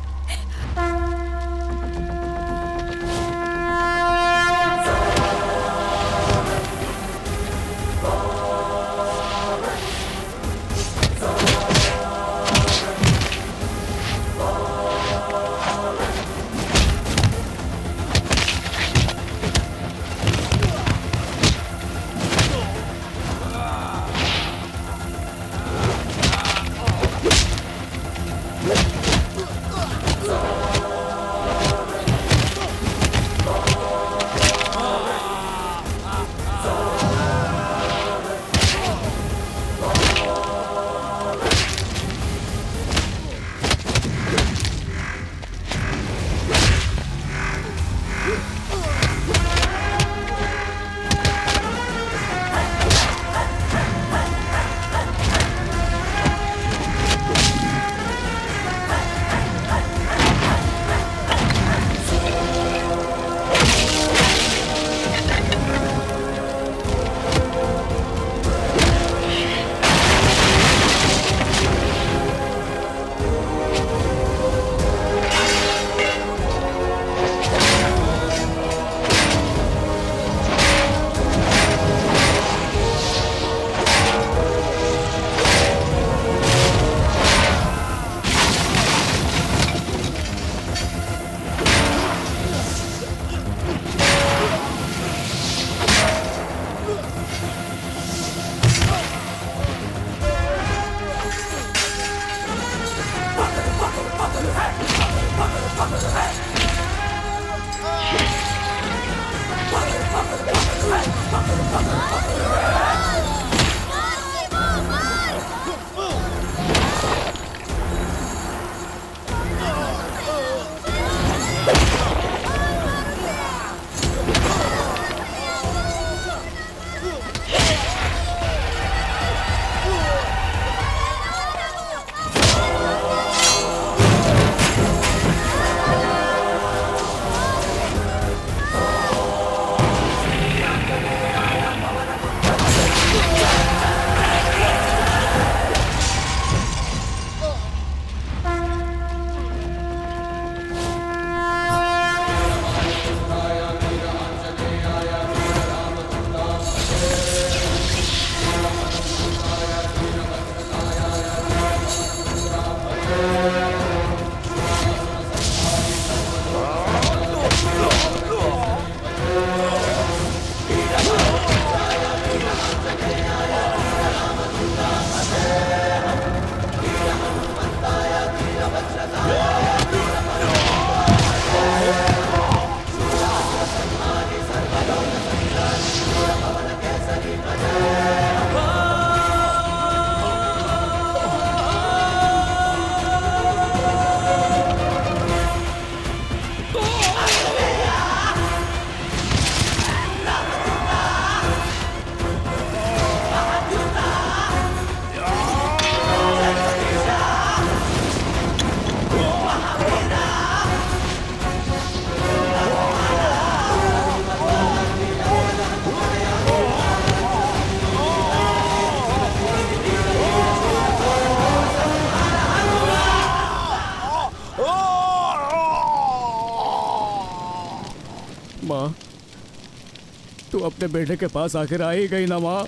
माँ, तू अपने बेटे के पास आखिर आ ही गई ना माँ।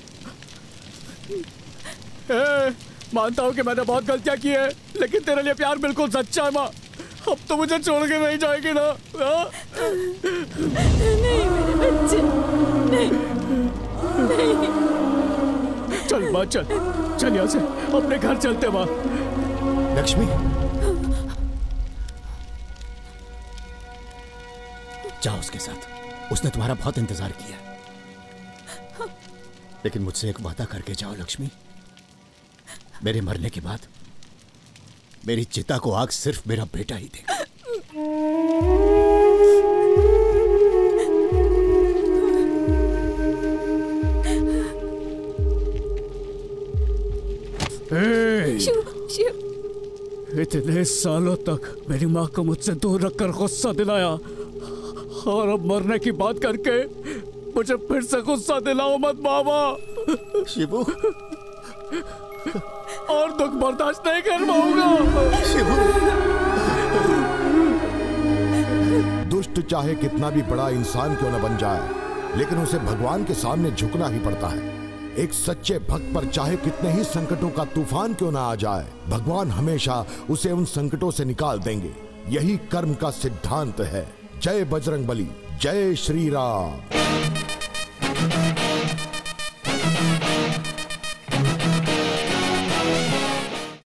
मानता हूँ कि मैंने बहुत गलतियाँ की है, लेकिन तेरे लिए प्यार बिल्कुल सच्चा है माँ। अब तो मुझे छोड़ के नहीं जाएगी ना? नहीं मेरे बच्चे, नहीं, नहीं। चल माँ, चल चल यहाँ से अपने घर चलते माँ। लक्ष्मी, जाओ उसके साथ। उसने तुम्हारा बहुत इंतजार किया, लेकिन मुझसे एक वादा करके जाओ लक्ष्मी। मेरे मरने के बाद मेरी चिता को आग सिर्फ मेरा बेटा ही देगा। इतने सालों तक मेरी माँ को मुझसे दूर रखकर गुस्सा दिलाया, और अब मरने की बात करके मुझे फिर से गुस्सा दिलाओ मत बाबा। शिबू, और दुख बर्दाश्त नहीं कर पाऊंगा। शिबू, दुष्ट चाहे कितना भी बड़ा इंसान क्यों न बन जाए, लेकिन उसे भगवान के सामने झुकना ही पड़ता है। एक सच्चे भक्त पर चाहे कितने ही संकटों का तूफान क्यों ना आ जाए, भगवान हमेशा उसे उन संकटों से निकाल देंगे। यही कर्म का सिद्धांत है। जय बजरंगबली, जय श्री राम।